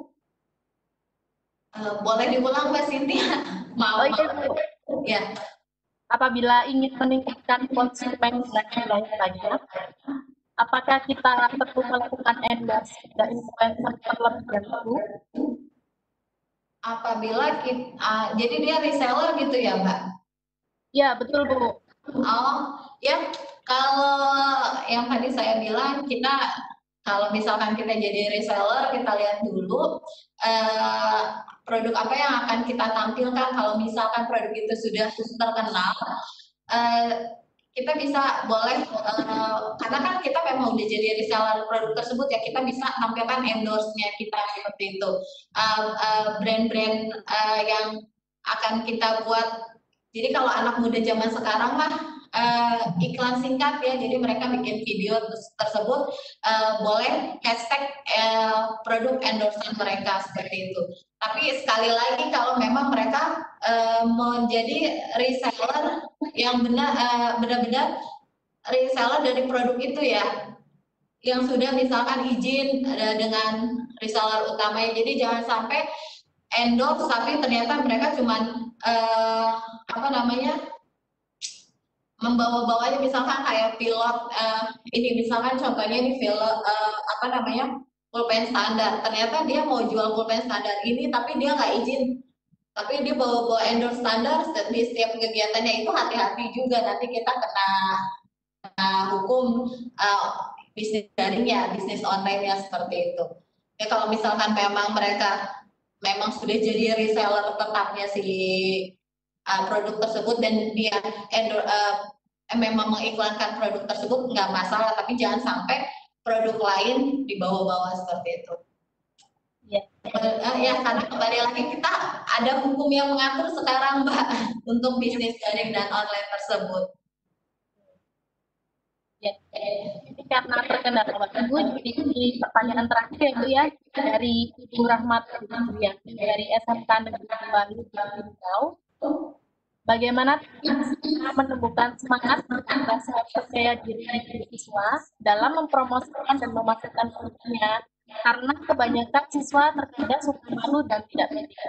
Uh, boleh diulang Mbak Cynthia? Mau, oh, iya, Bu. Ya. Apabila ingin meningkatkan konsumen dengan jumlah yang banyak, apakah kita perlu melakukan endorse pada influencer terlebih dahulu? Apabila kita, uh, jadi dia reseller gitu ya Mbak? Ya, betul Bu. Oh, ya kalau yang tadi saya bilang, kita kalau misalkan kita jadi reseller, kita lihat dulu uh, produk apa yang akan kita tampilkan. Kalau misalkan produk itu sudah terkenal, uh, kita bisa boleh, uh, karena kan kita memang udah jadi reseller produk tersebut ya, kita bisa tampilkan endorse-nya kita seperti itu. Brand-brand uh, uh, uh, yang akan kita buat. Jadi kalau anak muda zaman sekarang mah uh, iklan singkat ya, jadi mereka bikin video tersebut uh, boleh hashtag uh, produk endorsement mereka seperti itu. Tapi sekali lagi kalau memang mereka uh, menjadi reseller yang benar uh, benar-benar reseller dari produk itu ya, yang sudah misalkan izin uh, dengan reseller utamanya. Jadi jangan sampai endorse tapi ternyata mereka cuman uh, apa namanya membawa-bawanya, misalkan kayak pilot uh, ini misalkan contohnya ini pilot uh, apa namanya pulpen standar, ternyata dia mau jual pulpen standar ini tapi dia nggak izin, tapi dia bawa-bawa endorse standar di setiap kegiatannya. Itu hati-hati juga, nanti kita kena, kena hukum uh, bisnis daring ya, bisnis online ya seperti itu ya. Kalau misalkan memang mereka memang sudah jadi reseller tetapnya si uh, produk tersebut dan dia endor, uh, memang mengiklankan produk tersebut, nggak masalah, tapi jangan sampai produk lain dibawa-bawa seperti itu. Ya. Uh, ya karena kembali lagi kita ada hukum yang mengatur sekarang Mbak untuk bisnis daring dan online tersebut. Ya, ini karena terkendala waktu, jadi ini pertanyaan terakhir ya Bu ya, dari Ibu Rahmat ya, dari S M K Negeri dua Riau. Bagaimana kita menumbuhkan semangat dan rasa percaya diri siswa dalam mempromosikan dan memasarkan produknya, karena kebanyakan siswa terkadang suka malu dan tidak pede.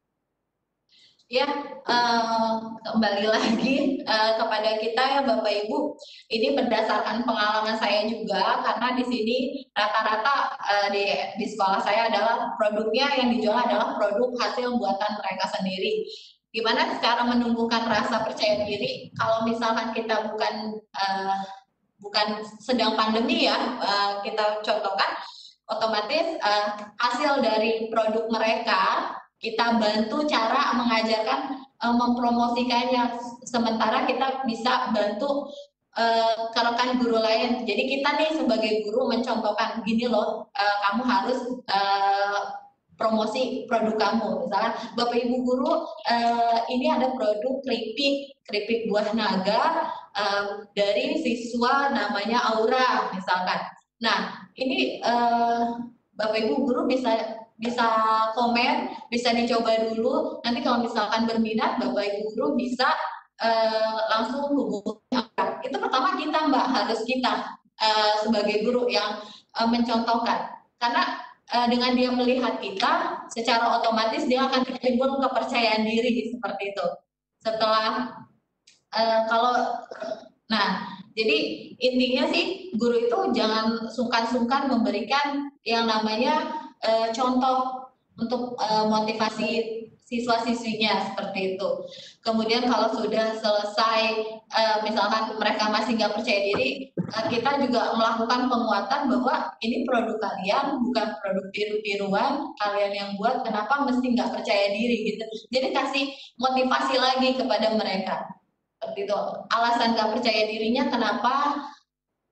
Ya, uh, kembali lagi uh, kepada kita ya Bapak Ibu. Ini berdasarkan pengalaman saya juga, karena di sini rata-rata uh, di, di sekolah saya adalah produknya yang dijual adalah produk hasil buatan mereka sendiri. Gimana cara menumbuhkan rasa percaya diri? Kalau misalkan kita bukan uh, bukan sedang pandemi ya, uh, kita contohkan, otomatis uh, hasil dari produk mereka kita bantu cara mengajarkan uh, mempromosikannya, sementara kita bisa bantu uh, ke rekan guru lain. Jadi kita nih sebagai guru mencontohkan, gini loh, uh, kamu harus uh, promosi produk kamu. Misalkan Bapak Ibu guru, uh, ini ada produk keripik keripik buah naga uh, dari siswa namanya Aura misalkan. Nah ini uh, Bapak Ibu guru bisa bisa komen, bisa dicoba dulu. Nanti kalau misalkan berminat, Bapak Ibu guru bisa uh, langsung hubungi. Itu pertama kita Mbak, harus kita uh, sebagai guru yang uh, mencontohkan. Karena uh, dengan dia melihat kita, secara otomatis dia akan timbul kepercayaan diri seperti itu. Setelah uh, kalau, nah jadi intinya sih guru itu jangan sungkan-sungkan memberikan yang namanya Uh, contoh untuk uh, motivasi siswa-siswinya seperti itu. Kemudian kalau sudah selesai, uh, misalkan mereka masih nggak percaya diri, uh, kita juga melakukan penguatan bahwa ini produk kalian, bukan produk tiru-tiruan, kalian yang buat, kenapa mesti nggak percaya diri gitu. Jadi kasih motivasi lagi kepada mereka. Seperti itu. Alasan nggak percaya dirinya kenapa?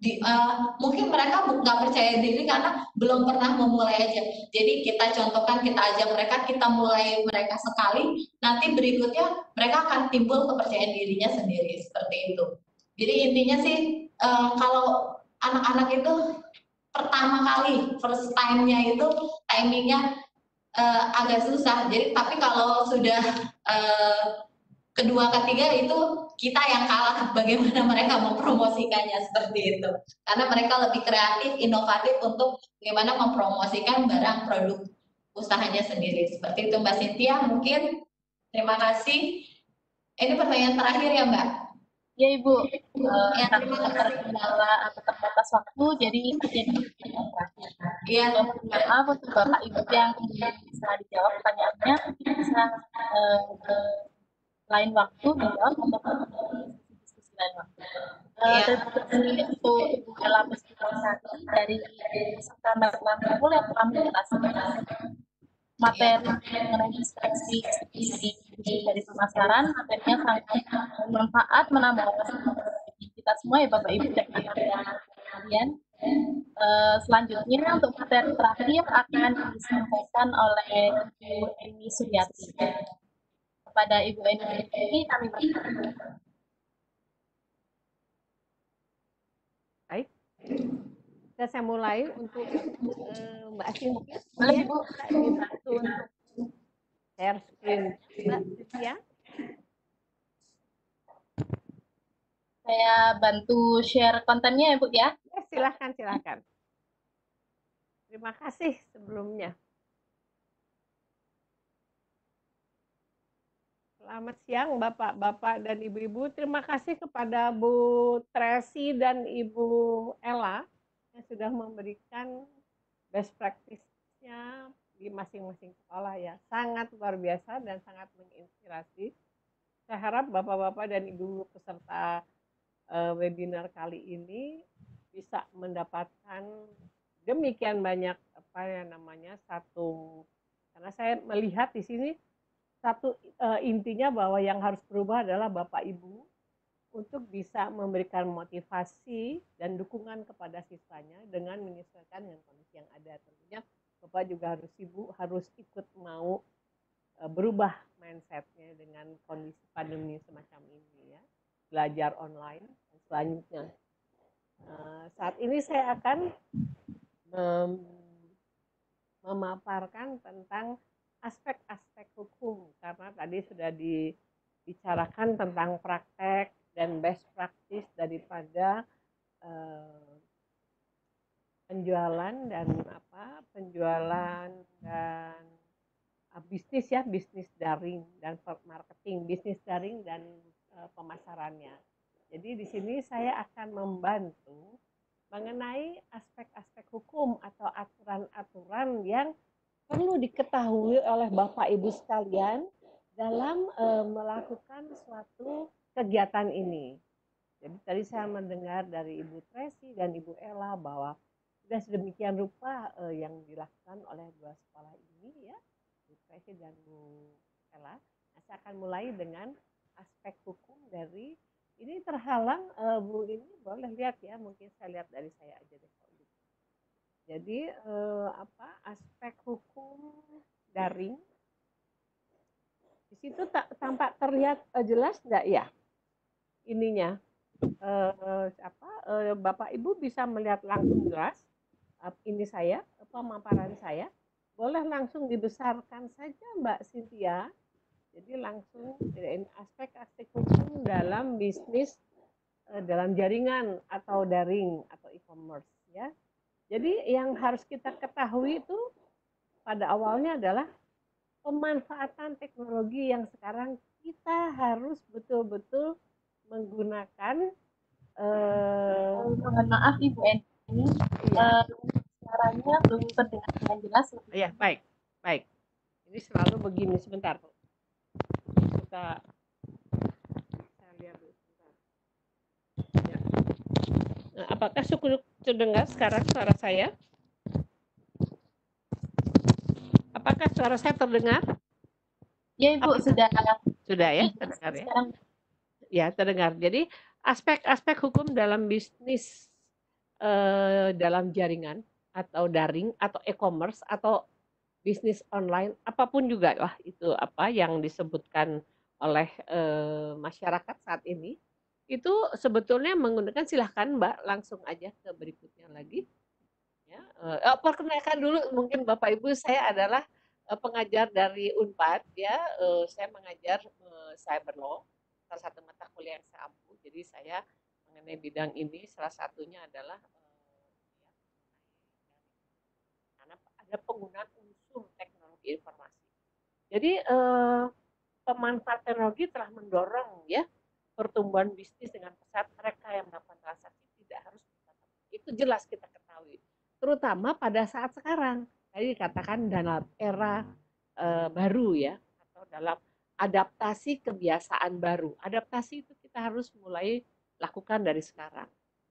di, uh, mungkin mereka nggak percaya diri karena belum pernah memulai aja. Jadi kita contohkan, kita ajak mereka, kita mulai mereka sekali, nanti berikutnya mereka akan timbul kepercayaan dirinya sendiri, seperti itu. Jadi intinya sih uh, kalau anak-anak itu pertama kali, first time-nya itu timingnya uh, agak susah. Jadi tapi kalau sudah uh, kedua, ketiga itu kita yang kalah bagaimana mereka mempromosikannya, seperti itu. Karena mereka lebih kreatif, inovatif untuk bagaimana mempromosikan barang produk usahanya sendiri. Seperti itu Mbak Cynthia, mungkin. Terima kasih. Ini pertanyaan terakhir ya Mbak? Ya Ibu, uh, ya, terima kasih. Kendala atau terbatas waktu, jadi jadi Iya. Maaf untuk Bapak Ibu yang bisa dijawab pertanyaannya, bisa uh, uh, lain waktu dijawab atau diskusi lain waktu. Uh, ya. Terima untuk Ibu Ella Puspitasari dari S M K Magelang yang telah menjelaskan materi mengenai distraksi dari pemasaran. Materinya sangat bermanfaat, menambah kita semua ya Bapak Ibu dan kalian. Uh, selanjutnya untuk materi terakhir akan disampaikan oleh Ibu Eni Suryati. Kepada Ibu Eni Suryati kami berterima. Baik. Saya mulai untuk uh, Mbak Cynthia. Boleh Ibu, saya dibantu untuk share screen. Mbak Cynthia. Saya bantu share kontennya ya Bu ya. Ya, silahkan, silahkan. Terima kasih sebelumnya. Selamat siang Bapak-Bapak dan Ibu-Ibu. Terima kasih kepada Bu Tracy dan Ibu Ella yang sudah memberikan best practice-nya di masing-masing sekolah ya. Sangat luar biasa dan sangat menginspirasi. Saya harap Bapak-Bapak dan Ibu peserta uh, webinar kali ini bisa mendapatkan demikian banyak apa ya namanya satu, karena saya melihat di sini satu uh, intinya bahwa yang harus berubah adalah Bapak Ibu untuk bisa memberikan motivasi dan dukungan kepada siswanya dengan menyesuaikan dengan kondisi yang ada. Tentunya Bapak juga harus sibuk, harus ikut mau uh, berubah mindsetnya dengan kondisi pandemi semacam ini ya, belajar online dan selanjutnya. Uh, saat ini saya akan mem memaparkan tentang aspek-aspek hukum, karena tadi sudah dibicarakan tentang praktek dan best practice daripada uh, penjualan dan apa penjualan dan uh, bisnis ya, bisnis daring dan marketing, bisnis daring dan uh, pemasarannya. Jadi di sini saya akan membantu mengenai aspek-aspek hukum atau aturan-aturan yang perlu diketahui oleh Bapak Ibu sekalian dalam uh, melakukan suatu kegiatan ini. Jadi tadi saya mendengar dari Ibu Tracy dan Ibu Ella bahwa sudah sedemikian rupa uh, yang dilakukan oleh dua sekolah ini ya, Bu Tracy dan Bu Ella. Nah, saya akan mulai dengan aspek hukum dari ini terhalang uh, Bu ini boleh lihat ya, mungkin saya lihat dari saya aja deh. Jadi eh, apa aspek hukum daring di situ tak tampak terlihat eh, jelas enggak ya ininya eh, apa eh, Bapak Ibu bisa melihat langsung jelas eh, ini saya pemaparan saya, boleh langsung dibesarkan saja Mbak Cynthia. Jadi langsung aspek-aspek hukum dalam bisnis eh, dalam jaringan atau daring atau e-commerce ya. Jadi yang harus kita ketahui itu pada awalnya adalah pemanfaatan teknologi yang sekarang kita harus betul-betul menggunakan. Eh, mohon maaf Ibu Eni, eh, suaranya belum terdengar dengan jelas. Ya baik, baik. Ini selalu begini sebentar. Kita saya lihat dulu sebentar. Ya. Nah, apakah cukup terdengar sekarang suara saya? Apakah suara saya terdengar? Ya Ibu, Apa? sudah. Sudah ya, terdengar ya. Ya, terdengar. Jadi aspek-aspek hukum dalam bisnis eh, dalam jaringan atau daring atau e-commerce atau bisnis online apapun juga lah itu apa yang disebutkan oleh eh, masyarakat saat ini itu sebetulnya menggunakan silahkan Mbak langsung aja ke berikutnya lagi ya. Eh, perkenalkan dulu mungkin Bapak Ibu saya adalah eh, pengajar dari Unpad ya. Eh, saya mengajar eh, cyber law salah satu mata kuliah yang saya ampu jadi saya mengenai bidang ini salah satunya adalah karena ada penggunaan unsur teknologi informasi. Jadi eh, pemanfaat teknologi telah mendorong ya pertumbuhan bisnis dengan pesat. Mereka yang melakukan transaksi tidak harus bertatap. Itu jelas kita ketahui. Terutama pada saat sekarang. Tadi dikatakan dalam era eh, baru ya atau dalam adaptasi kebiasaan baru. Adaptasi itu kita harus mulai lakukan dari sekarang.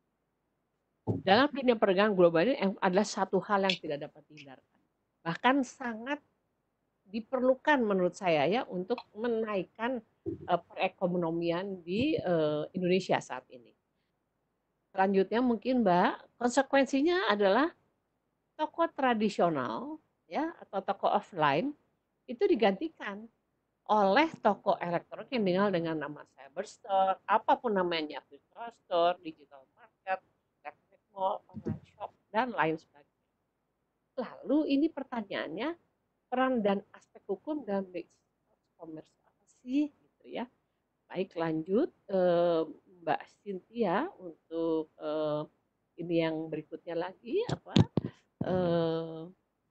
Dalam dunia perdagangan global ini adalah satu hal yang tidak dapat dihindarkan. Bahkan sangat diperlukan menurut saya ya untuk menaikkan uh, perekonomian di uh, Indonesia saat ini. Selanjutnya mungkin Mbak, konsekuensinya adalah toko tradisional ya atau toko offline itu digantikan oleh toko elektronik yang dikenal dengan nama cyberstore, apapun namanya, virtual store, digital market, electronic mall, online shop, dan lain sebagainya. Lalu ini pertanyaannya, peran dan aspek hukum dalam e-commerce apa sih gitu ya. Baik lanjut eh, Mbak Cynthia untuk eh, ini yang berikutnya lagi apa eh,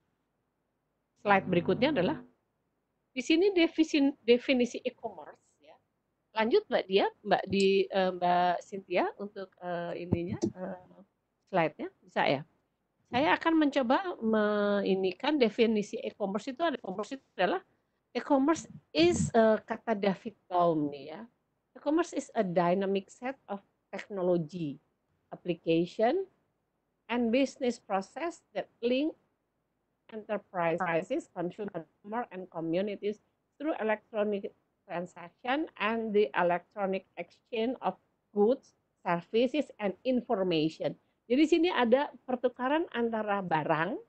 slide berikutnya adalah di sini definisi, definisi e-commerce ya. Lanjut Mbak Dia, Mbak di eh, Mbak Cynthia untuk eh, ininya eh, slide-nya bisa ya. Saya akan mencoba meinikan definisi e-commerce itu ada e-commerce itu adalah e-commerce is uh, kata David Baum nih ya. E-commerce is a dynamic set of technology, application, and business process that link enterprises, consumer, and communities through electronic transaction and the electronic exchange of goods, services, and information. Jadi sini ada pertukaran antara barang,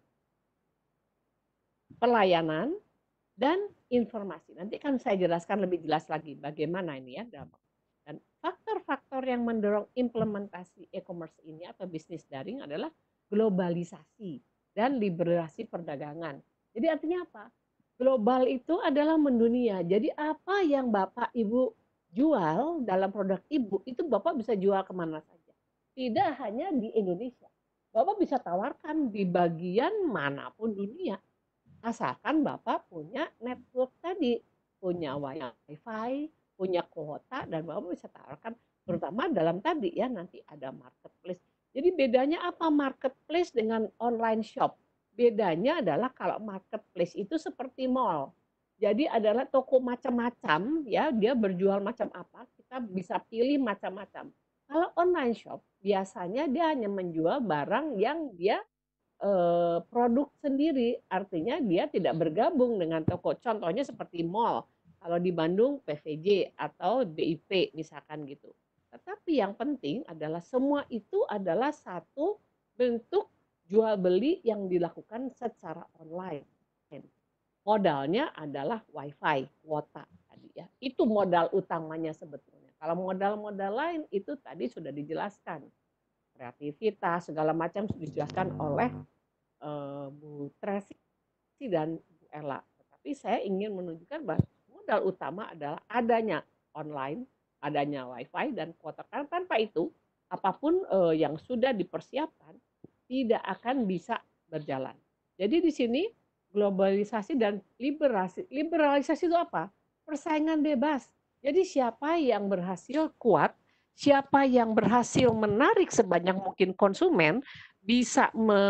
pelayanan, dan informasi. Nanti akan saya jelaskan lebih jelas lagi bagaimana ini ya. Dan faktor-faktor yang mendorong implementasi e-commerce ini atau bisnis daring adalah globalisasi dan liberalisasi perdagangan. Jadi artinya apa? Global itu adalah mendunia. Jadi apa yang Bapak Ibu jual dalam produk Ibu, itu Bapak bisa jual kemana saja. Tidak hanya di Indonesia. Bapak bisa tawarkan di bagian manapun dunia. Asalkan Bapak punya network tadi, punya wifi, punya kuota, dan Bapak bisa tawarkan, terutama dalam tadi ya, nanti ada marketplace. Jadi bedanya apa marketplace dengan online shop? Bedanya adalah kalau marketplace itu seperti mall. Jadi adalah toko macam-macam, ya dia berjual macam apa, kita bisa pilih macam-macam. Kalau online shop, biasanya dia hanya menjual barang yang dia eh, produk sendiri, artinya dia tidak bergabung dengan toko. Contohnya seperti mall, kalau di Bandung P V J atau B I P misalkan gitu. Tetapi yang penting adalah semua itu adalah satu bentuk jual beli yang dilakukan secara online. Modalnya adalah wifi, kuota tadi ya. Itu modal utamanya sebetulnya. Kalau modal-modal lain itu tadi sudah dijelaskan. Kreativitas, segala macam sudah dijelaskan oleh uh, Bu Tracy dan Bu Ella. Tetapi saya ingin menunjukkan bahwa modal utama adalah adanya online, adanya wifi dan kuota. Karena tanpa itu, apapun uh, yang sudah dipersiapkan tidak akan bisa berjalan. Jadi di sini globalisasi dan liberalisasi. Liberalisasi itu apa? Persaingan bebas. Jadi siapa yang berhasil kuat, siapa yang berhasil menarik sebanyak mungkin konsumen, bisa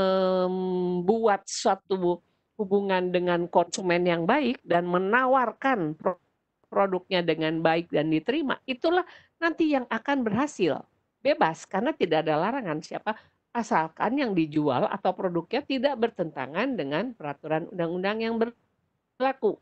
membuat suatu hubungan dengan konsumen yang baik dan menawarkan produknya dengan baik dan diterima, itulah nanti yang akan berhasil. Bebas, karena tidak ada larangan siapa, asalkan yang dijual atau produknya tidak bertentangan dengan peraturan undang-undang yang berlaku.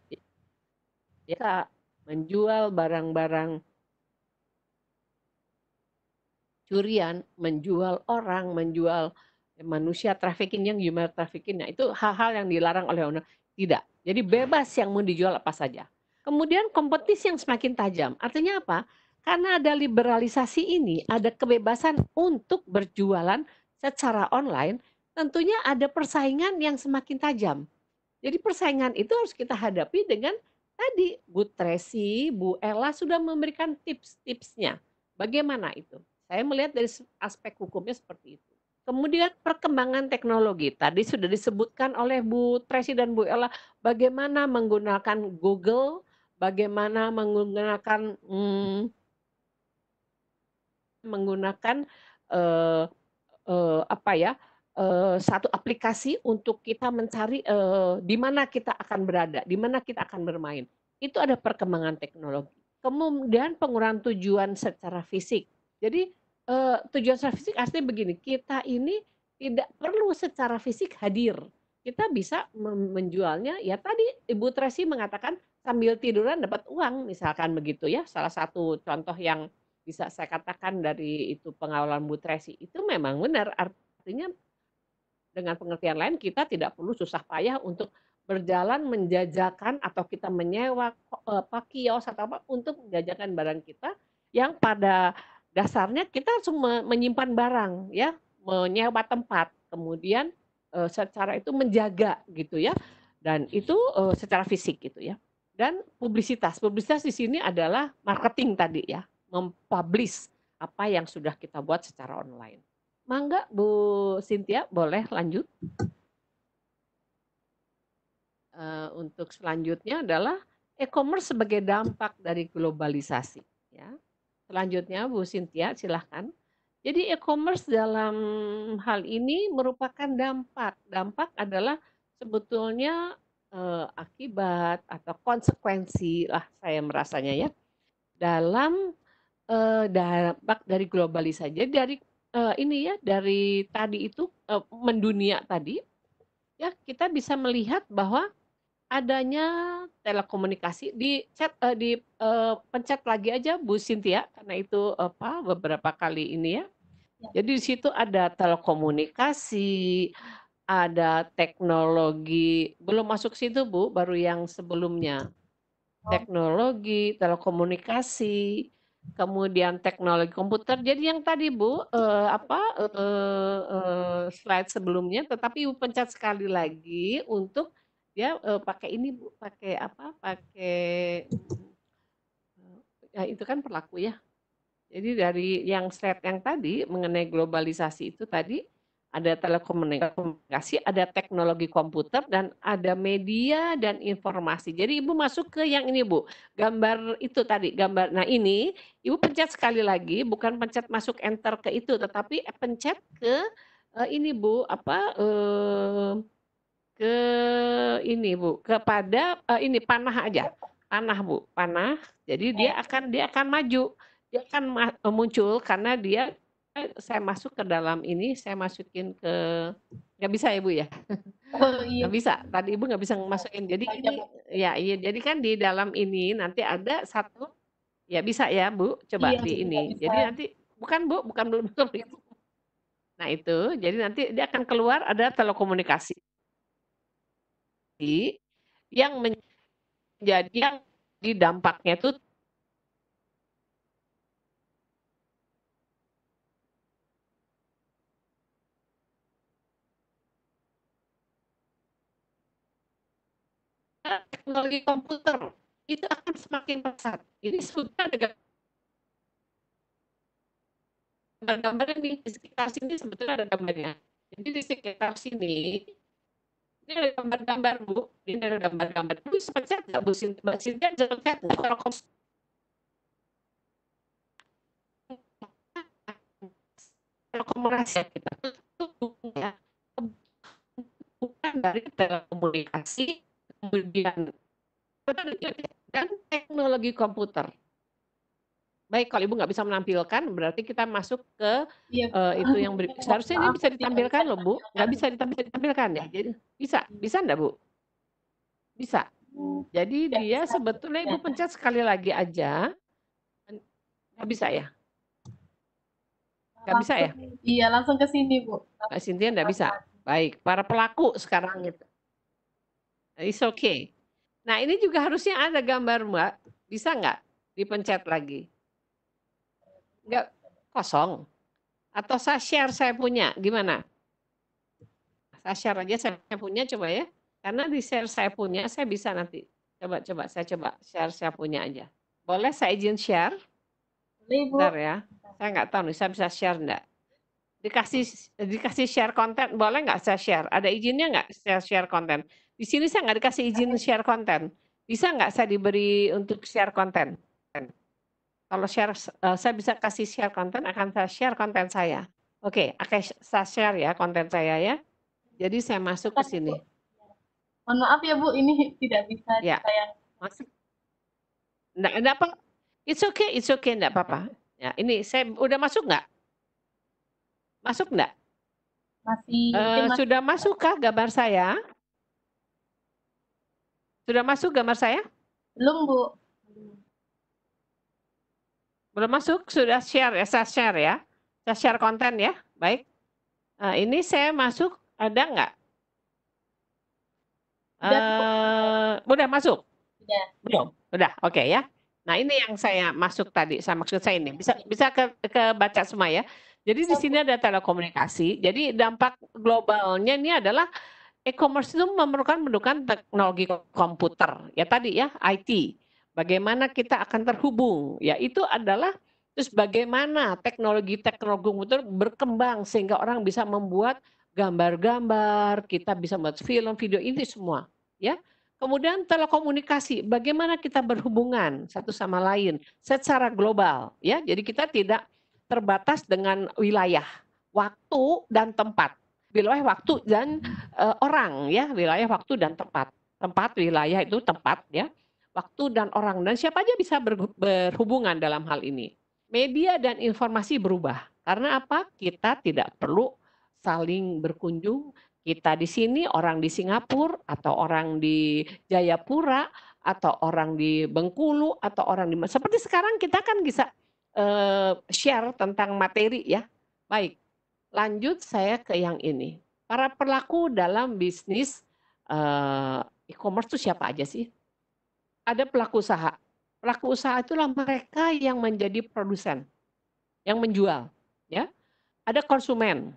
Ya, menjual barang-barang curian, menjual orang, menjual manusia, trafficking yang human trafficking, nah itu hal-hal yang dilarang oleh undang. Tidak. Jadi bebas yang mau dijual apa saja. Kemudian kompetisi yang semakin tajam. Artinya apa? Karena ada liberalisasi ini, ada kebebasan untuk berjualan secara online, tentunya ada persaingan yang semakin tajam. Jadi persaingan itu harus kita hadapi dengan tadi Bu Tracy, Bu Ella sudah memberikan tips-tipsnya. Bagaimana itu? Saya melihat dari aspek hukumnya seperti itu. Kemudian perkembangan teknologi. Tadi sudah disebutkan oleh Bu Tracy dan Bu Ella bagaimana menggunakan Google, bagaimana menggunakan hmm, menggunakan eh, eh, apa ya eh, satu aplikasi untuk kita mencari eh, di mana kita akan berada, di mana kita akan bermain. Itu ada perkembangan teknologi. Kemudian pengurangan tujuan secara fisik. Jadi eh, tujuan secara fisik artinya begini, kita ini tidak perlu secara fisik hadir. Kita bisa menjualnya, ya tadi Ibu Tracy mengatakan sambil tiduran dapat uang, misalkan begitu ya. Salah satu contoh yang bisa saya katakan dari itu pengawalan Bu Tracy, itu memang benar. Artinya dengan pengertian lain kita tidak perlu susah payah untuk berjalan menjajakan atau kita menyewa apa kios atau apa untuk menjajakan barang kita yang pada dasarnya kita harus menyimpan barang ya, menyewa tempat, kemudian e, secara itu menjaga gitu ya, dan itu e, secara fisik gitu ya. Dan publisitas, publisitas di sini adalah marketing tadi ya, mempublish apa yang sudah kita buat secara online. Mangga Bu Cynthia, boleh lanjut. Uh, untuk selanjutnya adalah e-commerce sebagai dampak dari globalisasi. Ya. Selanjutnya Bu Cynthia, silahkan. Jadi e-commerce dalam hal ini merupakan dampak. Dampak adalah sebetulnya uh, akibat atau konsekuensi lah saya merasanya ya dalam uh, dampak dari globalisasi. Jadi dari uh, ini ya dari tadi itu uh, mendunia tadi ya kita bisa melihat bahwa adanya telekomunikasi di chat uh, di uh, pencet lagi aja Bu Cynthia karena itu apa beberapa kali ini ya. Jadi di situ ada telekomunikasi, ada teknologi, belum masuk situ Bu, baru yang sebelumnya. Teknologi, telekomunikasi, kemudian teknologi komputer. Jadi yang tadi Bu, eh, apa eh, eh, slide sebelumnya, tetapi Ibu pencet sekali lagi untuk dia eh, pakai ini Bu, pakai apa? Pakai ya itu kan perlaku ya. Jadi dari yang slide yang tadi mengenai globalisasi itu tadi ada telekomunikasi, ada teknologi komputer, dan ada media dan informasi. Jadi Ibu masuk ke yang ini Bu, gambar itu tadi, gambar. Nah ini Ibu pencet sekali lagi, bukan pencet masuk enter ke itu, tetapi pencet ke uh, ini Bu, apa uh, ke ini Bu, kepada uh, ini panah aja, panah Bu, panah. Jadi dia akan dia akan maju, dia akan muncul karena dia saya masuk ke dalam ini, saya masukin ke nggak bisa ya Bu ya, oh, iya. Nggak bisa. Tadi Ibu nggak bisa masukin. Jadi ini ya iya. Jadi kan di dalam ini nanti ada satu ya bisa ya Bu, coba iya, di ini. Bisa. Jadi nanti bukan Bu, bukan belum itu. Nah itu, jadi nanti dia akan keluar ada telekomunikasi yang menjadi yang di dampaknya itu teknologi komputer itu akan semakin pesat. Ini sudah ada gambar-gambar ini di sekitar sini sebetulnya ada gambarnya. Jadi di sekitar sini ini ada gambar-gambar Bu, ini ada gambar-gambar. Bu bisa pencet nggak Bu Cynthia? Jangan pencet kalau telekomunikasi kita ya bukan dari telekomunikasi kemudian dan teknologi komputer. Baik, kalau Ibu nggak bisa menampilkan, berarti kita masuk ke ya, uh, itu yang beri, seharusnya ini bisa ditampilkan loh Bu, nggak bisa ditampilkan, ditampilkan ya, jadi bisa, bisa enggak Bu? Bisa. Jadi dia sebetulnya Ibu pencet sekali lagi aja, nggak bisa ya? Nggak bisa ya? Langsung, iya, langsung ke sini, Bu. Mbak Cynthia nggak bisa? Baik, para pelaku sekarang itu. It's okay. Nah, ini juga harusnya ada gambar, Mbak. Bisa nggak dipencet lagi? Nggak, kosong. Atau saya share saya punya, gimana? Saya share aja saya punya, coba ya. Karena di share saya punya, saya bisa nanti. Coba, coba, saya coba share saya punya aja. Boleh saya izin share? Boleh, Bu. Bentar ya. Saya nggak tahu nih, saya bisa share nggak? Dikasih dikasih share konten, boleh nggak saya share? Ada izinnya nggak saya share konten? Di sini saya nggak dikasih izin share konten. Bisa nggak saya diberi untuk share konten? Kalau share, uh, saya bisa kasih share konten, akan saya share konten saya. Oke, okay, saya share ya konten saya ya. Jadi saya masuk ke sini. Mohon maaf ya Bu, ini tidak bisa ya. ditayang. Masuk. Nggak, enggak apa. It's okay, it's okay, enggak apa-apa. Ya, ini saya udah masuk nggak? Masuk enggak? Masih, uh, masih. Sudah masukkah gambar saya? Sudah masuk gambar saya? Belum, Bu. Belum masuk? Sudah share ya? Saya share ya? Saya share konten ya? Baik. Nah, ini saya masuk, ada nggak? Uh, udah masuk? Sudah. Belum? Udah, oke okay, ya. Nah, ini yang saya masuk tadi, saya maksud saya ini. Bisa bisa ke, ke baca semua ya. Jadi di sini ada telekomunikasi. Jadi dampak globalnya ini adalah e-commerce itu memerlukan menggunakan teknologi komputer. Ya tadi ya, I T. Bagaimana kita akan terhubung? Ya itu adalah terus bagaimana teknologi-teknologi komputer berkembang sehingga orang bisa membuat gambar-gambar, kita bisa membuat film, video, ini semua, ya. Kemudian telekomunikasi, bagaimana kita berhubungan satu sama lain secara global, ya. Jadi kita tidak terbatas dengan wilayah, waktu dan tempat. Wilayah, waktu dan uh, orang, ya. Wilayah, waktu dan tempat. Tempat, wilayah itu tempat, ya. Waktu dan orang, dan siapa aja bisa berhubungan dalam hal ini. Media dan informasi berubah. Karena apa? Kita tidak perlu saling berkunjung. Kita di sini, orang di Singapura, atau orang di Jayapura, atau orang di Bengkulu, atau orang di... Seperti sekarang kita kan bisa uh, share tentang materi ya. Baik, lanjut saya ke yang ini. Para pelaku dalam bisnis uh, e-commerce itu siapa aja sih? Ada pelaku usaha. Pelaku usaha itulah mereka yang menjadi produsen, yang menjual. Ya, ada konsumen,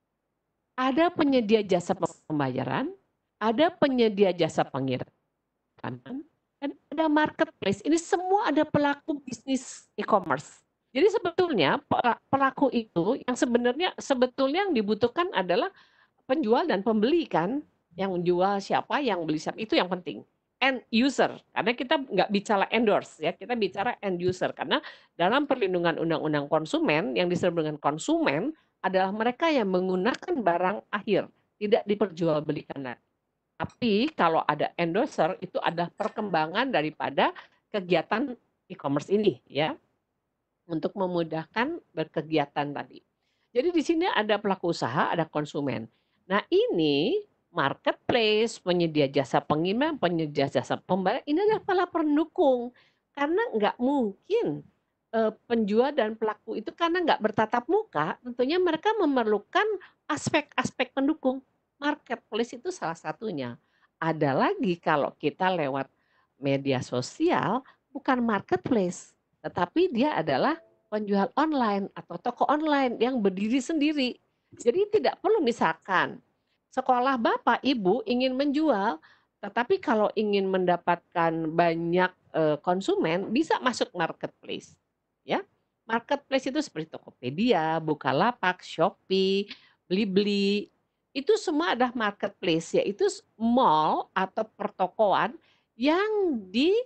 ada penyedia jasa pembayaran, ada penyedia jasa pengiriman, dan ada marketplace. Ini semua ada pelaku bisnis e-commerce. Jadi sebetulnya pelaku itu yang sebenarnya sebetulnya yang dibutuhkan adalah penjual dan pembeli kan. Yang menjual siapa, yang beli siapa, itu yang penting. End user, karena kita nggak bicara endorse ya, kita bicara end user karena dalam perlindungan undang-undang konsumen yang disebut dengan konsumen adalah mereka yang menggunakan barang akhir, tidak diperjualbelikan. Tapi kalau ada endorser itu adalah perkembangan daripada kegiatan e-commerce ini ya, untuk memudahkan berkegiatan tadi. Jadi di sini ada pelaku usaha, ada konsumen. Nah ini marketplace, penyedia jasa pengiriman, penyedia jasa pembayaran, ini adalah para pendukung. Karena nggak mungkin eh, penjual dan pelaku itu karena nggak bertatap muka, tentunya mereka memerlukan aspek-aspek pendukung. Marketplace itu salah satunya. Ada lagi kalau kita lewat media sosial, bukan marketplace, tetapi dia adalah penjual online atau toko online yang berdiri sendiri. Jadi tidak perlu misalkan sekolah Bapak Ibu ingin menjual, tetapi kalau ingin mendapatkan banyak uh, konsumen bisa masuk marketplace. Ya. Marketplace itu seperti Tokopedia, Bukalapak, Shopee, Blibli. Itu semua adalah marketplace, yaitu mall atau pertokoan yang di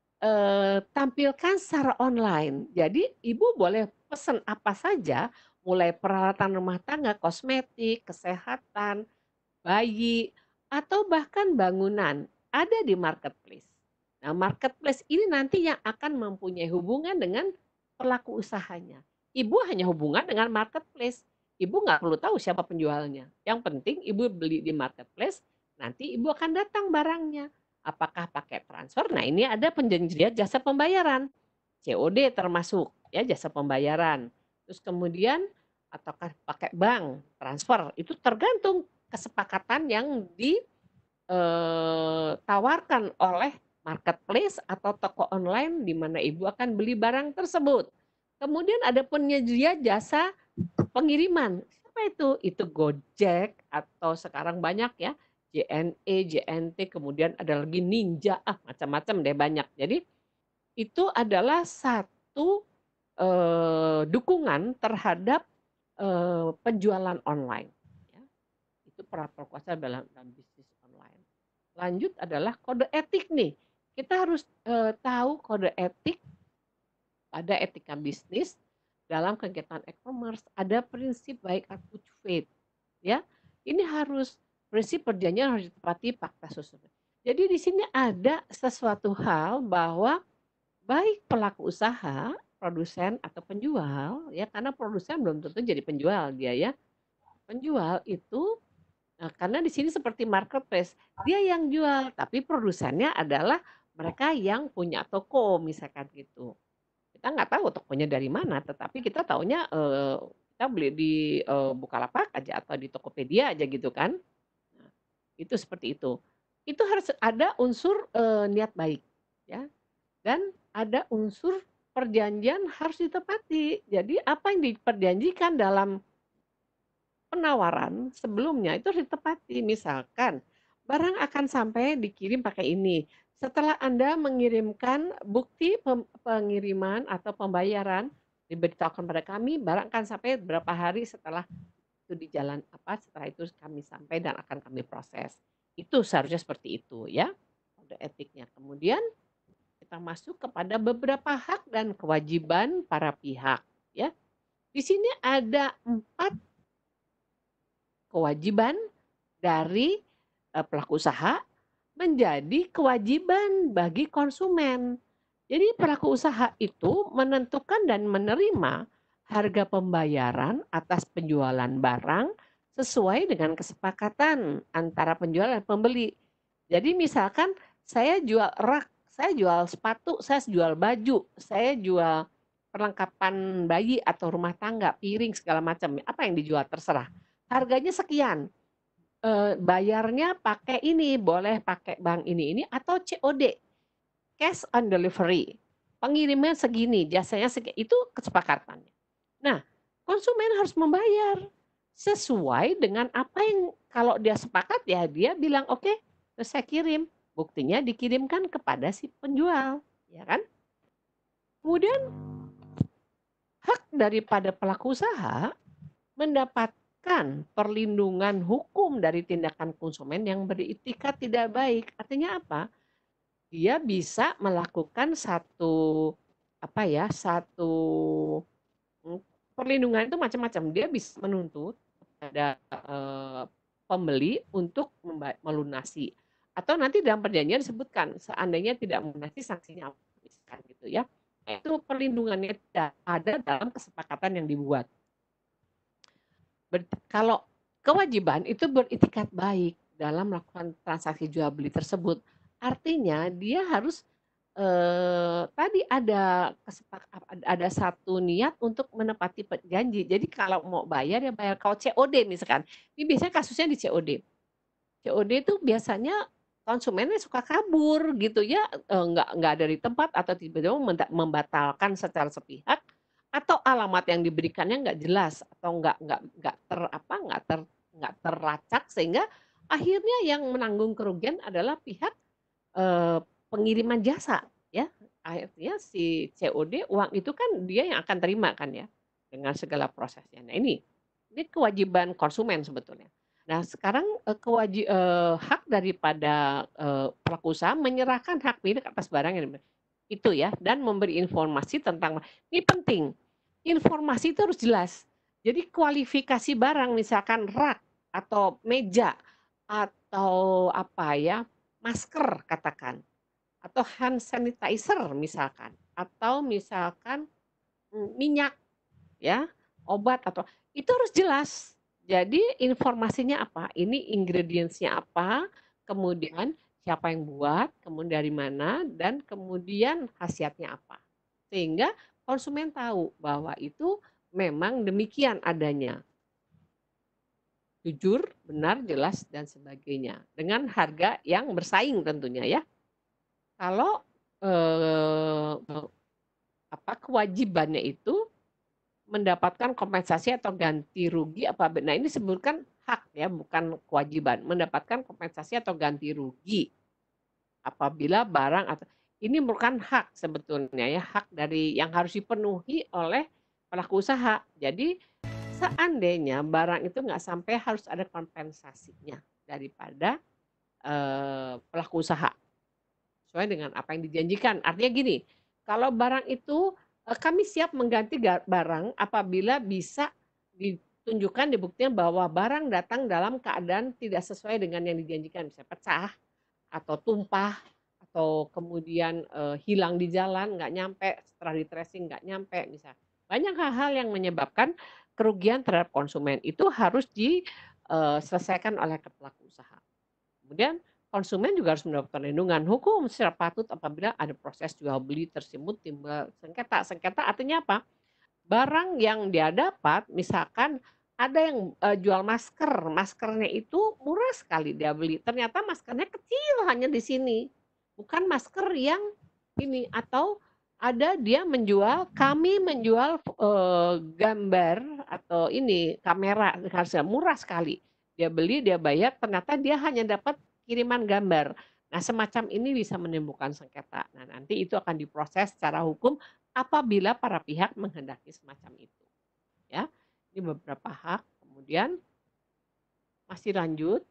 Uh, tampilkan secara online. Jadi ibu boleh pesan apa saja, mulai peralatan rumah tangga, kosmetik, kesehatan, bayi, atau bahkan bangunan ada di marketplace. Nah marketplace ini nanti yang akan mempunyai hubungan dengan pelaku usahanya. Ibu hanya hubungan dengan marketplace. Ibu nggak perlu tahu siapa penjualnya. Yang penting ibu beli di marketplace, nanti ibu akan datang barangnya. Apakah pakai transfer? Nah ini ada penyedia jasa pembayaran, C O D termasuk ya jasa pembayaran. Terus kemudian ataukah pakai bank transfer, itu tergantung kesepakatan yang ditawarkan oleh marketplace atau toko online di mana ibu akan beli barang tersebut. Kemudian ada penyedia jasa pengiriman. Siapa itu? Itu Gojek atau sekarang banyak ya, J N E, J N T, kemudian ada lagi Ninja, ah macam-macam deh banyak. Jadi itu adalah satu eh, dukungan terhadap eh, penjualan online. Ya. Itu pelaku usaha dalam, dalam bisnis online. Lanjut adalah kode etik nih. Kita harus eh, tahu kode etik pada etika bisnis dalam kegiatan e-commerce. Ada prinsip baik at good faith. Ya, ini harus prinsip perjanjian harus ditepati fakta susun. Jadi di sini ada sesuatu hal bahwa baik pelaku usaha, produsen atau penjual, ya karena produsen belum tentu jadi penjual dia ya. Penjual itu nah, karena di sini seperti marketplace, dia yang jual, tapi produsennya adalah mereka yang punya toko misalkan gitu. Kita nggak tahu tokonya dari mana, tetapi kita taunya eh, kita beli di eh, Bukalapak aja atau di Tokopedia aja gitu kan. Nah, itu seperti itu. Itu harus ada unsur eh, niat baik, ya. Dan ada unsur perjanjian harus ditepati. Jadi apa yang diperjanjikan dalam penawaran sebelumnya itu harus ditepati. Misalkan barang akan sampai dikirim pakai ini. Setelah Anda mengirimkan bukti pengiriman atau pembayaran, diberitahukan pada kami, barang akan sampai berapa hari setelah itu di jalan apa, setelah itu kami sampai dan akan kami proses. Itu seharusnya seperti itu ya, kode etiknya. Kemudian kita masuk kepada beberapa hak dan kewajiban para pihak ya. Di sini ada empat kewajiban dari uh, pelaku usaha menjadi kewajiban bagi konsumen. Jadi pelaku usaha itu menentukan dan menerima harga pembayaran atas penjualan barang sesuai dengan kesepakatan antara penjual dan pembeli. Jadi misalkan saya jual rak, saya jual sepatu, saya jual baju, saya jual perlengkapan bayi atau rumah tangga, piring segala macam. Apa yang dijual terserah. Harganya sekian. E, bayarnya pakai ini, boleh pakai bank ini ini atau C O D. Cash on delivery. Pengiriman segini, jasanya segini. Itu kesepakatannya. Nah, konsumen harus membayar sesuai dengan apa yang kalau dia sepakat ya dia bilang oke, okay, terus saya kirim. Buktinya dikirimkan kepada si penjual, ya kan? Kemudian hak daripada pelaku usaha mendapatkan perlindungan hukum dari tindakan konsumen yang beretikat tidak baik. Artinya apa? Dia bisa melakukan satu apa ya, satu perlindungan itu macam-macam. Dia bisa menuntut pada eh, pembeli untuk melunasi. Atau nanti dalam perjanjian disebutkan seandainya tidak melunasi sanksinya apa gitu ya. Itu perlindungannya tidak ada dalam kesepakatan yang dibuat. Ber, kalau kewajiban itu beritikat baik dalam melakukan transaksi jual beli tersebut, artinya dia harus eh, tadi ada kesepak, ada satu niat untuk menepati janji. Jadi kalau mau bayar ya bayar. Kalau C O D misalkan, ini biasanya kasusnya di C O D. C O D itu biasanya konsumennya suka kabur gitu ya, eh, nggak nggak dari tempat atau tiba-tiba membatalkan secara sepihak. Atau alamat yang diberikannya nggak jelas atau nggak nggak nggak ter apa nggak ter nggak terlacak sehingga akhirnya yang menanggung kerugian adalah pihak eh, pengiriman jasa ya. Akhirnya si C O D uang itu kan dia yang akan terima kan ya dengan segala prosesnya. Nah ini ini kewajiban konsumen sebetulnya. Nah sekarang eh, kewajib eh, hak daripada eh, pelaku usaha menyerahkan hak milik atas barang yang itu ya dan memberi informasi tentang ini penting. Informasi itu harus jelas. Jadi kualifikasi barang misalkan rak atau meja atau apa ya, masker katakan atau hand sanitizer misalkan atau misalkan minyak ya, obat atau itu harus jelas. Jadi informasinya apa? Ini ingredientsnya apa? Kemudian siapa yang buat, kemudian dari mana, dan kemudian khasiatnya apa. Sehingga konsumen tahu bahwa itu memang demikian adanya. Jujur, benar, jelas, dan sebagainya. Dengan harga yang bersaing tentunya ya. Kalau eh, apa kewajibannya itu mendapatkan kompensasi atau ganti rugi apa nah ini disebutkan hak ya, bukan kewajiban. Mendapatkan kompensasi atau ganti rugi apabila barang atau ini merupakan hak sebetulnya ya, hak dari yang harus dipenuhi oleh pelaku usaha. Jadi seandainya barang itu nggak sampai harus ada kompensasinya daripada eh, pelaku usaha sesuai dengan apa yang dijanjikan. Artinya gini, kalau barang itu eh, kami siap mengganti ga- barang apabila bisa ditunjukkan dibuktikan bahwa barang datang dalam keadaan tidak sesuai dengan yang dijanjikan, misalnya pecah atau tumpah atau kemudian eh, hilang di jalan nggak nyampe setelah di tracing nggak nyampe misal banyak hal-hal yang menyebabkan kerugian terhadap konsumen itu harus diselesaikan oleh pelaku usaha. Kemudian konsumen juga harus mendapatkan perlindungan hukum secara patut apabila ada proses jual beli tersebut timbul sengketa. Sengketa artinya apa? Barang yang dia dapat, misalkan ada yang uh, jual masker, maskernya itu murah sekali dia beli. Ternyata maskernya kecil hanya di sini, bukan masker yang ini. Atau ada dia menjual, kami menjual uh, gambar atau ini kamera harga murah sekali. Dia beli, dia bayar, ternyata dia hanya dapat kiriman gambar. Nah, semacam ini bisa menimbulkan sengketa. Nah, nanti itu akan diproses secara hukum apabila para pihak menghendaki semacam itu. Ya, ini beberapa hak. Kemudian masih lanjut.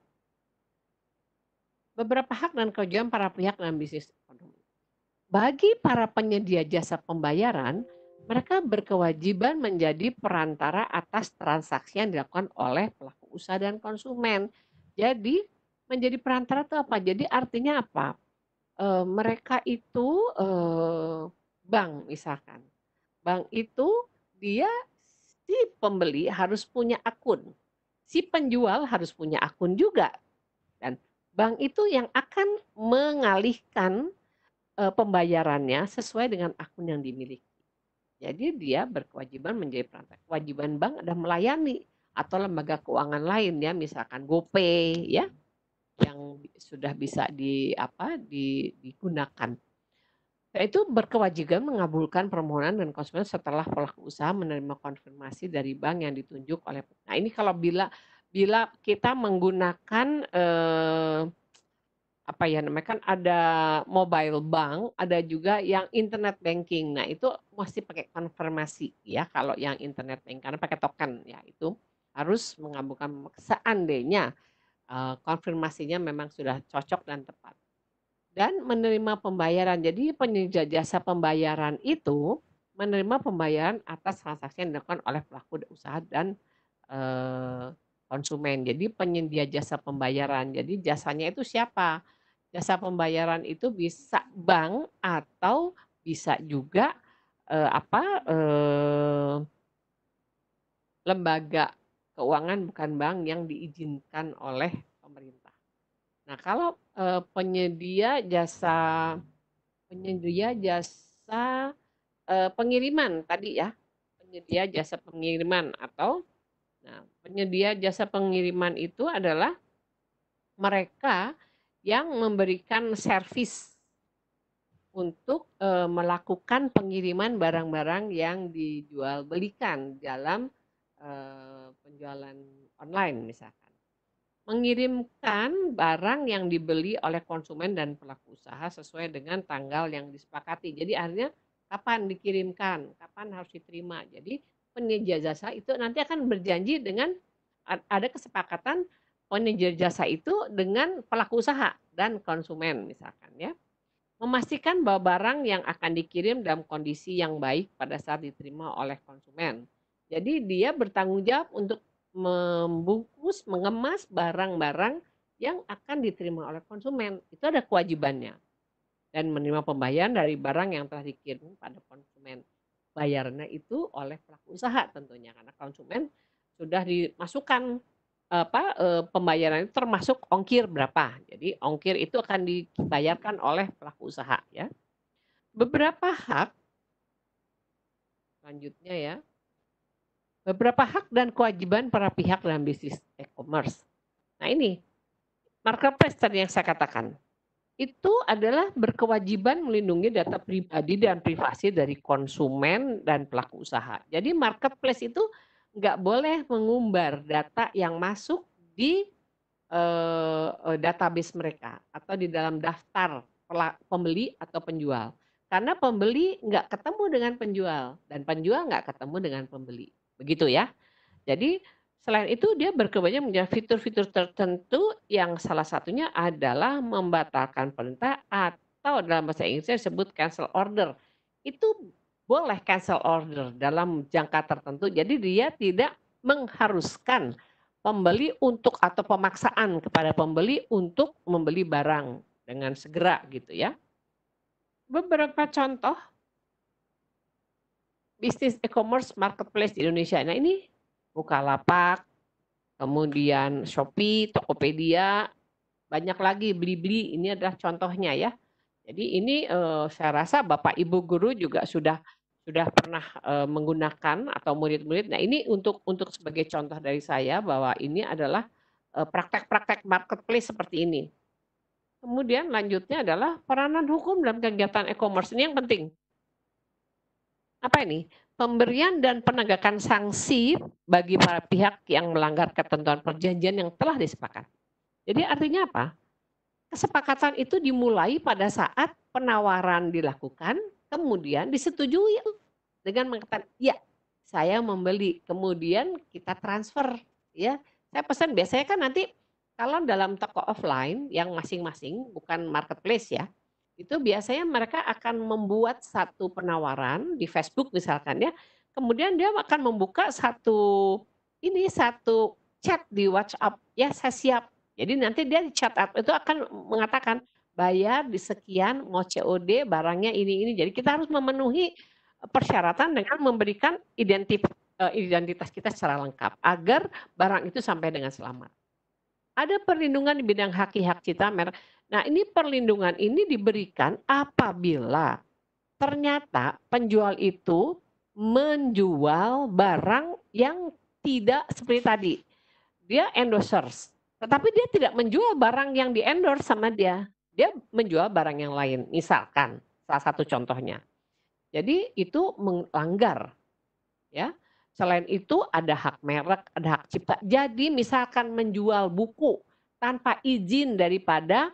Beberapa hak dan kewajiban para pihak dalam bisnis ekonomi. Bagi para penyedia jasa pembayaran, mereka berkewajiban menjadi perantara atas transaksi yang dilakukan oleh pelaku usaha dan konsumen. Jadi menjadi perantara itu apa? Jadi artinya apa? E, mereka itu e, bank misalkan. Bank itu dia si pembeli harus punya akun. Si penjual harus punya akun juga. Dan bank itu yang akan mengalihkan e, pembayarannya sesuai dengan akun yang dimiliki. Jadi dia berkewajiban menjadi perantara. Kewajiban bank adalah melayani atau lembaga keuangan lain ya, misalkan GoPay ya, yang sudah bisa di apa di, digunakan. Yaitu berkewajiban mengabulkan permohonan dan konsumen setelah pelaku usaha menerima konfirmasi dari bank yang ditunjuk oleh. Nah ini kalau bila bila kita menggunakan eh, apa ya namanya kan ada mobile bank, ada juga yang internet banking. Nah, itu mesti pakai konfirmasi ya kalau yang internet banking karena pakai token ya itu harus mengabulkan seandainya uh, konfirmasinya memang sudah cocok dan tepat. Dan menerima pembayaran. Jadi penyedia jasa pembayaran itu menerima pembayaran atas transaksi yang dilakukan oleh pelaku usaha dan uh, konsumen. Jadi penyedia jasa pembayaran. Jadi jasanya itu siapa? Jasa pembayaran itu bisa bank atau bisa juga eh, apa eh, lembaga keuangan bukan bank yang diizinkan oleh pemerintah. Nah, kalau eh, penyedia jasa penyedia jasa eh, pengiriman tadi ya, penyedia jasa pengiriman atau nah, penyedia jasa pengiriman itu adalah mereka yang memberikan servis untuk e, melakukan pengiriman barang-barang yang dijual belikan dalam e, penjualan online misalkan. Mengirimkan barang yang dibeli oleh konsumen dan pelaku usaha sesuai dengan tanggal yang disepakati. Jadi artinya kapan dikirimkan, kapan harus diterima. Jadi penyedia jasa itu nanti akan berjanji dengan ada kesepakatan penyedia jasa itu dengan pelaku usaha dan konsumen misalkan ya. Memastikan bahwa barang yang akan dikirim dalam kondisi yang baik pada saat diterima oleh konsumen. Jadi dia bertanggung jawab untuk membungkus, mengemas barang-barang yang akan diterima oleh konsumen. Itu ada kewajibannya. Dan menerima pembayaran dari barang yang telah dikirim pada konsumen. Bayarnya itu oleh pelaku usaha tentunya karena konsumen sudah dimasukkan apa pembayaran itu termasuk ongkir berapa. Jadi ongkir itu akan dibayarkan oleh pelaku usaha ya. Beberapa hak selanjutnya ya. beberapa hak dan kewajiban para pihak dalam bisnis e-commerce. Nah ini, marketplace tadi yang saya katakan, itu adalah berkewajiban melindungi data pribadi dan privasi dari konsumen dan pelaku usaha. Jadi marketplace itu nggak boleh mengumbar data yang masuk di uh, database mereka atau di dalam daftar pembeli atau penjual. Karena pembeli nggak ketemu dengan penjual dan penjual nggak ketemu dengan pembeli. Begitu ya. Jadi selain itu dia berkewajiban menjaga fitur-fitur tertentu yang salah satunya adalah membatalkan perintah atau dalam bahasa Inggrisnya disebut cancel order. Itu boleh cancel order dalam jangka tertentu. Jadi dia tidak mengharuskan pembeli untuk atau pemaksaan kepada pembeli untuk membeli barang dengan segera gitu ya. Beberapa contoh bisnis e-commerce marketplace di Indonesia. Nah ini Bukalapak, kemudian Shopee, Tokopedia, banyak lagi Blibli, ini adalah contohnya ya. Jadi ini eh, saya rasa Bapak Ibu guru juga sudah sudah pernah eh, menggunakan atau murid-murid. Nah ini untuk untuk sebagai contoh dari saya bahwa ini adalah praktek-praktek eh, marketplace seperti ini. Kemudian lanjutnya adalah peranan hukum dalam kegiatan e-commerce, ini yang penting. Apa ini? Pemberian dan penegakan sanksi bagi para pihak yang melanggar ketentuan perjanjian yang telah disepakati. Jadi artinya apa? Kesepakatan itu dimulai pada saat penawaran dilakukan, kemudian disetujui dengan mengatakan, ya saya membeli, kemudian kita transfer. Ya, saya pesan biasanya kan nanti kalau dalam toko offline yang masing-masing, bukan marketplace ya, itu biasanya mereka akan membuat satu penawaran di Facebook misalkan ya, kemudian dia akan membuka satu ini satu chat di WhatsApp, ya saya siap. Jadi nanti dia di chat up itu akan mengatakan bayar di sekian, mau C O D barangnya ini ini. Jadi kita harus memenuhi persyaratan dengan memberikan identitas identitas kita secara lengkap agar barang itu sampai dengan selamat. Ada perlindungan di bidang hak-hak cipta merek. Nah ini perlindungan ini diberikan apabila ternyata penjual itu menjual barang yang tidak seperti tadi. Dia endorser, tetapi dia tidak menjual barang yang di endorse sama dia. Dia menjual barang yang lain, misalkan salah satu contohnya. Jadi itu melanggar. Ya. Selain itu ada hak merek, ada hak cipta. Jadi misalkan menjual buku tanpa izin daripada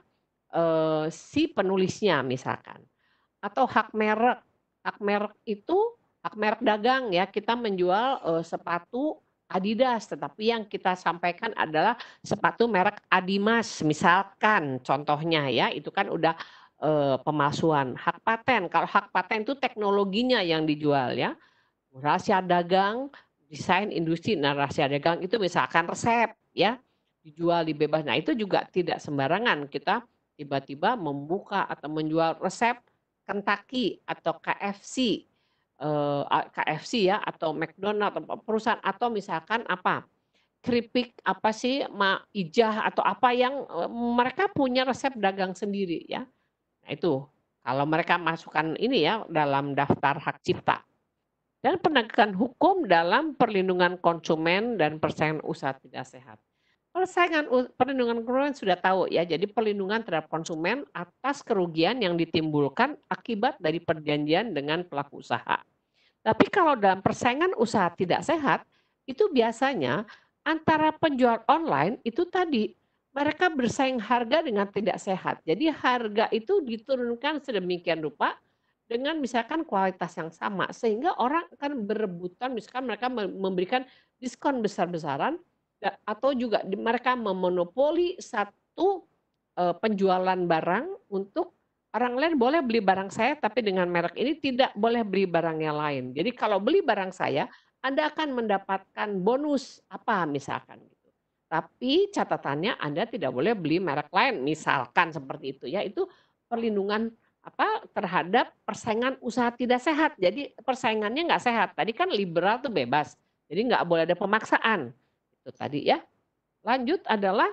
uh, si penulisnya misalkan. Atau hak merek. Hak merek itu hak merek dagang ya. Kita menjual uh, sepatu Adidas, tetapi yang kita sampaikan adalah sepatu merek Adimas misalkan contohnya ya. Itu kan udah uh, pemalsuan. Hak paten. Kalau hak paten itu teknologinya yang dijual ya. Rahasia dagang, desain industri, nah rahasia dagang itu misalkan resep ya, dijual di bebas. Nah itu juga tidak sembarangan kita tiba-tiba membuka atau menjual resep Kentucky atau K F C, eh, K F C ya atau McDonald atau perusahaan atau misalkan apa keripik apa sih ma ijah atau apa yang eh, mereka punya resep dagang sendiri ya. Nah itu kalau mereka masukkan ini ya dalam daftar hak cipta. Dan penegakan hukum dalam perlindungan konsumen dan persaingan usaha tidak sehat. Persaingan perlindungan konsumen sudah tahu ya, jadi perlindungan terhadap konsumen atas kerugian yang ditimbulkan akibat dari perjanjian dengan pelaku usaha. Tapi kalau dalam persaingan usaha tidak sehat, itu biasanya antara penjual online itu tadi mereka bersaing harga dengan tidak sehat. Jadi harga itu diturunkan sedemikian rupa dengan misalkan kualitas yang sama sehingga orang akan berebutan misalkan mereka memberikan diskon besar-besaran atau juga mereka memonopoli satu penjualan barang untuk orang lain boleh beli barang saya tapi dengan merek ini tidak boleh beli barang yang lain. Jadi kalau beli barang saya Anda akan mendapatkan bonus apa misalkan gitu. Tapi catatannya Anda tidak boleh beli merek lain misalkan seperti itu ya. Itu perlindungan apa terhadap persaingan usaha tidak sehat. Jadi persaingannya nggak sehat. Tadi kan liberal tuh bebas. Jadi nggak boleh ada pemaksaan. Itu tadi ya. Lanjut adalah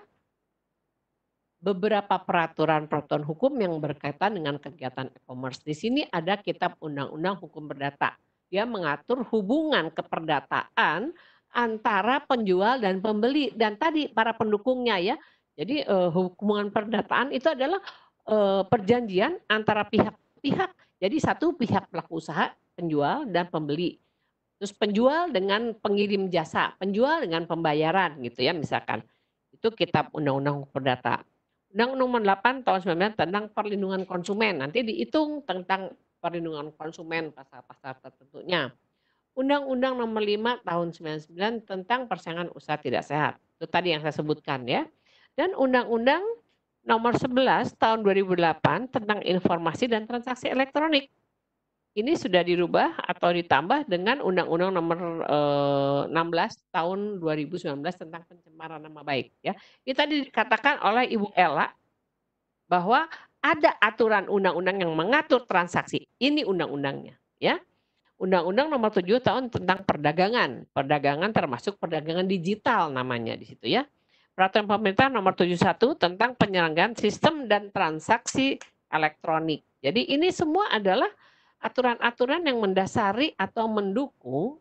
beberapa peraturan-peraturan hukum yang berkaitan dengan kegiatan e-commerce. Di sini ada kitab undang-undang hukum perdata. Dia mengatur hubungan keperdataan antara penjual dan pembeli dan tadi para pendukungnya ya. Jadi uh, hubungan perdataan itu adalah uh, perjanjian antara pihak-pihak. Jadi satu pihak pelaku usaha, penjual dan pembeli. Terus penjual dengan pengirim jasa, penjual dengan pembayaran gitu ya misalkan. Itu kitab Undang-Undang Perdata. Undang-Undang nomor delapan tahun sembilan belas tentang perlindungan konsumen. Nanti dihitung tentang perlindungan konsumen pasal-pasal tertentunya. Undang-Undang nomor lima tahun sembilan puluh sembilan tentang persaingan usaha tidak sehat. Itu tadi yang saya sebutkan ya. Dan Undang-Undang nomor sebelas tahun dua ribu delapan tentang informasi dan transaksi elektronik. Ini sudah dirubah atau ditambah dengan Undang-Undang nomor eh, enam belas tahun dua ribu sembilan belas tentang pencemaran nama baik ya. Ini tadi dikatakan oleh Ibu Ella bahwa ada aturan undang-undang yang mengatur transaksi. Ini undang-undangnya ya. Undang-Undang nomor tujuh tahun tentang perdagangan. Perdagangan termasuk perdagangan digital namanya di situ ya. Peraturan pemerintah nomor tujuh puluh satu tentang penyelenggaraan sistem dan transaksi elektronik. Jadi ini semua adalah aturan-aturan yang mendasari atau mendukung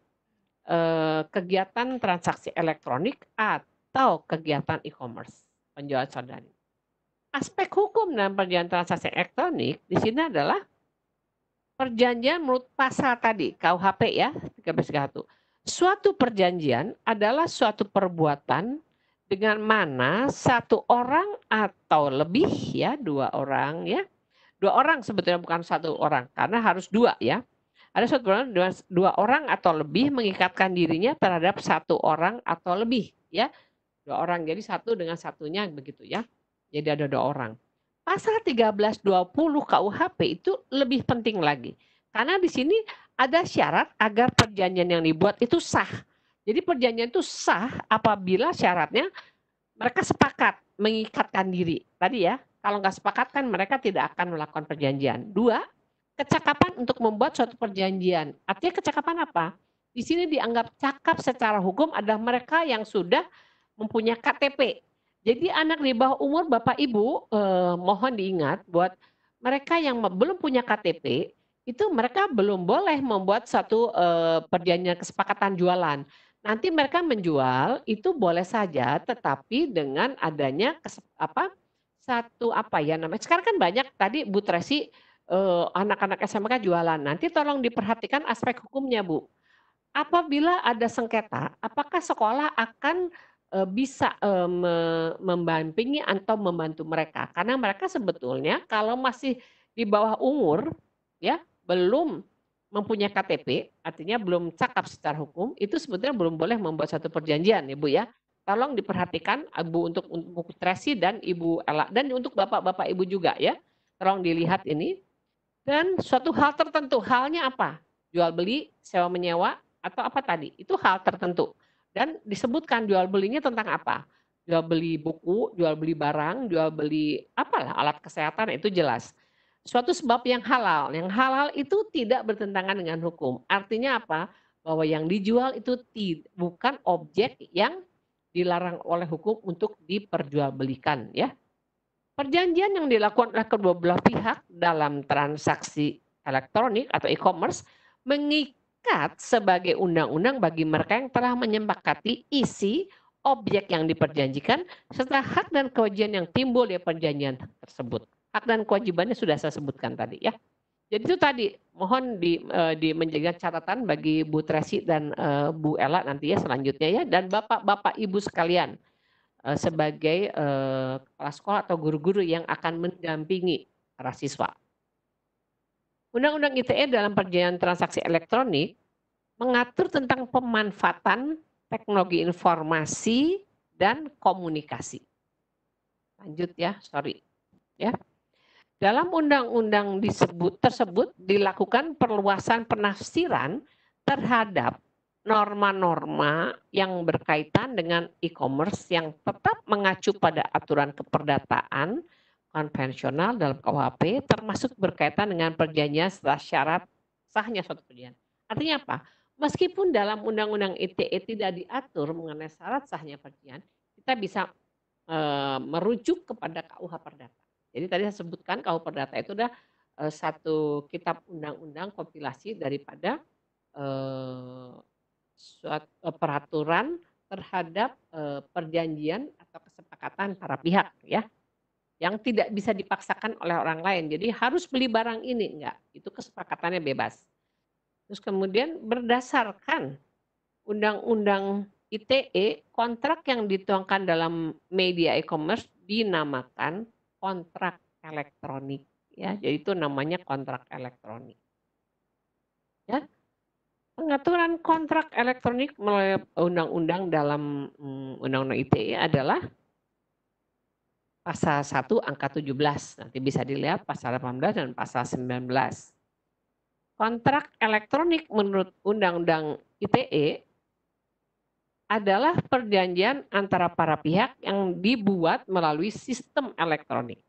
eh, kegiatan transaksi elektronik atau kegiatan e-commerce penjualan saudari. Aspek hukum dalam perjanjian transaksi elektronik di sini adalah perjanjian menurut pasal tadi K U H P ya tiga belas tiga puluh satu. Suatu perjanjian adalah suatu perbuatan dengan mana satu orang atau lebih ya dua orang ya dua orang sebetulnya bukan satu orang karena harus dua ya. Ada satu orang dua, dua orang atau lebih mengikatkan dirinya terhadap satu orang atau lebih ya dua orang jadi satu dengan satunya begitu ya. Jadi ada dua orang. Pasal tiga belas dua puluh K U H P itu lebih penting lagi. Karena di sini ada syarat agar perjanjian yang dibuat itu sah. Jadi perjanjian itu sah apabila syaratnya mereka sepakat mengikatkan diri. Tadi ya, kalau nggak sepakat kan mereka tidak akan melakukan perjanjian. Dua, kecakapan untuk membuat suatu perjanjian. Artinya kecakapan apa? Di sini dianggap cakap secara hukum adalah mereka yang sudah mempunyai K T P. Jadi anak di bawah umur Bapak Ibu eh, mohon diingat buat mereka yang belum punya K T P itu mereka belum boleh membuat satu eh, perjanjian kesepakatan jualan. Nanti mereka menjual itu boleh saja, tetapi dengan adanya kesep, apa satu apa ya namanya. Sekarang kan banyak tadi Bu Tresi eh, anak-anak S M K jualan. Nanti tolong diperhatikan aspek hukumnya Bu. Apabila ada sengketa, apakah sekolah akan eh, bisa eh, me, membampingi atau membantu mereka? Karena mereka sebetulnya kalau masih di bawah umur, ya belum mempunyai K T P, artinya belum cakap secara hukum, itu sebetulnya belum boleh membuat satu perjanjian, Ibu ya. Tolong diperhatikan Ibu untuk untuk Tracy dan Ibu Ella dan untuk Bapak-bapak Ibu juga ya. Tolong dilihat ini. Dan suatu hal tertentu, halnya apa? Jual beli, sewa menyewa atau apa tadi? Itu hal tertentu. Dan disebutkan jual belinya tentang apa? Jual beli buku, jual beli barang, jual beli apalah alat kesehatan itu jelas. Suatu sebab yang halal. Yang halal itu tidak bertentangan dengan hukum. Artinya apa? Bahwa yang dijual itu bukan objek yang dilarang oleh hukum untuk diperjualbelikan ya. Perjanjian yang dilakukan oleh kedua belah pihak dalam transaksi elektronik atau e-commerce mengikat sebagai undang-undang bagi mereka yang telah menyepakati isi objek yang diperjanjikan serta hak dan kewajiban yang timbul dari perjanjian tersebut. Hak dan kewajibannya sudah saya sebutkan tadi ya. Jadi itu tadi mohon di, uh, di menjaga catatan bagi Bu Tresi dan uh, Bu Ella nanti ya selanjutnya ya dan Bapak-bapak Ibu sekalian uh, sebagai uh, kepala sekolah atau guru-guru yang akan mendampingi para siswa. Undang-Undang I T E dalam perjanjian transaksi elektronik mengatur tentang pemanfaatan teknologi informasi dan komunikasi. Lanjut ya, sorry. Ya. Dalam undang-undang disebut tersebut dilakukan perluasan penafsiran terhadap norma-norma yang berkaitan dengan e-commerce yang tetap mengacu pada aturan keperdataan konvensional dalam K U H P termasuk berkaitan dengan perjanjian setelah syarat sahnya suatu perjanjian. Artinya apa? Meskipun dalam undang-undang I T E tidak diatur mengenai syarat sahnya perjanjian, kita bisa e, merujuk kepada K U H Perdata. Jadi tadi saya sebutkan K U H Perdata itu adalah e, satu kitab undang-undang kompilasi daripada e, suatu peraturan terhadap uh, perjanjian atau kesepakatan para pihak ya, yang tidak bisa dipaksakan oleh orang lain. Jadi harus beli barang ini, enggak, itu kesepakatannya bebas. Terus kemudian berdasarkan Undang-Undang I T E, kontrak yang dituangkan dalam media e-commerce dinamakan kontrak elektronik ya. Jadi itu namanya kontrak elektronik. Ya. Pengaturan kontrak elektronik melalui undang-undang dalam undang-undang I T E adalah pasal satu angka tujuh belas. Nanti bisa dilihat pasal delapan belas dan pasal sembilan belas. Kontrak elektronik menurut undang-undang I T E adalah perjanjian antara para pihak yang dibuat melalui sistem elektronik.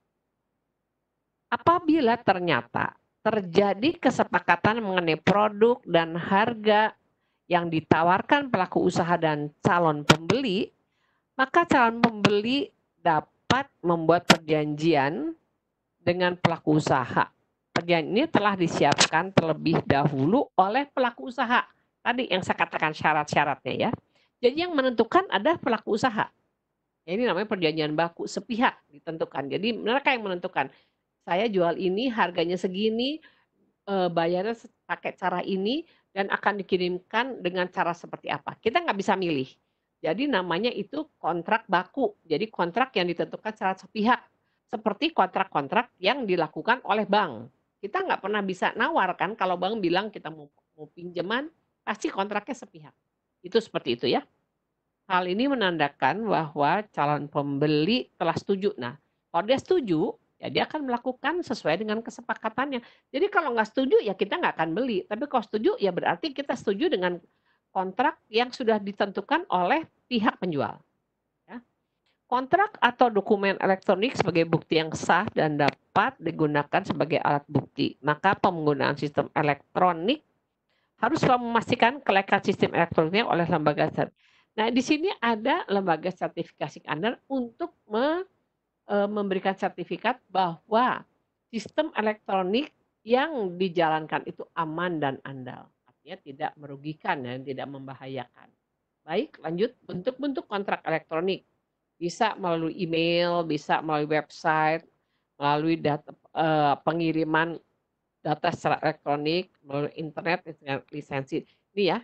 Apabila ternyata terjadi kesepakatan mengenai produk dan harga yang ditawarkan pelaku usaha dan calon pembeli, maka calon pembeli dapat membuat perjanjian dengan pelaku usaha. Perjanjian ini telah disiapkan terlebih dahulu oleh pelaku usaha. Tadi yang saya katakan syarat-syaratnya ya. Jadi yang menentukan adalah pelaku usaha. Ini namanya perjanjian baku sepihak ditentukan. Jadi mereka yang menentukan. Saya jual ini harganya segini, bayarnya pakai cara ini, dan akan dikirimkan dengan cara seperti apa. Kita nggak bisa milih. Jadi namanya itu kontrak baku. Jadi kontrak yang ditentukan secara sepihak. Seperti kontrak-kontrak yang dilakukan oleh bank. Kita nggak pernah bisa nawarkan kalau bank bilang kita mau, mau pinjaman, pasti kontraknya sepihak. Itu seperti itu ya. Hal ini menandakan bahwa calon pembeli telah setuju. Nah, kalau dia setuju, ya dia akan melakukan sesuai dengan kesepakatannya. Jadi kalau nggak setuju ya kita nggak akan beli. Tapi kalau setuju ya berarti kita setuju dengan kontrak yang sudah ditentukan oleh pihak penjual. Ya. Kontrak atau dokumen elektronik sebagai bukti yang sah dan dapat digunakan sebagai alat bukti. Maka penggunaan sistem elektronik harus selalu memastikan kelayakan sistem elektroniknya oleh lembaga. Nah di sini ada lembaga sertifikasi standar untuk me memberikan sertifikat bahwa sistem elektronik yang dijalankan itu aman dan andal. Artinya tidak merugikan dan tidak membahayakan. Baik, lanjut. Bentuk-bentuk kontrak elektronik. Bisa melalui email, bisa melalui website, melalui data, eh, pengiriman data secara elektronik, melalui internet, lisensi. Ini ya.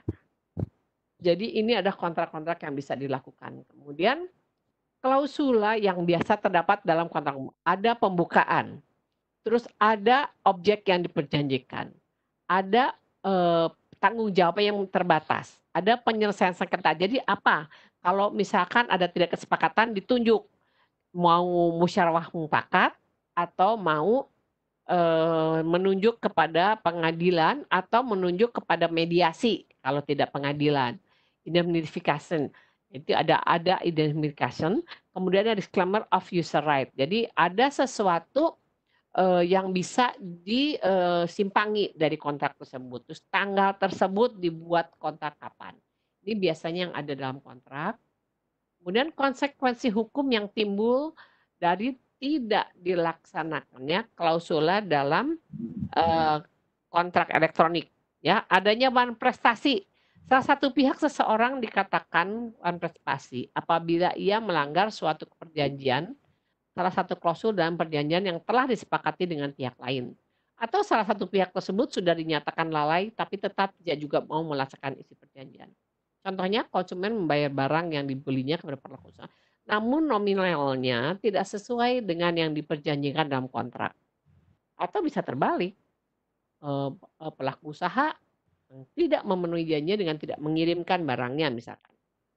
Jadi ini ada kontrak-kontrak yang bisa dilakukan. Kemudian klausula yang biasa terdapat dalam kontrak, ada pembukaan, terus ada objek yang diperjanjikan, ada eh, tanggung jawab yang terbatas, ada penyelesaian sengketa. Jadi apa? Kalau misalkan ada tidak kesepakatan ditunjuk, mau musyawarah mufakat atau mau eh, menunjuk kepada pengadilan atau menunjuk kepada mediasi kalau tidak pengadilan. Indemnification. Itu ada ada identification, kemudian ada disclaimer of user right. Jadi ada sesuatu uh, yang bisa disimpangi dari kontrak tersebut. Terus tanggal tersebut dibuat kontrak kapan. Ini biasanya yang ada dalam kontrak. Kemudian konsekuensi hukum yang timbul dari tidak dilaksanakannya klausula dalam uh, kontrak elektronik. Ya, adanya bahan prestasi. Salah satu pihak seseorang dikatakan prestasi apabila ia melanggar suatu perjanjian, salah satu klausul dalam perjanjian yang telah disepakati dengan pihak lain. Atau salah satu pihak tersebut sudah dinyatakan lalai tapi tetap tidak juga mau melaksanakan isi perjanjian. Contohnya konsumen membayar barang yang dibelinya kepada pelaku usaha, namun nominalnya tidak sesuai dengan yang diperjanjikan dalam kontrak. Atau bisa terbalik, pelaku usaha tidak memenuhi janjinya dengan tidak mengirimkan barangnya misalkan.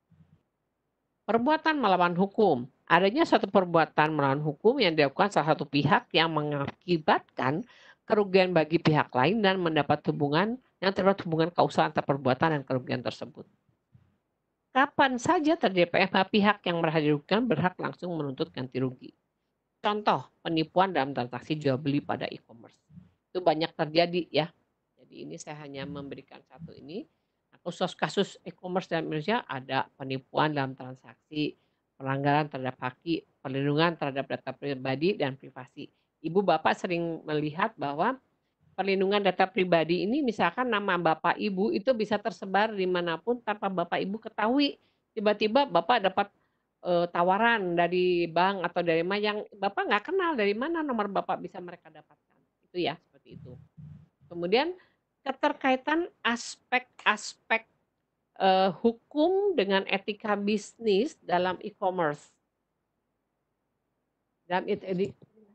Perbuatan melawan hukum. Adanya suatu perbuatan melawan hukum yang dilakukan salah satu pihak yang mengakibatkan kerugian bagi pihak lain dan mendapat hubungan yang terdapat hubungan kausal antara perbuatan dan kerugian tersebut. Kapan saja terjadi pihak yang merasa dirugikan berhak langsung menuntut ganti rugi. Contoh penipuan dalam transaksi jual beli pada e-commerce. Itu banyak terjadi ya. Jadi ini saya hanya memberikan satu ini. Khusus kasus e-commerce dalam Indonesia ada penipuan dalam transaksi, pelanggaran terhadap hak, perlindungan terhadap data pribadi dan privasi. Ibu bapak sering melihat bahwa perlindungan data pribadi ini misalkan nama Bapak Ibu itu bisa tersebar dimanapun tanpa Bapak Ibu ketahui. Tiba-tiba Bapak dapat uh, tawaran dari bank atau dari mana yang Bapak nggak kenal, dari mana nomor Bapak bisa mereka dapatkan. Itu ya, seperti itu. Kemudian keterkaitan aspek-aspek uh, hukum dengan etika bisnis dalam e-commerce. Dalam itu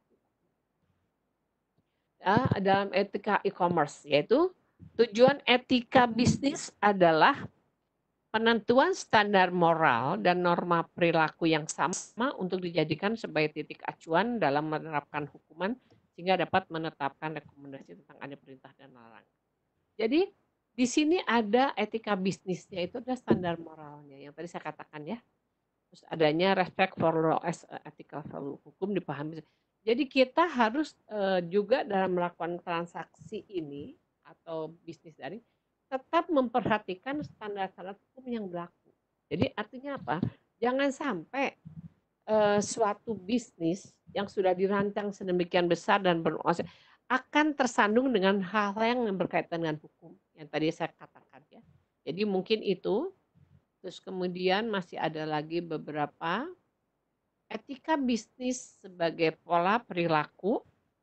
dalam etika e-commerce, yaitu tujuan etika bisnis adalah penentuan standar moral dan norma perilaku yang sama untuk dijadikan sebagai titik acuan dalam menerapkan hukuman sehingga dapat menetapkan rekomendasi tentang ada perintah dan larangan. Jadi di sini ada etika bisnisnya, itu ada standar moralnya yang tadi saya katakan ya. Terus adanya respect for law as ethical value, hukum dipahami. Jadi kita harus uh, juga dalam melakukan transaksi ini atau bisnis daring tetap memperhatikan standar-standar hukum yang berlaku. Jadi artinya apa? Jangan sampai uh, suatu bisnis yang sudah dirancang sedemikian besar dan berproses akan tersandung dengan hal-hal yang berkaitan dengan hukum yang tadi saya katakan ya. Jadi mungkin itu. Terus kemudian masih ada lagi beberapa etika bisnis sebagai pola perilaku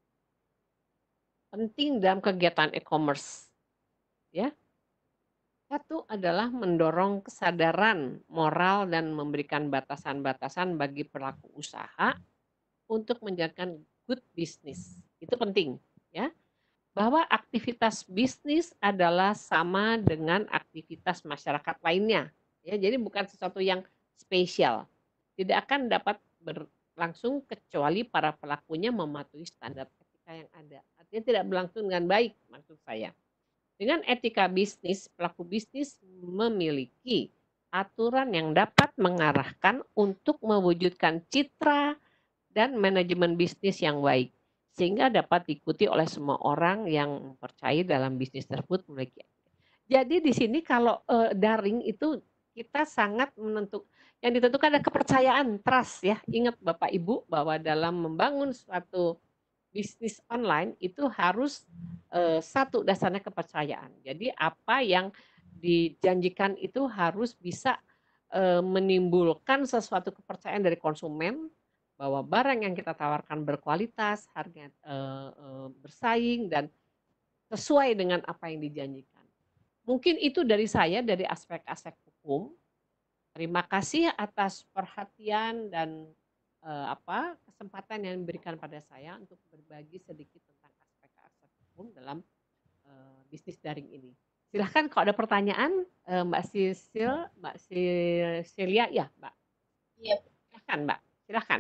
penting dalam kegiatan e-commerce. Ya. Satu adalah mendorong kesadaran moral dan memberikan batasan-batasan bagi pelaku usaha untuk menjalankan good business. Itu penting, ya. Bahwa aktivitas bisnis adalah sama dengan aktivitas masyarakat lainnya. Ya, jadi bukan sesuatu yang spesial. Tidak akan dapat berlangsung kecuali para pelakunya mematuhi standar etika yang ada. Artinya tidak berlangsung dengan baik, maksud saya. Dengan etika bisnis, pelaku bisnis memiliki aturan yang dapat mengarahkan untuk mewujudkan citra dan manajemen bisnis yang baik, sehingga dapat diikuti oleh semua orang yang percaya dalam bisnis tersebut memiliki. Jadi di sini kalau uh, daring itu kita sangat menentukan, yang ditentukan ada kepercayaan, trust ya. Ingat Bapak Ibu bahwa dalam membangun suatu bisnis online itu harus uh, satu dasarnya kepercayaan. Jadi apa yang dijanjikan itu harus bisa uh, menimbulkan sesuatu kepercayaan dari konsumen bahwa barang yang kita tawarkan berkualitas, harga uh, uh, bersaing dan sesuai dengan apa yang dijanjikan. Mungkin itu dari saya dari aspek-aspek hukum. Terima kasih atas perhatian dan eh, apa kesempatan yang diberikan pada saya untuk berbagi sedikit tentang aspek-aspek hukum dalam eh, bisnis daring ini. Silahkan kalau ada pertanyaan, eh, Mbak Sisil, Mbak Silia, ya Mbak. Iya. Silahkan Mbak, silahkan.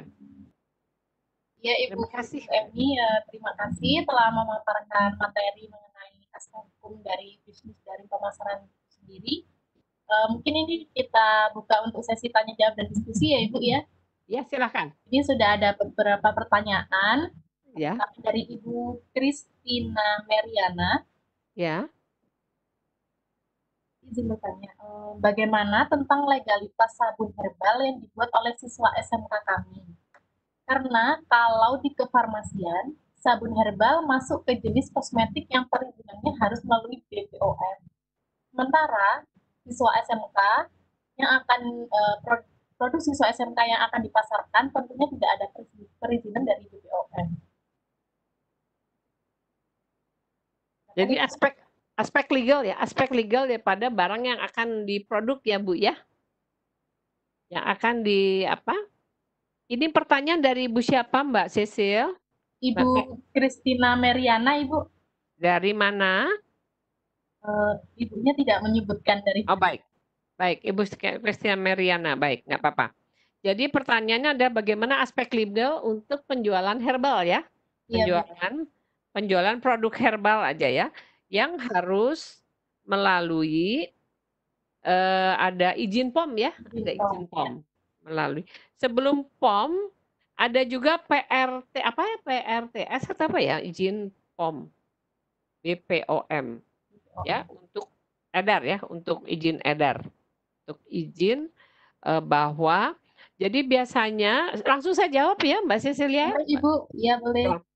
Ya Ibu terima kasih. Emi, ya, terima kasih telah memaparkan materi mengenai aspek hukum dari bisnis daring pemasaran sendiri. Uh, mungkin ini kita buka untuk sesi tanya jawab dan diskusi ya Ibu ya. Ya silakan. Ini sudah ada beberapa pertanyaan. Ya. Dari Ibu Christina Meriana. Ya. Izin bertanya, uh, bagaimana tentang legalitas sabun herbal yang dibuat oleh siswa S M K kami? Karena kalau di kefarmasian, sabun herbal masuk ke jenis kosmetik yang perizinannya harus melalui B P O M. Sementara siswa S M K yang akan uh, produk siswa S M K yang akan dipasarkan tentunya tidak ada perizinan dari B P O M. Jadi aspek aspek legal ya, aspek legal daripada barang yang akan diproduk ya Bu ya, yang akan di apa? Ini pertanyaan dari Ibu siapa Mbak Cecil? Ibu Christina Meriana Ibu. Dari mana? Uh, ibunya tidak menyebutkan dari. Oh baik, baik Ibu Christina Meriana, baik nggak apa-apa. Jadi pertanyaannya ada bagaimana aspek legal untuk penjualan herbal ya? Penjualan ya, penjualan produk herbal aja ya, yang harus melalui uh, ada izin P O M ya, ada izin P O M melalui. Sebelum P O M ada juga P R T apa ya P R T S atau apa ya izin P O M B P O M ya untuk edar ya untuk izin edar untuk izin uh, bahwa jadi biasanya langsung saya jawab ya Mbak Cecilia. Ibu ya boleh.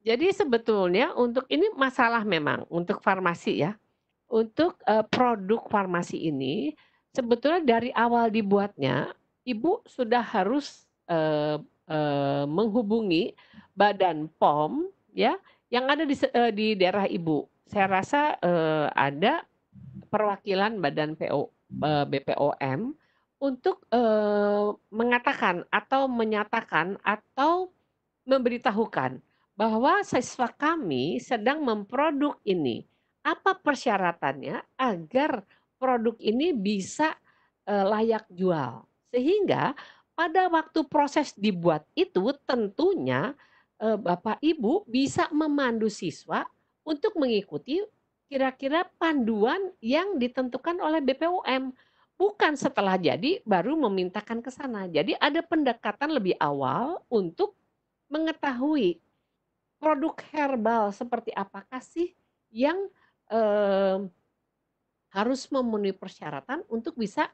Jadi sebetulnya untuk ini masalah memang untuk farmasi ya. Untuk, eee, produk farmasi ini sebetulnya dari awal dibuatnya, Ibu sudah harus, eee eee, menghubungi Badan POM ya, yang ada di se eee, di daerah Ibu. Saya rasa, eee, ada perwakilan Badan P O eee, B P O M untuk, eee, mengatakan atau menyatakan atau memberitahukan bahwa siswa kami sedang memproduk ini. Apa persyaratannya agar produk ini bisa, eee, layak jual. Sehingga pada waktu proses dibuat itu tentunya, eee, Bapak Ibu bisa memandu siswa untuk mengikuti kira-kira panduan yang ditentukan oleh B P O M. Bukan setelah jadi baru memintakan ke sana. Jadi ada pendekatan lebih awal untuk mengetahui produk herbal seperti apakah sih yang, eee, harus memenuhi persyaratan untuk bisa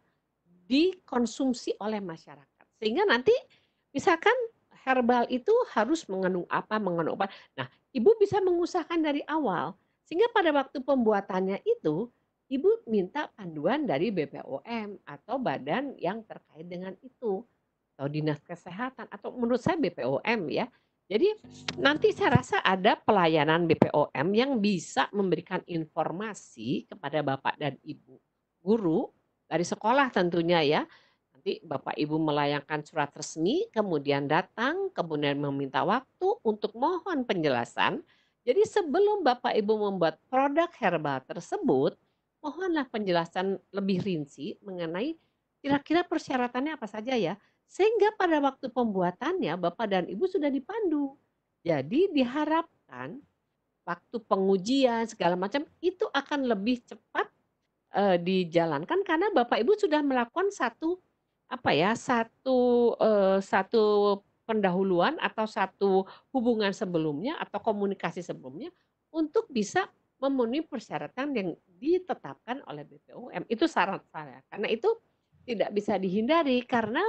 dikonsumsi oleh masyarakat. Sehingga nanti misalkan herbal itu harus mengandung apa, mengandung apa. Nah, Ibu bisa mengusahakan dari awal, sehingga pada waktu pembuatannya itu, Ibu minta panduan dari B P O M atau badan yang terkait dengan itu, atau dinas kesehatan, atau menurut saya B P O M ya. Jadi nanti saya rasa ada pelayanan B P O M yang bisa memberikan informasi kepada Bapak dan Ibu guru dari sekolah tentunya ya. Nanti Bapak Ibu melayangkan surat resmi, kemudian datang, kemudian meminta waktu untuk mohon penjelasan. Jadi sebelum Bapak Ibu membuat produk herbal tersebut, mohonlah penjelasan lebih rinci mengenai kira-kira persyaratannya apa saja ya. Sehingga pada waktu pembuatannya Bapak dan Ibu sudah dipandu. Jadi diharapkan waktu pengujian segala macam itu akan lebih cepat, eee, dijalankan karena Bapak Ibu sudah melakukan satu, apa ya, satu, eee, satu pendahuluan atau satu hubungan sebelumnya atau komunikasi sebelumnya untuk bisa memenuhi persyaratan yang ditetapkan oleh B P O M. Itu saran saya, karena itu tidak bisa dihindari karena,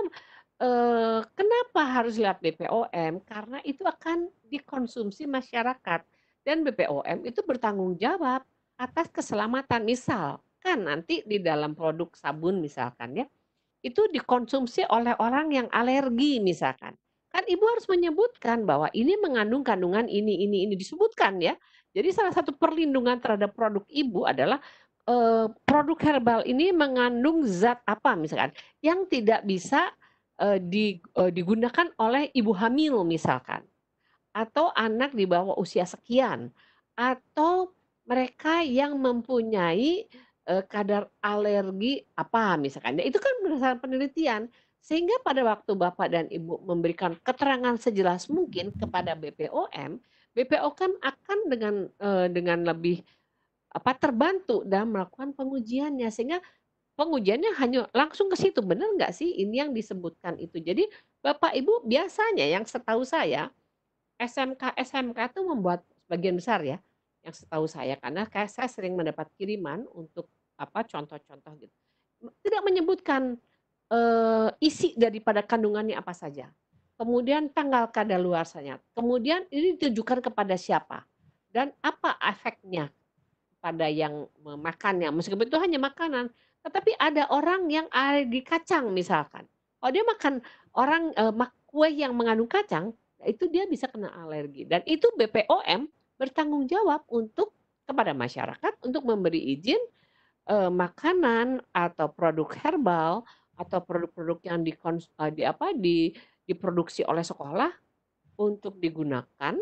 eee, kenapa harus lewat B P O M? Karena itu akan dikonsumsi masyarakat dan B P O M itu bertanggung jawab atas keselamatan. Misalkan nanti di dalam produk sabun misalkan ya, itu dikonsumsi oleh orang yang alergi misalkan. Kan Ibu harus menyebutkan bahwa ini mengandung kandungan ini ini ini, disebutkan ya. Jadi salah satu perlindungan terhadap produk Ibu adalah, eee, produk herbal ini mengandung zat apa misalkan, yang tidak bisa, eee, di eee, digunakan oleh ibu hamil misalkan, atau anak di bawah usia sekian, atau mereka yang mempunyai, eee, kadar alergi apa misalkan, ya itu kan berdasarkan penelitian. Sehingga pada waktu Bapak dan Ibu memberikan keterangan sejelas mungkin kepada B P O M, B P O M akan dengan, eee, dengan lebih, apa, terbantu dalam melakukan pengujiannya. Sehingga pengujiannya hanya langsung ke situ, benar nggak sih ini yang disebutkan itu. Jadi Bapak Ibu biasanya yang setahu saya S M K-S M K itu membuat sebagian besar ya, yang setahu saya karena kayak saya sering mendapat kiriman untuk apa, contoh-contoh gitu. Tidak menyebutkan, eee, isi daripada kandungannya apa saja. Kemudian tanggal kadaluarsanya, kemudian ini ditujukan kepada siapa, dan apa efeknya pada yang memakannya. Meskipun itu hanya makanan, tetapi ada orang yang alergi kacang misalkan. Kalau dia makan orang, eee, mak kue yang mengandung kacang, nah itu dia bisa kena alergi dan itu B P O M bertanggung jawab untuk kepada masyarakat untuk memberi izin, eee, makanan atau produk herbal atau produk-produk yang dikons eee, di apa, di diproduksi oleh sekolah untuk digunakan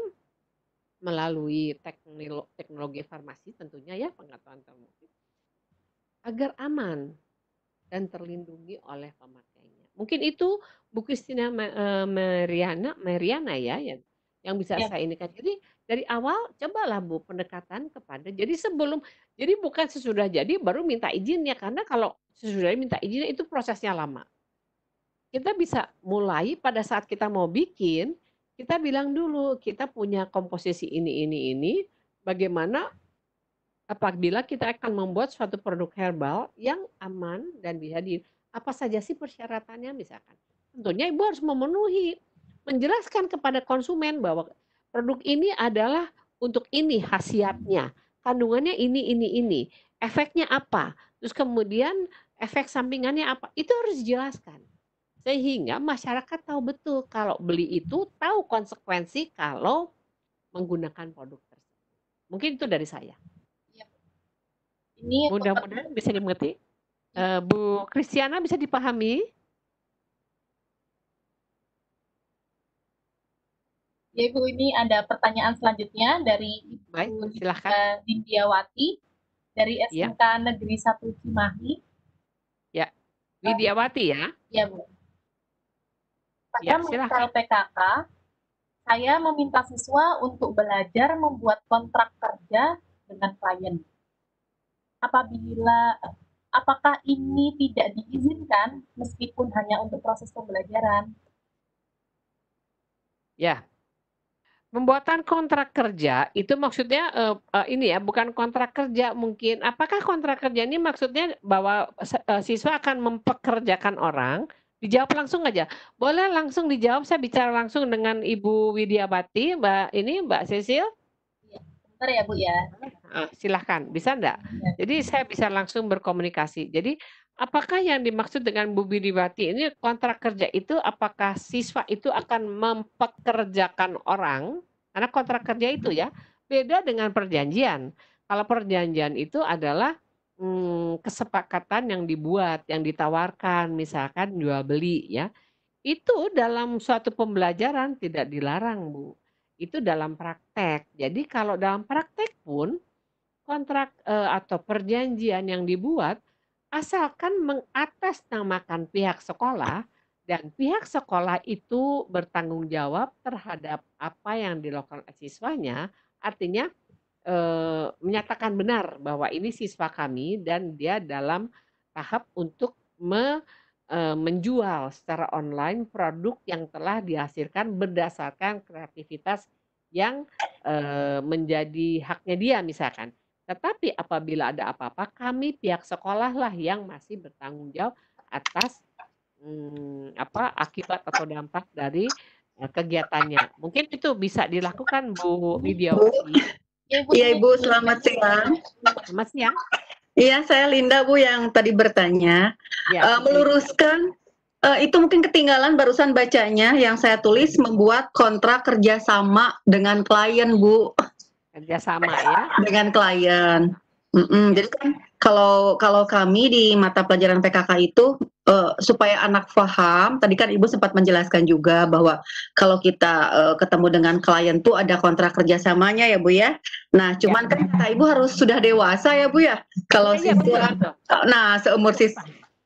melalui teknilo teknologi farmasi tentunya ya, pengetahuan teknologi, agar aman dan terlindungi oleh pemakainya. Mungkin itu Bu Christina Me eee, Meriana Meriana ya, yang yang bisa Ya. saya ini kan. Jadi dari awal cobalah Bu pendekatan kepada jadi sebelum jadi bukan sesudah jadi baru minta izinnya, karena kalau sesudah minta izinnya itu prosesnya lama. Kita bisa mulai pada saat kita mau bikin, kita bilang dulu, kita punya komposisi ini ini ini, bagaimana apabila kita akan membuat suatu produk herbal yang aman dan bisa di apa saja sih persyaratannya misalkan. Tentunya Ibu harus memenuhi, menjelaskan kepada konsumen bahwa produk ini adalah untuk ini khasiatnya, kandungannya ini ini ini, efeknya apa, terus kemudian efek sampingannya apa, itu harus dijelaskan. Sehingga masyarakat tahu betul kalau beli itu tahu konsekuensi kalau menggunakan produk tersebut. Mungkin itu dari saya. Ini mudah-mudahan bisa dimengerti. Uh, Bu Kristiana bisa dipahami? Ya Ibu, ini ada pertanyaan selanjutnya dari Ibu Baik, silahkan. Dindiawati dari S M K ya. Negeri satu Cimahi. Ya, Widiawati ya? Ya Bu. Pada misal P K K, saya meminta siswa untuk belajar membuat kontrak kerja dengan klien. Apabila, apakah ini tidak diizinkan meskipun hanya untuk proses pembelajaran? Ya, pembuatan kontrak kerja itu maksudnya uh, uh, ini ya, bukan kontrak kerja mungkin. Apakah kontrak kerja ini maksudnya bahwa uh, siswa akan mempekerjakan orang? Dijawab langsung aja. Boleh langsung dijawab, saya bicara langsung dengan Ibu Widiawati, Mbak ini Mbak Cecil. Ya, bentar ya Bu ya. Ah, silahkan, bisa enggak? Ya. Jadi saya bisa langsung berkomunikasi. Jadi apakah yang dimaksud dengan Bu Widiawati ini kontrak kerja itu apakah siswa itu akan mempekerjakan orang? Karena kontrak kerja itu ya beda dengan perjanjian. Kalau perjanjian itu adalah Hmm, kesepakatan yang dibuat, yang ditawarkan, misalkan jual beli ya, itu dalam suatu pembelajaran tidak dilarang Bu, itu dalam praktek. Jadi kalau dalam praktek pun kontrak eh, atau perjanjian yang dibuat asalkan mengatasnamakan pihak sekolah dan pihak sekolah itu bertanggung jawab terhadap apa yang dilakukan siswanya, artinya Eh, menyatakan benar bahwa ini siswa kami dan dia dalam tahap untuk me, eh, menjual secara online produk yang telah dihasilkan berdasarkan kreativitas yang eh, menjadi haknya dia misalkan. Tetapi apabila ada apa-apa, kami pihak sekolah lah yang masih bertanggung jawab atas hmm, apa akibat atau dampak dari eh, kegiatannya. Mungkin itu bisa dilakukan Bu Widiawati. Iya Ibu, selamat siang. Selamat siang. Iya, saya Linda Bu yang tadi bertanya. Ya, uh, meluruskan, uh, itu mungkin ketinggalan barusan bacanya yang saya tulis membuat kontrak kerjasama dengan klien Bu. Kerjasama ya? Dengan klien. Mm-mm, jadi kan kalau kalau kami di mata pelajaran P K K itu uh, supaya anak paham, tadi kan Ibu sempat menjelaskan juga bahwa kalau kita uh, ketemu dengan klien tuh ada kontrak kerjasamanya ya Bu ya. Nah cuman ya. Kan kata Ibu harus sudah dewasa ya Bu ya. Kalau ya, siswa, ya, nah seumur siswa,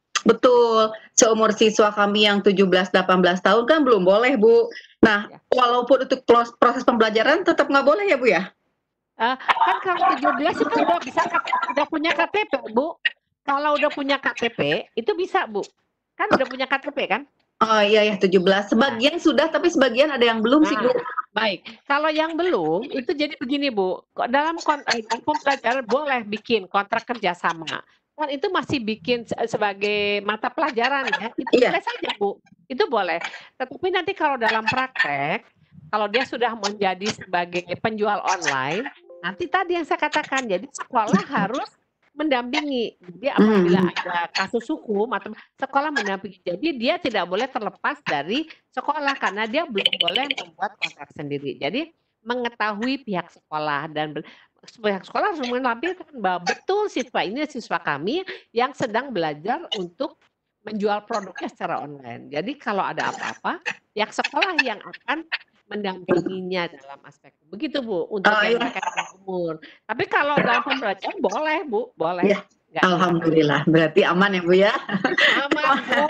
betul, seumur siswa kami yang tujuh belas delapan belas tahun kan belum boleh Bu. Nah ya. Walaupun untuk proses pembelajaran tetap nggak boleh ya Bu ya. Uh, kan kalau tujuh belas itu udah bisa udah punya K T P Bu. Kalau udah punya K T P itu bisa Bu. Kan udah punya K T P kan? Oh iya ya tujuh belas. Sebagian nah. Sudah tapi sebagian ada yang belum nah, sih Bu. Baik. Kalau yang belum itu jadi begini Bu. Dalam kontrak pembelajaran boleh bikin kontrak kerjasama. Kan itu masih bikin sebagai mata pelajaran ya. Itu iya. Boleh saja Bu. Itu boleh. Tetapi nanti kalau dalam praktek kalau dia sudah menjadi sebagai penjual online, nanti tadi yang saya katakan, jadi sekolah harus mendampingi. Jadi apabila ada kasus hukum atau sekolah mendampingi, jadi dia tidak boleh terlepas dari sekolah karena dia belum boleh membuat kontrak sendiri. Jadi mengetahui pihak sekolah dan pihak sekolah harus menampilkan bahwa betul siswa ini siswa kami yang sedang belajar untuk menjual produknya secara online. Jadi kalau ada apa-apa, pihak sekolah yang akan mendampinginya dalam aspek begitu Bu untuk oh, yang berkaitan umur. Tapi kalau dalam pembelajaran boleh Bu, boleh. Ya, alhamdulillah, berarti aman ya Bu ya. Aman Bu.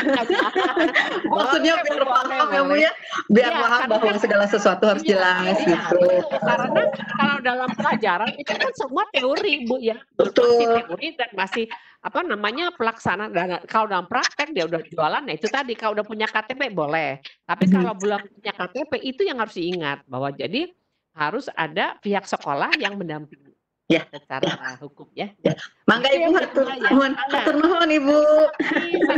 Maksudnya biar paham ya Bu ya, biar ya, paham bahwa kan, segala sesuatu harus iya, jelas iya, gitu. Betul. Karena kalau dalam pelajaran itu kan semua teori Bu ya, betul. Masih teori dan masih apa namanya pelaksanaan. Dan kalau dalam praktek dia udah jualan, nah itu tadi kalau udah punya K T P boleh. Tapi kalau belum punya K T P itu yang harus diingat bahwa jadi harus ada pihak sekolah yang mendampingi. Ya, secara ya. Hukum ya. Ya. Mangga Ibu hatur nuhun, hatur nuhun Ibu.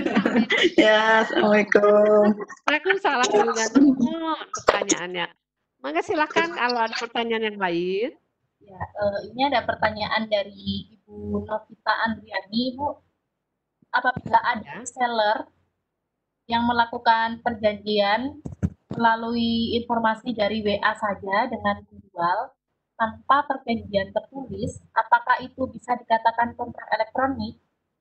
Ya, assalamualaikum. Waalaikumsalam. Pertanyaannya. Mangga silakan kalau ada pertanyaan yang lain. Ya, uh, ini ada pertanyaan dari Ibu Novita Andriani, Bu. Apabila ada Ya. reseller yang melakukan perjanjian melalui informasi dari W A saja dengan penjual tanpa perjanjian tertulis, apakah itu bisa dikatakan kontrak elektronik?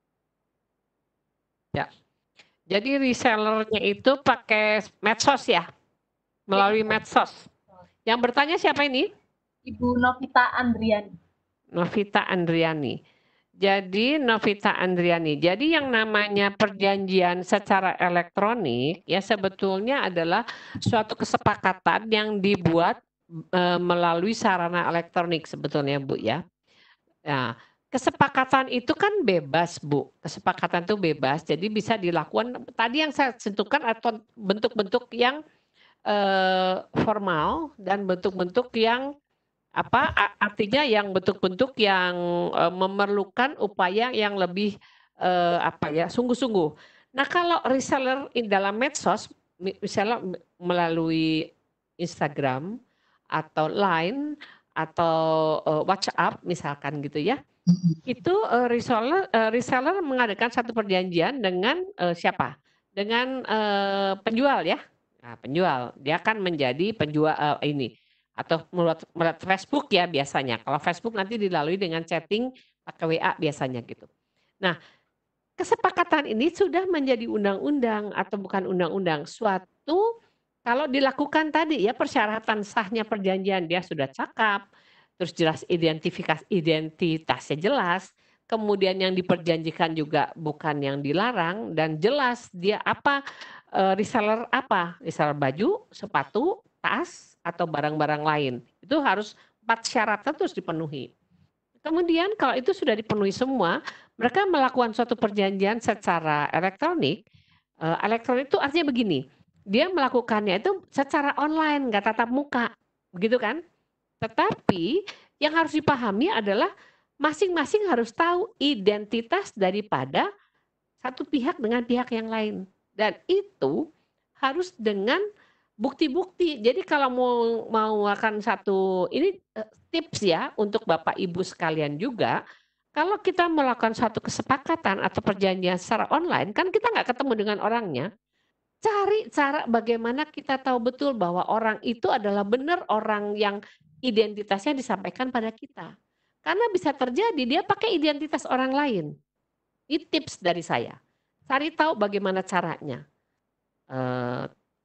Ya. Jadi resellernya itu pakai medsos ya? Melalui medsos. Yang bertanya siapa ini? Ibu Novita Andriani. Novita Andriani. Jadi Novita Andriani. Jadi yang namanya perjanjian secara elektronik ya sebetulnya adalah suatu kesepakatan yang dibuat e, melalui sarana elektronik sebetulnya Bu ya. Nah, kesepakatan itu kan bebas Bu. Kesepakatan itu bebas. Jadi bisa dilakukan tadi yang saya sentuhkan atau bentuk-bentuk yang e, formal dan bentuk-bentuk yang apa artinya yang bentuk-bentuk yang e, memerlukan upaya yang lebih e, apa ya sungguh-sungguh. Nah kalau reseller dalam medsos misalnya melalui Instagram atau Line atau e, WhatsApp misalkan gitu ya, itu e, reseller e, reseller mengadakan satu perjanjian dengan e, siapa? Dengan e, penjual ya. Nah, penjual dia akan menjadi penjual e, ini. Atau melalui Facebook ya biasanya. Kalau Facebook nanti dilalui dengan chatting pakai W A biasanya gitu. Nah, kesepakatan ini sudah menjadi undang-undang atau bukan undang-undang. Suatu kalau dilakukan tadi ya persyaratan sahnya perjanjian dia sudah cakap, terus jelas identifikasi identitasnya jelas, kemudian yang diperjanjikan juga bukan yang dilarang dan jelas dia apa reseller apa? Reseller baju, sepatu, tas atau barang-barang lain. Itu harus empat syarat terus dipenuhi. Kemudian kalau itu sudah dipenuhi semua, mereka melakukan suatu perjanjian secara elektronik. Elektronik itu artinya begini, dia melakukannya itu secara online, nggak tatap muka, begitu kan? Tetapi yang harus dipahami adalah masing-masing harus tahu identitas daripada satu pihak dengan pihak yang lain. Dan itu harus dengan bukti-bukti. Jadi kalau mau mau akan satu ini tips ya untuk Bapak Ibu sekalian juga, kalau kita melakukan suatu kesepakatan atau perjanjian secara online, kan kita nggak ketemu dengan orangnya. Cari cara bagaimana kita tahu betul bahwa orang itu adalah benar orang yang identitasnya disampaikan pada kita. Karena bisa terjadi dia pakai identitas orang lain. Ini tips dari saya. Cari tahu bagaimana caranya. Uh,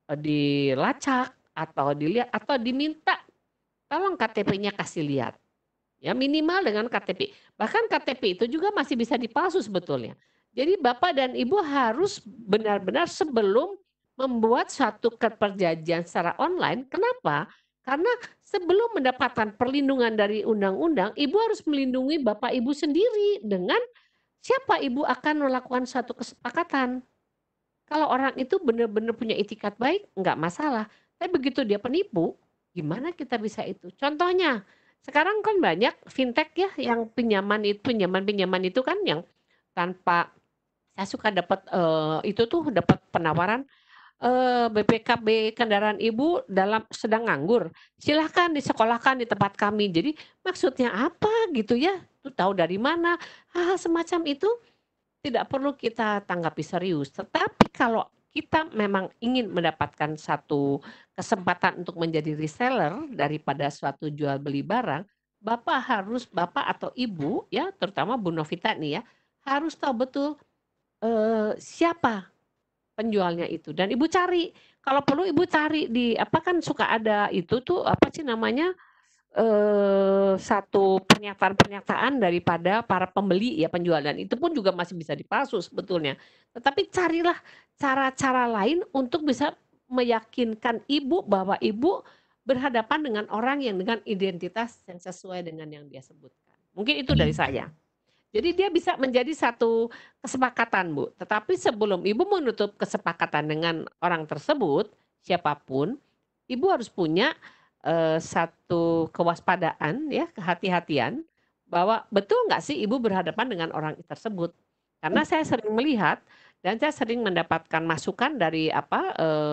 dilacak atau dilihat atau diminta tolong K T P-nya kasih lihat. Ya minimal dengan K T P. Bahkan K T P itu juga masih bisa dipalsu sebetulnya. Jadi Bapak dan Ibu harus benar-benar sebelum membuat suatu perjanjian secara online. Kenapa? Karena sebelum mendapatkan perlindungan dari undang-undang, Ibu harus melindungi Bapak Ibu sendiri dengan siapa Ibu akan melakukan suatu kesepakatan. Kalau orang itu benar-benar punya itikat baik, enggak masalah. Tapi begitu dia penipu, gimana kita bisa itu? Contohnya, sekarang kan banyak fintech ya yang pinjaman itu pinjaman-pinjaman itu kan yang tanpa saya suka dapat uh, itu tuh dapat penawaran uh, B P K B kendaraan Ibu dalam sedang nganggur. Silahkan disekolahkan di tempat kami. Jadi maksudnya apa gitu ya? Tuh tahu dari mana? Hal semacam itu tidak perlu kita tanggapi serius. Tetapi kalau kita memang ingin mendapatkan satu kesempatan untuk menjadi reseller daripada suatu jual beli barang, Bapak harus, Bapak atau Ibu ya, terutama Bu Novita nih ya, harus tahu betul eh, siapa penjualnya itu. Dan Ibu cari, kalau perlu Ibu cari di, apa kan suka ada itu tuh, apa sih namanya, Eh, satu pernyataan-pernyataan daripada para pembeli ya penjual dan itu pun juga masih bisa dipalsu sebetulnya. Tetapi carilah cara-cara lain untuk bisa meyakinkan Ibu bahwa Ibu berhadapan dengan orang yang dengan identitas yang sesuai dengan yang dia sebutkan. Mungkin itu dari saya. Jadi dia bisa menjadi satu kesepakatan, Bu. Tetapi sebelum Ibu menutup kesepakatan dengan orang tersebut, siapapun, Ibu harus punya Uh, satu kewaspadaan ya kehati-hatian bahwa betul nggak sih Ibu berhadapan dengan orang tersebut karena saya sering melihat dan saya sering mendapatkan masukan dari apa uh,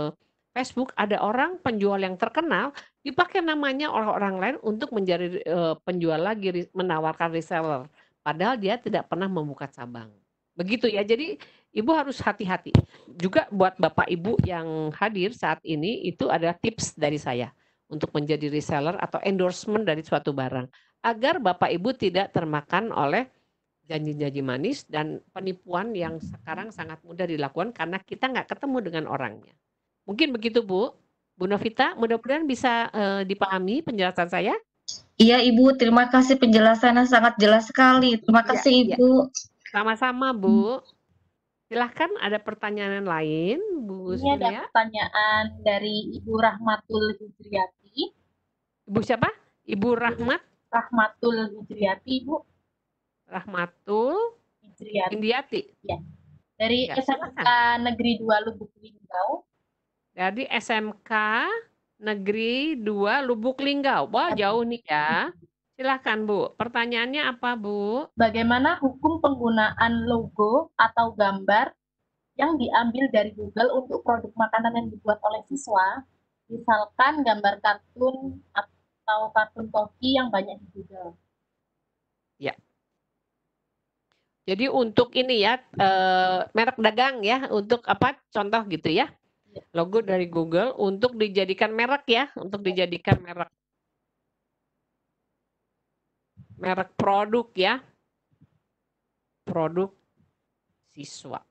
Facebook ada orang penjual yang terkenal, dipakai namanya oleh orang lain untuk menjadi, eee, penjual lagi, res menawarkan reseller, padahal dia tidak pernah membuka cabang. Begitu ya, jadi Ibu harus hati-hati. Juga buat Bapak Ibu yang hadir saat ini, itu adalah tips dari saya untuk menjadi reseller atau endorsement dari suatu barang, agar Bapak Ibu tidak termakan oleh janji-janji manis dan penipuan yang sekarang sangat mudah dilakukan karena kita nggak ketemu dengan orangnya. Mungkin begitu Bu. Bu Novita, mudah-mudahan bisa, eee, dipahami penjelasan saya? Iya Ibu, terima kasih penjelasannya sangat jelas sekali. Terima Iya kasih iya. Ibu. Sama-sama Bu. Silahkan ada pertanyaan lain Bu Ini ada Surya? pertanyaan dari Ibu Rahmatul Hijriyati. Ibu siapa? Ibu Rahmat? Rahmatul Hijriyati, Bu. Rahmatul Hijriyati. Indiati? Ya. Dari Ya, S M K silakan. Negeri dua Lubuk Linggau. Dari S M K Negeri dua Lubuk Linggau. Wah, jauh nih ya. Silahkan Bu, pertanyaannya apa Bu? Bagaimana hukum penggunaan logo atau gambar yang diambil dari Google untuk produk makanan yang dibuat oleh siswa, misalkan gambar kartun atau kartun toki yang banyak di Google? Ya. Jadi untuk ini ya, eee, merek dagang ya, untuk apa, contoh gitu ya? Logo dari Google untuk dijadikan merek ya, untuk dijadikan merek. Merek produk ya. Produk siswa.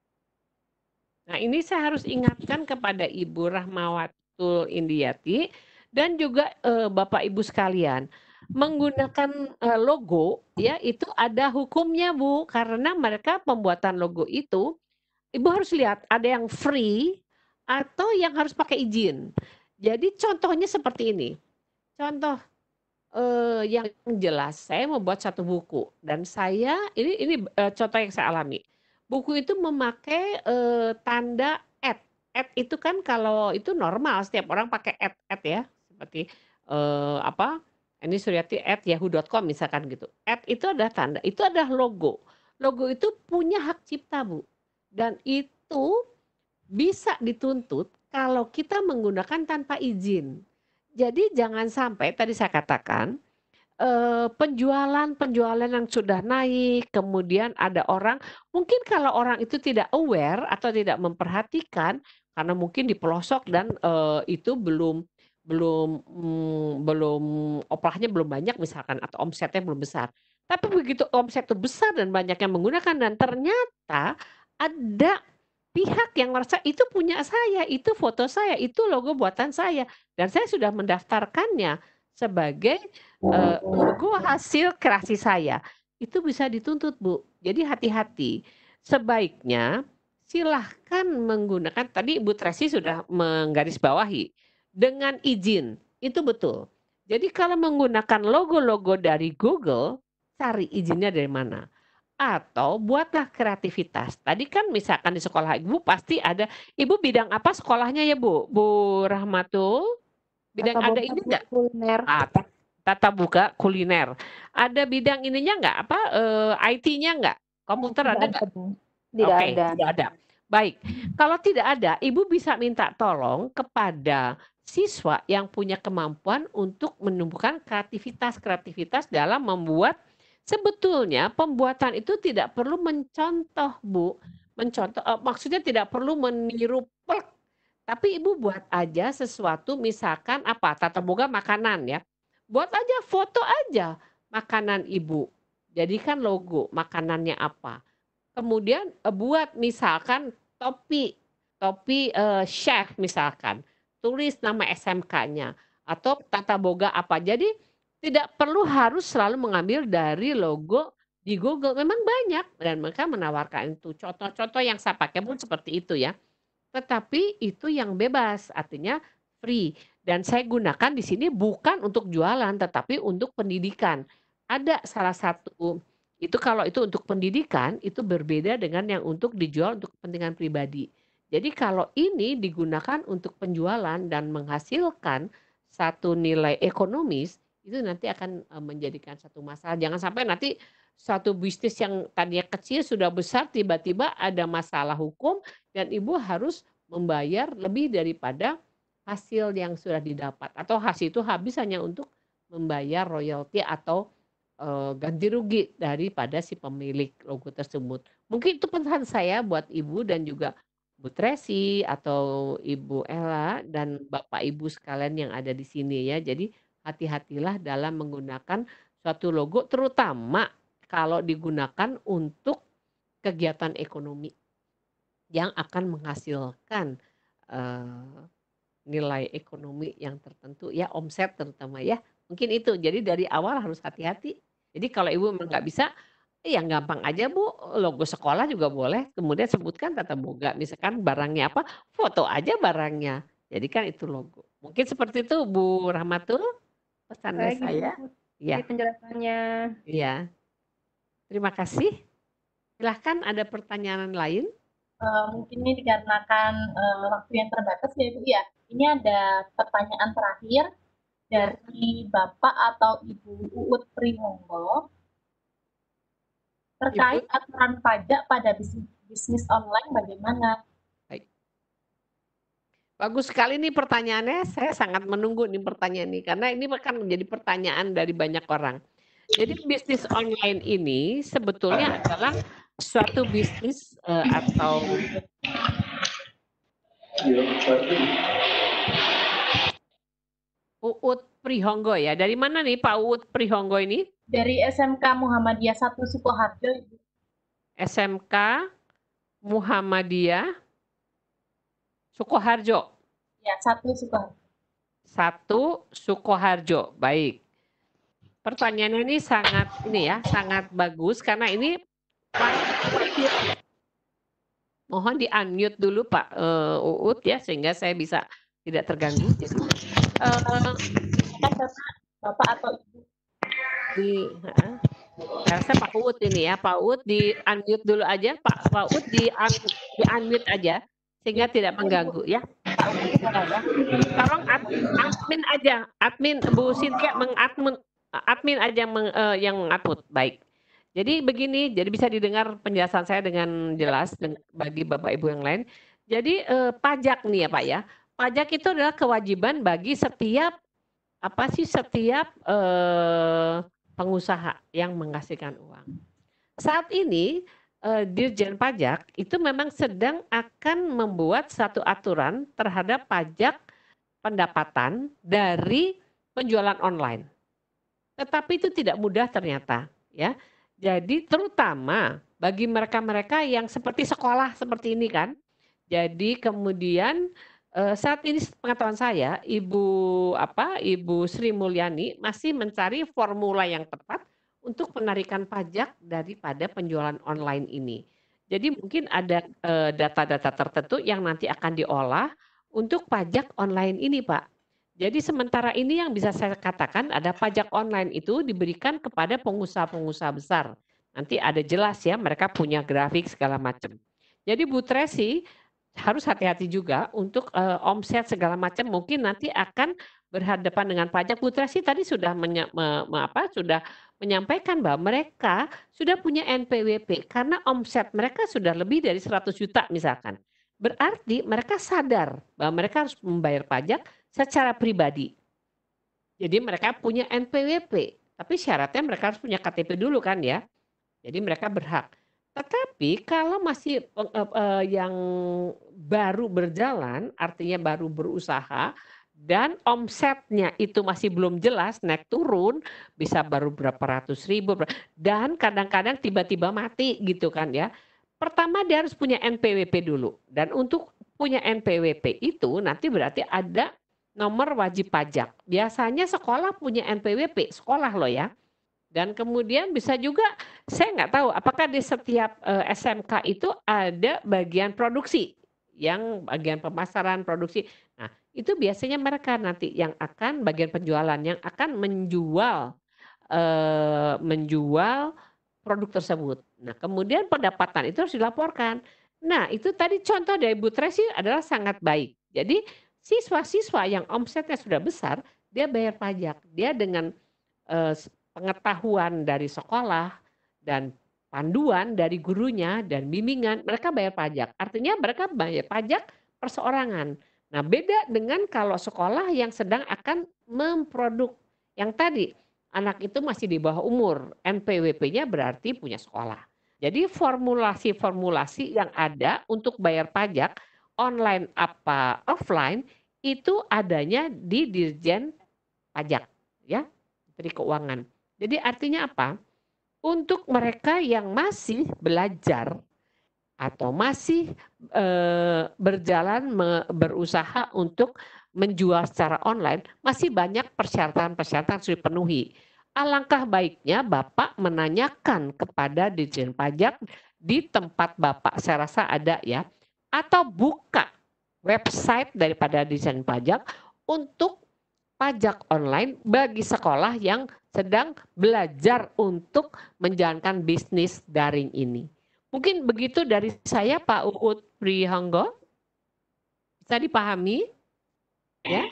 Nah, ini saya harus ingatkan kepada Ibu Rahmawatul Indiati dan juga, eee, Bapak Ibu sekalian, menggunakan, eee, logo ya, itu ada hukumnya Bu, karena mereka pembuatan logo itu, Ibu harus lihat ada yang free atau yang harus pakai izin. Jadi contohnya seperti ini, contoh, eee, yang jelas saya membuat satu buku dan saya ini ini, eee, contoh yang saya alami. Buku itu memakai, eee, tanda at. At itu kan kalau itu normal setiap orang pakai at at ya, seperti, eee, apa, ini Suryati at yahoo dot com misalkan gitu. At itu adalah tanda, itu adalah logo. Logo itu punya hak cipta Bu, dan itu bisa dituntut kalau kita menggunakan tanpa izin. Jadi jangan sampai tadi saya katakan, eee, penjualan-penjualan yang sudah naik, kemudian ada orang mungkin kalau orang itu tidak aware atau tidak memperhatikan, karena mungkin di pelosok dan, eee, itu belum belum, mmm, belum oprahnya belum banyak misalkan atau omsetnya belum besar. Tapi begitu omset itu besar dan banyak yang menggunakan dan ternyata ada pihak yang merasa, "Itu punya saya, itu foto saya, itu logo buatan saya, dan saya sudah mendaftarkannya sebagai, eee, logo hasil kreasi saya." Itu bisa dituntut Bu. Jadi hati-hati. Sebaiknya silahkan menggunakan tadi Ibu Tracy sudah menggarisbawahi, dengan izin, itu betul. Jadi kalau menggunakan logo-logo dari Google, cari izinnya dari mana. Atau buatlah kreativitas. Tadi kan misalkan di sekolah Ibu pasti ada, Ibu bidang apa sekolahnya ya Bu? Bu Rahmatul? Bidang Tata ada boga ini Bu, enggak? kuliner. Ah, ta tata buka kuliner. Ada bidang ininya enggak, apa, eee, I T-nya enggak? Komputer Tidak ada ada enggak? Bu, tidak Oke, ada. tidak ada. Baik, kalau tidak ada, Ibu bisa minta tolong kepada siswa yang punya kemampuan untuk menumbuhkan kreativitas-kreativitas dalam membuat sebetulnya pembuatan itu tidak perlu mencontoh Bu, mencontoh eee, maksudnya tidak perlu meniru plek, tapi Ibu buat aja sesuatu misalkan apa, tata boga makanan ya, buat aja foto aja makanan Ibu, jadikan logo makanannya apa. Kemudian, eee, buat misalkan topi, topi, eee, chef misalkan, tulis nama S M K-nya atau tata boga apa. Jadi tidak perlu harus selalu mengambil dari logo di Google, memang banyak dan mereka menawarkan itu. Contoh-contoh yang saya pakai pun seperti itu ya. Tetapi itu yang bebas, artinya free dan saya gunakan di sini bukan untuk jualan tetapi untuk pendidikan. Ada salah satu itu kalau itu untuk pendidikan, itu berbeda dengan yang untuk dijual untuk kepentingan pribadi. Jadi kalau ini digunakan untuk penjualan dan menghasilkan satu nilai ekonomis, itu nanti akan, eee, menjadikan satu masalah. Jangan sampai nanti satu bisnis yang tadinya kecil sudah besar tiba-tiba ada masalah hukum dan Ibu harus membayar lebih daripada hasil yang sudah didapat, atau hasil itu habis hanya untuk membayar royalti atau uh, ganti rugi daripada si pemilik logo tersebut. Mungkin itu pesan saya buat Ibu dan juga Bu Tracy atau Ibu Ella dan Bapak Ibu sekalian yang ada di sini ya. Jadi hati-hatilah dalam menggunakan suatu logo, terutama kalau digunakan untuk kegiatan ekonomi yang akan menghasilkan uh, nilai ekonomi yang tertentu ya, omset terutama ya. Mungkin itu. Jadi dari awal harus hati-hati. Jadi kalau Ibu memang nggak bisa, yang gampang aja Bu, logo sekolah juga boleh. Kemudian sebutkan tata boga, misalkan barangnya apa, foto aja barangnya. Jadi kan itu logo. Mungkin seperti itu Bu Rahmatul pesannya Baik, saya. Ibu. Iya. Jadi penjelasannya. Iya. Terima kasih. Silahkan ada pertanyaan lain. Uh, mungkin ini dikarenakan uh, waktu yang terbatas ya Ibu ya. Ini ada pertanyaan terakhir dari Bapak atau Ibu Uut Primonggo terkait Ibu. aturan pajak pada bisnis, bisnis online bagaimana? Baik. Bagus sekali nih pertanyaannya. Saya sangat menunggu nih pertanyaan ini karena ini akan menjadi pertanyaan dari banyak orang. Jadi bisnis online ini sebetulnya adalah suatu bisnis uh, atau Uut Prihonggo ya. Dari mana nih Pak Uut Prihonggo ini? Dari S M K Muhammadiyah satu Sukoharjo. S M K Muhammadiyah Sukoharjo. Ya, satu Sukoharjo. Satu Sukoharjo. Baik. Pertanyaannya ini sangat ini ya, sangat bagus karena ini mohon di-unmute dulu Pak uh, Uut ya sehingga saya bisa tidak terganggu. Jadi, uh, Bapak atau Ibu di uh, saya Pak Uut ini ya, Pak Uut di-unmute dulu aja, Pak Pak Uut di-unmute aja sehingga tidak mengganggu ya. Tolong admin aja, admin Bu Cynthia mengadmin admin aja meng, uh, yang mengadmin. Baik. Jadi begini, jadi bisa didengar penjelasan saya dengan jelas bagi Bapak Ibu yang lain. Jadi eh, pajak nih ya Pak ya. Pajak itu adalah kewajiban bagi setiap apa sih setiap eh, pengusaha yang menghasilkan uang. Saat ini eh, Dirjen Pajak itu memang sedang akan membuat satu aturan terhadap pajak pendapatan dari penjualan online. Tetapi itu tidak mudah ternyata ya. Jadi terutama bagi mereka-mereka yang seperti sekolah seperti ini kan. Jadi kemudian saat ini pengetahuan saya Ibu apa Ibu Sri Mulyani masih mencari formula yang tepat untuk penarikan pajak daripada penjualan online ini. Jadi mungkin ada data-data tertentu yang nanti akan diolah untuk pajak online ini Pak. Jadi sementara ini yang bisa saya katakan ada pajak online itu diberikan kepada pengusaha-pengusaha besar. Nanti ada jelas ya mereka punya grafik segala macam. Jadi Bu Tracy harus hati-hati juga untuk uh, omset segala macam mungkin nanti akan berhadapan dengan pajak. Bu Tracy tadi sudah menye, me, me, apa, sudah menyampaikan bahwa mereka sudah punya N P W P karena omset mereka sudah lebih dari seratus juta misalkan. Berarti mereka sadar bahwa mereka harus membayar pajak secara pribadi. Jadi mereka punya N P W P, tapi syaratnya mereka harus punya K T P dulu kan ya. Jadi mereka berhak. Tetapi kalau masih uh, uh, yang baru berjalan, artinya baru berusaha, dan omsetnya itu masih belum jelas, naik turun, bisa baru berapa ratus ribu, dan kadang-kadang tiba-tiba mati gitu kan ya. Pertama dia harus punya N P W P dulu. Dan untuk punya N P W P itu nanti berarti ada nomor wajib pajak. Biasanya sekolah punya N P W P, sekolah loh ya. Dan kemudian bisa juga, saya nggak tahu apakah di setiap uh, S M K itu ada bagian produksi, yang bagian pemasaran produksi. Nah itu biasanya mereka nanti yang akan bagian penjualan, yang akan menjual, uh, menjual produk tersebut. Nah kemudian pendapatan itu harus dilaporkan. Nah itu tadi contoh dari Bu Tracy adalah sangat baik. Jadi siswa-siswa yang omsetnya sudah besar, dia bayar pajak. Dia dengan uh, pengetahuan dari sekolah dan panduan dari gurunya dan bimbingan, mereka bayar pajak. Artinya mereka bayar pajak perseorangan. Nah, beda dengan kalau sekolah yang sedang akan memproduk. Yang tadi, anak itu masih di bawah umur, N P W P-nya berarti punya sekolah. Jadi formulasi-formulasi yang ada untuk bayar pajak online apa offline itu adanya di Dirjen Pajak, ya, Menteri Keuangan. Jadi artinya apa? Untuk mereka yang masih belajar atau masih eh, berjalan me, berusaha untuk menjual secara online, masih banyak persyaratan-persyaratan harus dipenuhi. Alangkah baiknya Bapak menanyakan kepada Dirjen Pajak di tempat Bapak, saya rasa ada ya, atau buka website daripada Dirjen Pajak untuk pajak online bagi sekolah yang sedang belajar untuk menjalankan bisnis daring ini. Mungkin begitu dari saya, Pak Uut Prihanggo. Bisa dipahami? Ya.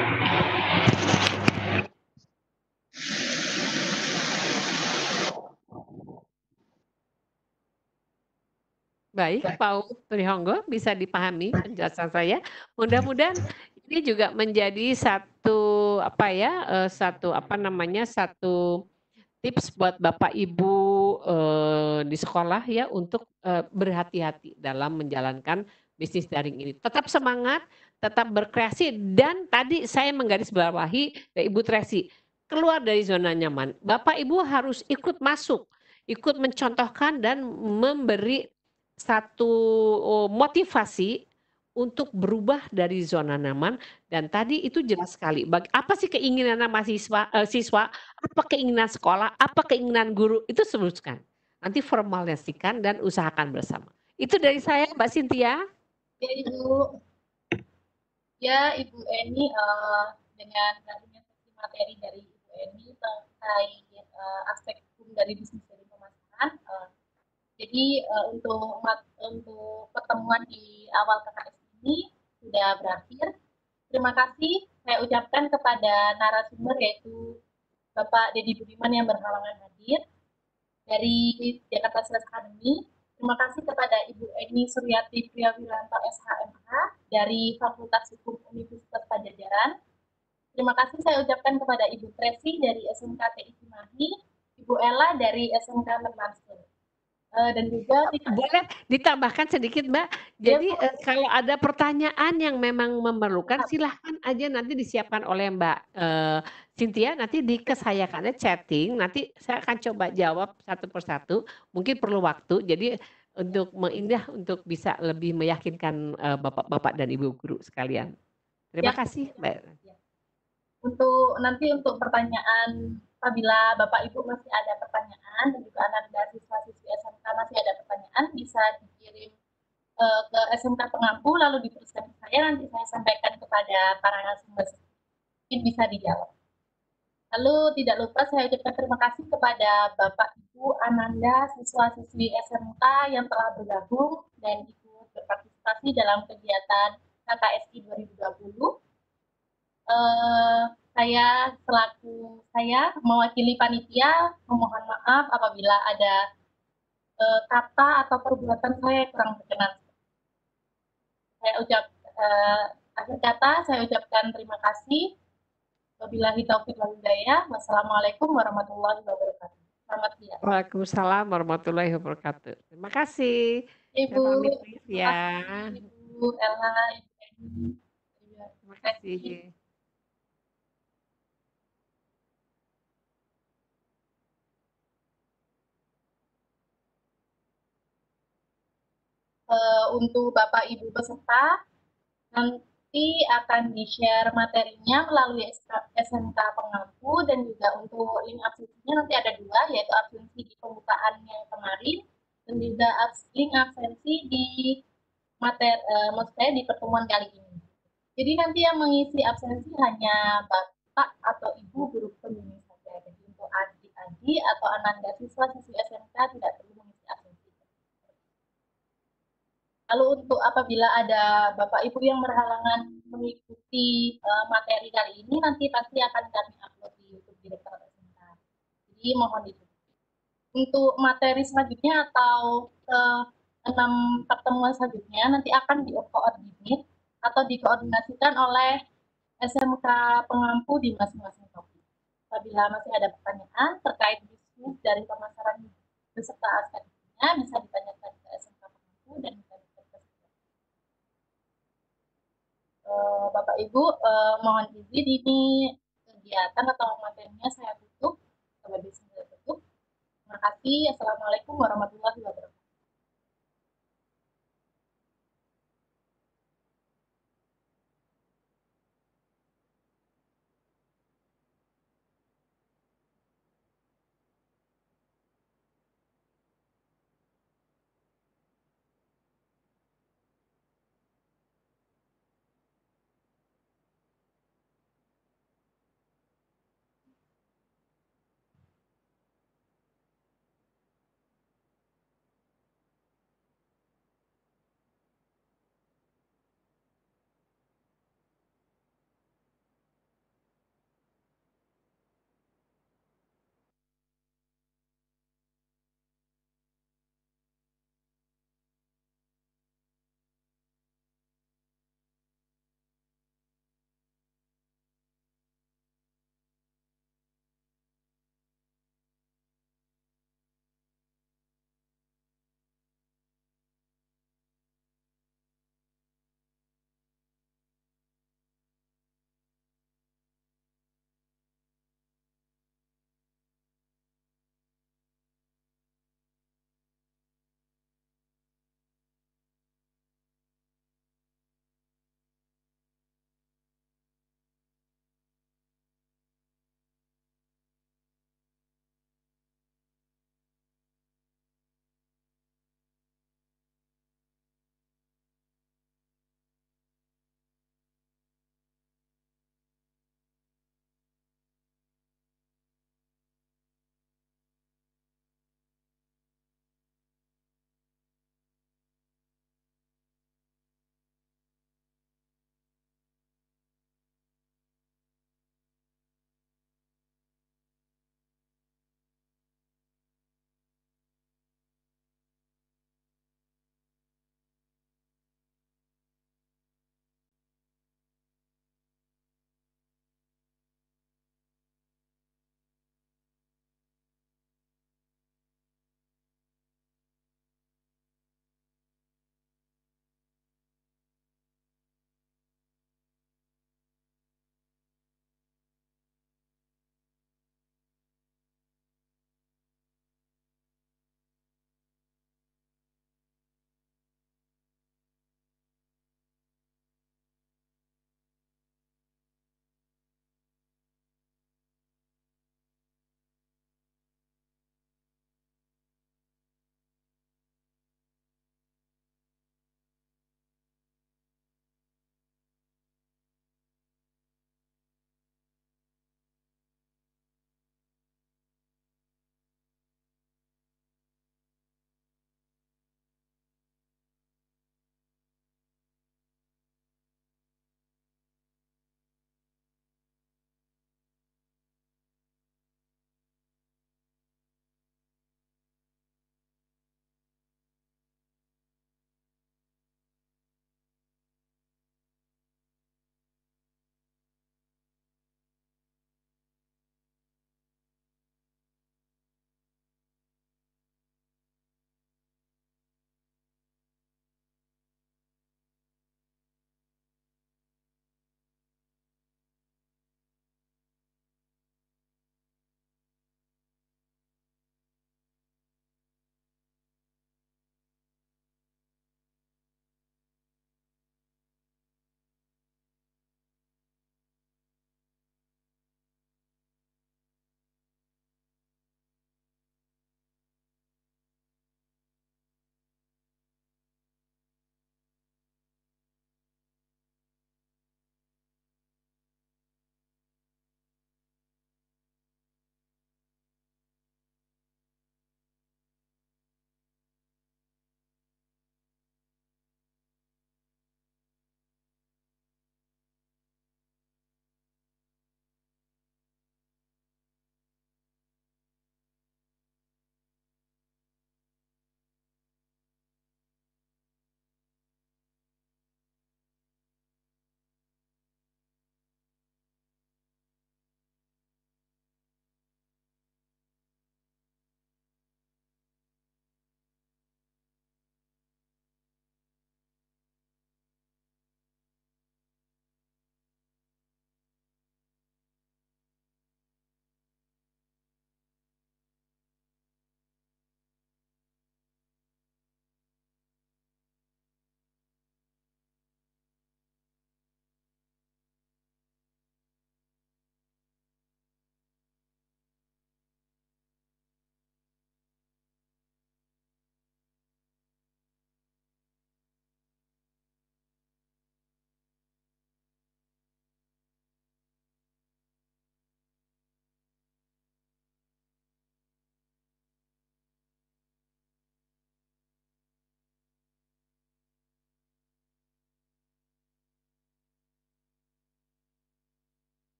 Baik, Pak Uut Prihanggo, bisa dipahami penjelasan saya. Mudah-mudahan ini juga menjadi satu apa ya, satu apa namanya, satu tips buat Bapak Ibu eh, di sekolah ya untuk eh, berhati-hati dalam menjalankan bisnis daring ini. Tetap semangat, tetap berkreasi dan tadi saya menggarisbawahi dari Ibu Tracy, keluar dari zona nyaman. Bapak Ibu harus ikut masuk, ikut mencontohkan dan memberi satu oh, motivasi untuk berubah dari zona nyaman dan tadi itu jelas sekali. Bagi, apa sih keinginan mahasiswa, eh, siswa, apa keinginan sekolah, apa keinginan guru, itu sebutkan. Nanti formalisasikan dan usahakan bersama. Itu dari saya, Mbak Cynthia. Ya, Ibu. Ya, Ibu Eni, uh, dengan adanya sesi materi dari Ibu Eni terkait uh, aspek hukum dari bisnis dari pemasaran. Uh, jadi uh, untuk untuk pertemuan di awal K K S ini sudah berakhir. Terima kasih saya ucapkan kepada narasumber yaitu Bapak Deddy Budiman yang berhalangan hadir dari Jakarta Sales Academy. Terima kasih kepada Ibu Eni Suryati Priyawiranto S H M H dari Fakultas Hukum Universitas Padjadjaran. Terima kasih saya ucapkan kepada Ibu Tracy dari S M K T I Cimahi, Ibu Ella dari S M K Mermansur. Uh, dan juga boleh ditambahkan sedikit Mbak. Jadi ya, uh, kalau ada pertanyaan yang memang memerlukan silahkan aja nanti disiapkan oleh Mbak uh, Cynthia, nanti dikesayakannya chatting, nanti saya akan coba jawab satu persatu. Mungkin perlu waktu, jadi untuk mengindah untuk bisa lebih meyakinkan uh, bapak-bapak dan ibu guru sekalian. Terima ya, kasih Mbak. Ya. Untuk nanti untuk pertanyaan apabila Bapak Ibu masih ada pertanyaan dan juga anak siswa-siswi S M K masih ada pertanyaan, bisa dikirim uh, ke S M K pengampu lalu diteruskan ke saya, nanti saya sampaikan kepada para narasumber, mungkin bisa dijawab. Lalu tidak lupa saya ucapkan terima kasih kepada Bapak Ibu Ananda siswa-siswi S M K yang telah bergabung dan ikut berpartisipasi dalam kegiatan K K S I dua ribu dua puluh. Uh, saya selaku saya mewakili panitia memohon maaf apabila ada uh, kata atau perbuatan saya kurang berkenan. Saya ucap uh, akhir kata saya ucapkan terima kasih. Wabillahi taufiq wal hidayah. Wassalamualaikum warahmatullahi wabarakatuh. Selamat siang. Waalaikumsalam warahmatullahi wabarakatuh. Terima kasih. Ibu, ya. Ibu Ella, Ibu Eni. Terima kasih. Uh, untuk Bapak Ibu peserta, nanti akan di-share materinya melalui S M K pengampu dan juga untuk link absensinya nanti ada dua, yaitu absensi di pembukaan yang kemarin dan juga link absensi di materi, uh, maksudnya di pertemuan kali ini. Jadi nanti yang mengisi absensi hanya Bapak atau Ibu guru pembimbing saja. Jadi untuk adik-adik atau ananda siswa-siswi S M K tidak perlu mengisi absensi. Lalu untuk apabila ada Bapak Ibu yang berhalangan mengikuti uh, materi kali ini, nanti pasti akan kami upload di YouTube Direktorat S M K. Jadi mohon itu. Untuk materi selanjutnya atau uh, enam pertemuan selanjutnya nanti akan dikoordinir atau dikoordinasikan oleh S M K pengampu di masing-masing topik. Apabila masih ada pertanyaan terkait bisnis dari pemasaran beserta aspeknya, bisa ditanyakan ke S M K pengampu dan bisa ditanyakan uh, Bapak Ibu, uh, mohon izin ini kegiatan atau materinya saya tutup, terlebih sebelum tutup. Terima kasih. Assalamualaikum warahmatullahi wabarakatuh.